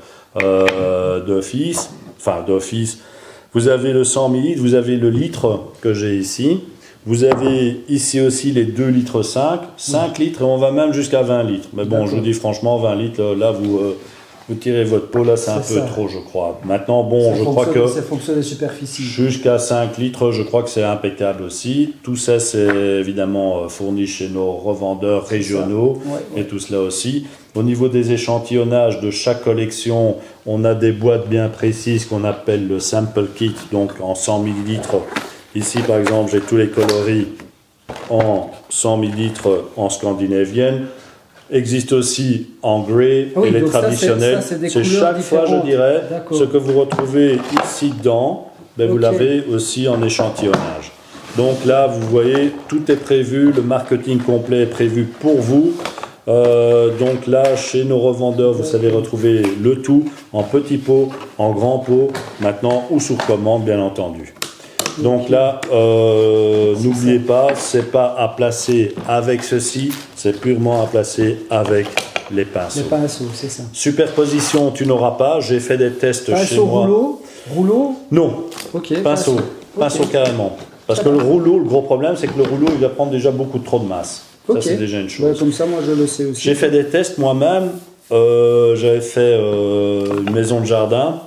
euh, d'office. Enfin, d'office. Vous avez le cent millilitres, vous avez le litre que j'ai ici. Vous avez ici aussi les deux litres cinq, cinq oui. litres et on va même jusqu'à vingt litres. Mais bon, je vous dis franchement, vingt litres, là, vous... Euh, vous tirez votre pot, là, c'est un peu ça. trop, je crois. Maintenant, bon, ça je crois que... C'est fonction des superficies. Jusqu'à cinq litres, je crois que c'est impeccable aussi. Tout ça, c'est évidemment fourni chez nos revendeurs régionaux ouais, ouais. et tout cela aussi. Au niveau des échantillonnages de chaque collection, on a des boîtes bien précises qu'on appelle le sample kit, donc en cent millilitres. Ici, par exemple, j'ai tous les coloris en cent millilitres en scandinavienne. Existe aussi en grey oui, et les traditionnels. C'est chaque différentes. fois, je dirais, ce que vous retrouvez ici dedans, ben okay. vous l'avez aussi en échantillonnage. Donc là, vous voyez, tout est prévu, le marketing complet est prévu pour vous. Euh, donc là, chez nos revendeurs, vous savez retrouver le tout en petits pots, en grands pots, maintenant ou sous commande, bien entendu. Donc là, euh, n'oubliez pas, c'est pas à placer avec ceci, c'est purement à placer avec les pinceaux. Les pinceaux, c'est ça. Superposition, tu n'auras pas. J'ai fait des tests pinceau chez moi. Rouleau, rouleau. Non. Ok. Pinceau, pinceau, pinceau okay. carrément. Parce que le rouleau, le gros problème, c'est que le rouleau, il va prendre déjà beaucoup trop de masse. Okay. Ça, c'est déjà une chose. Ouais, comme ça, moi, je le sais aussi. J'ai fait des tests moi-même. Euh, J'avais fait euh, une maison de jardin.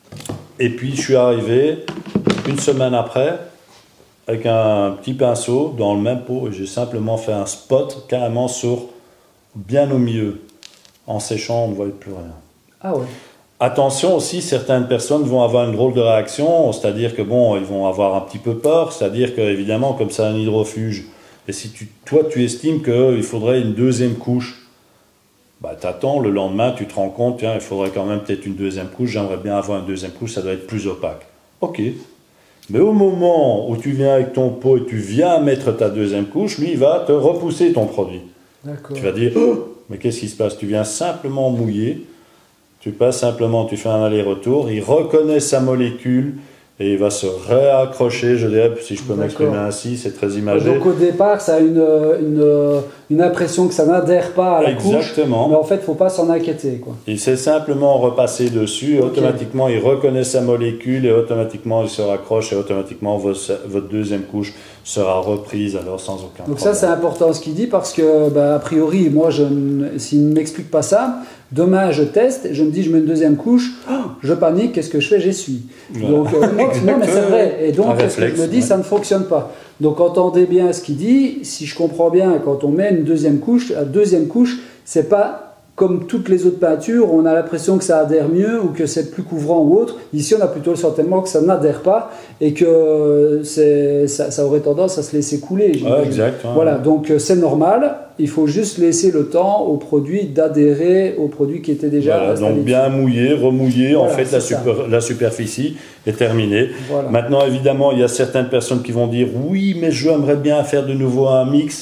Et puis, je suis arrivé une semaine après avec un petit pinceau dans le même pot. Et j'ai simplement fait un spot carrément sur, bien au milieu. En séchant, on ne voyait plus rien. Ah ouais. Attention aussi, certaines personnes vont avoir une drôle de réaction, c'est-à-dire que bon, ils vont avoir un petit peu peur, c'est-à-dire que évidemment, comme c'est un hydrofuge, et si tu, toi tu estimes qu'il faudrait une deuxième couche, bah t'attends, le lendemain tu te rends compte, tiens, il faudrait quand même peut-être une deuxième couche, j'aimerais bien avoir une deuxième couche, ça doit être plus opaque. Ok. Mais au moment où tu viens avec ton pot et tu viens mettre ta deuxième couche, lui il va te repousser ton produit. D'accord. Tu vas dire, oh, mais qu'est-ce qui se passe? Tu viens simplement mouiller. Tu passes simplement, tu fais un aller-retour, il reconnaît sa molécule et il va se réaccrocher, je dirais, si je peux m'exprimer ainsi, c'est très imagé. Donc au départ, ça a une, une, une impression que ça n'adhère pas à la Exactement. couche, mais en fait, il ne faut pas s'en inquiéter, quoi. Il s'est simplement repassé dessus, okay. Automatiquement, il reconnaît sa molécule et automatiquement, il se raccroche et automatiquement, votre, votre deuxième couche sera reprise alors sans aucun Donc problème. ça, c'est important ce qu'il dit parce que, bah, a priori, moi, s'il ne m'explique pas ça, demain, je teste, je me dis, je mets une deuxième couche, oh, je panique, qu'est-ce que je fais? J'essuie. Voilà. Donc, euh, non, non, mais c'est vrai. Et donc, qu'est-ce que je me dis? Ouais. Ça ne fonctionne pas. Donc, entendez bien ce qu'il dit. Si je comprends bien, quand on met une deuxième couche, la deuxième couche, c'est pas comme toutes les autres peintures, on a l'impression que ça adhère mieux ou que c'est plus couvrant ou autre. Ici, on a plutôt le sentiment que ça n'adhère pas et que ça, ça aurait tendance à se laisser couler. Ouais, exact. Ouais. Voilà, donc c'est normal. Il faut juste laisser le temps au produit d'adhérer au produit qui était déjà voilà, installé. Donc bien mouiller, remouiller, voilà, en fait la, super, la superficie est terminée. Voilà. Maintenant évidemment il y a certaines personnes qui vont dire oui mais j'aimerais bien faire de nouveau un mix.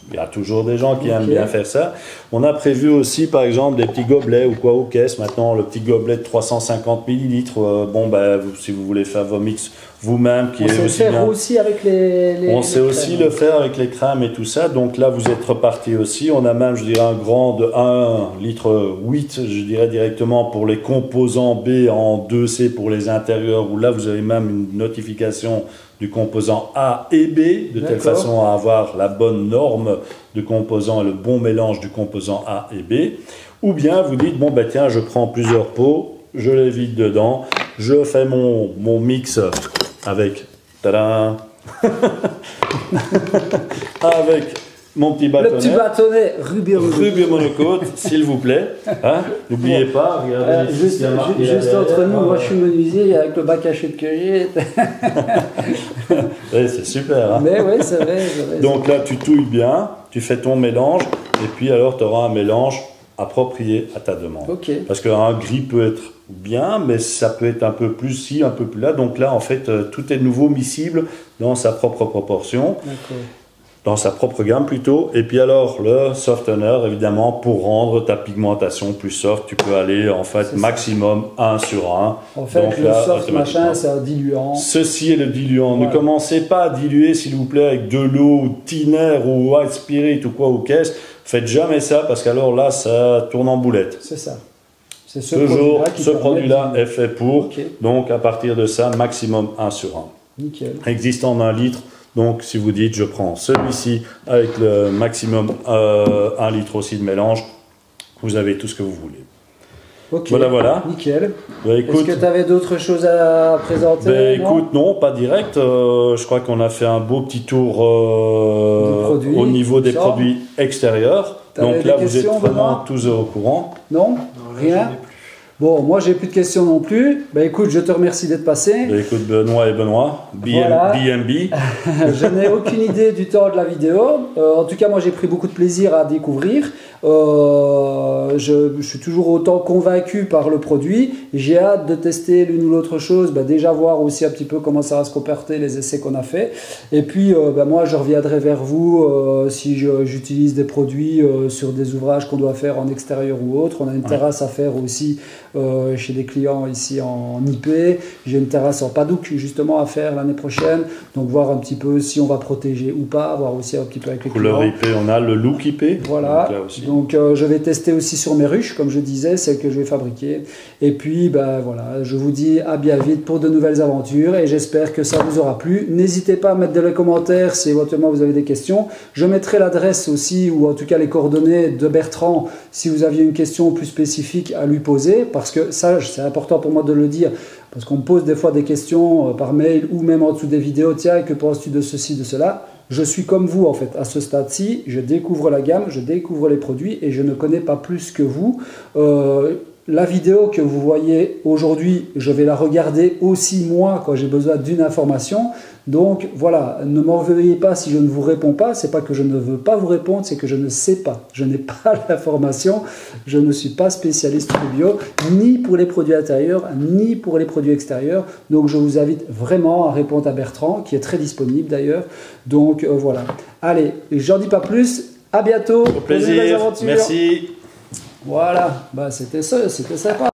Il y a toujours des gens qui okay. aiment bien faire ça. On a prévu aussi, par exemple, des petits gobelets ou quoi aux caisses. Maintenant, le petit gobelet de trois cent cinquante millilitres, euh, bon, ben, vous, si vous voulez faire vos mix vous-même, qui on est sait aussi le faire bien. aussi avec les, les On les sait crèmes. aussi le faire avec les crèmes et tout ça. Donc là, vous êtes reparti aussi. On a même, je dirais, un grand de un litre huit, je dirais directement pour les composants B en deux C pour les intérieurs, où là, vous avez même une notification du composant A et B, de telle façon à avoir la bonne norme de composants et le bon mélange du composant A et B. Ou bien vous dites, bon, ben tiens, je prends plusieurs pots, je les vide dedans, je fais mon, mon mix avec, tadam, avec mon petit bâtonnet. Le petit bâtonnet Rubio Rubio Monocôte, s'il vous plaît. Hein? N'oubliez bon. pas, regardez. Euh, juste juste, juste entre nous, moi je suis menuisier avec le bac à chute que j'ai. Oui, c'est super. Hein? Mais oui, c'est vrai, vrai. Donc là, tu touilles bien, tu fais ton mélange, et puis alors tu auras un mélange approprié à ta demande. Okay. Parce qu'un gris peut être bien, mais ça peut être un peu plus ci, un peu plus là. Donc là, en fait, euh, tout est nouveau miscible dans sa propre proportion. Dans sa propre gamme plutôt. Et puis alors, le softener, évidemment, pour rendre ta pigmentation plus soft, tu peux aller en fait maximum un sur un. En fait, donc, le là, soft machin, c'est un diluant. Ceci est le diluant. Voilà. Ne commencez pas à diluer, s'il vous plaît, avec de l'eau, ou tiner, ou white spirit, ou quoi, ou caisse. Faites jamais ça, parce qu'alors là, ça tourne en boulette. C'est ça. C'est ce Toujours, produit-là ce produit-là est fait pour. Okay. Donc, à partir de ça, maximum un sur un. Nickel. Existant d'un litre. Donc, si vous dites, je prends celui-ci avec le maximum euh, un litre aussi de mélange, vous avez tout ce que vous voulez. Ok, voilà, voilà. Nickel. Bah, est-ce que tu avais d'autres choses à présenter? Bah, écoute, non, pas direct. Euh, je crois qu'on a fait un beau petit tour euh, produits, au niveau des ça. produits extérieurs. Donc là, vous êtes vraiment tous au courant. Non, non rien. Bon, moi j'ai plus de questions non plus. Bah écoute, je te remercie d'être passé. Bah, écoute, Benoît et Benoît, B M B. Voilà. B M B. Je n'ai aucune idée du temps de la vidéo. Euh, en tout cas, moi j'ai pris beaucoup de plaisir à découvrir. Euh, je, je suis toujours autant convaincu par le produit. J'ai hâte de tester l'une ou l'autre chose. Bah, déjà voir aussi un petit peu comment ça va se comporter, les essais qu'on a fait. Et puis, euh, bah, moi je reviendrai vers vous euh, si j'utilise des produits euh, sur des ouvrages qu'on doit faire en extérieur ou autre. On a une ouais. terrasse à faire aussi. Euh, chez des clients ici en I P. J'ai une terrasse en Padouk justement à faire l'année prochaine. Donc voir un petit peu si on va protéger ou pas, voir aussi un petit peu avec les couleur clients. I P, on a le look I P. Voilà. Donc, donc euh, je vais tester aussi sur mes ruches, comme je disais, celles que je vais fabriquer. Et puis ben, voilà, je vous dis à bien vite pour de nouvelles aventures et j'espère que ça vous aura plu. N'hésitez pas à mettre dans les commentaires si éventuellement vous avez des questions. Je mettrai l'adresse aussi, ou en tout cas les coordonnées de Bertrand si vous aviez une question plus spécifique à lui poser. Parce que ça, c'est important pour moi de le dire, parce qu'on me pose des fois des questions par mail ou même en dessous des vidéos. Tiens, que penses-tu de ceci, de cela? Je suis comme vous en fait, à ce stade-ci, je découvre la gamme, je découvre les produits et je ne connais pas plus que vous. Euh, La vidéo que vous voyez aujourd'hui, je vais la regarder aussi moi quand j'ai besoin d'une information. Donc voilà, ne m'en veuillez pas si je ne vous réponds pas. C'est pas que je ne veux pas vous répondre, c'est que je ne sais pas. Je n'ai pas l'information. Je ne suis pas spécialiste Rubio, ni pour les produits intérieurs, ni pour les produits extérieurs. Donc je vous invite vraiment à répondre à Bertrand, qui est très disponible d'ailleurs. Donc euh, voilà. Allez, j'en dis pas plus. À bientôt. Au plaisir. Merci. Voilà, bah, c'était ça, c'était sympa.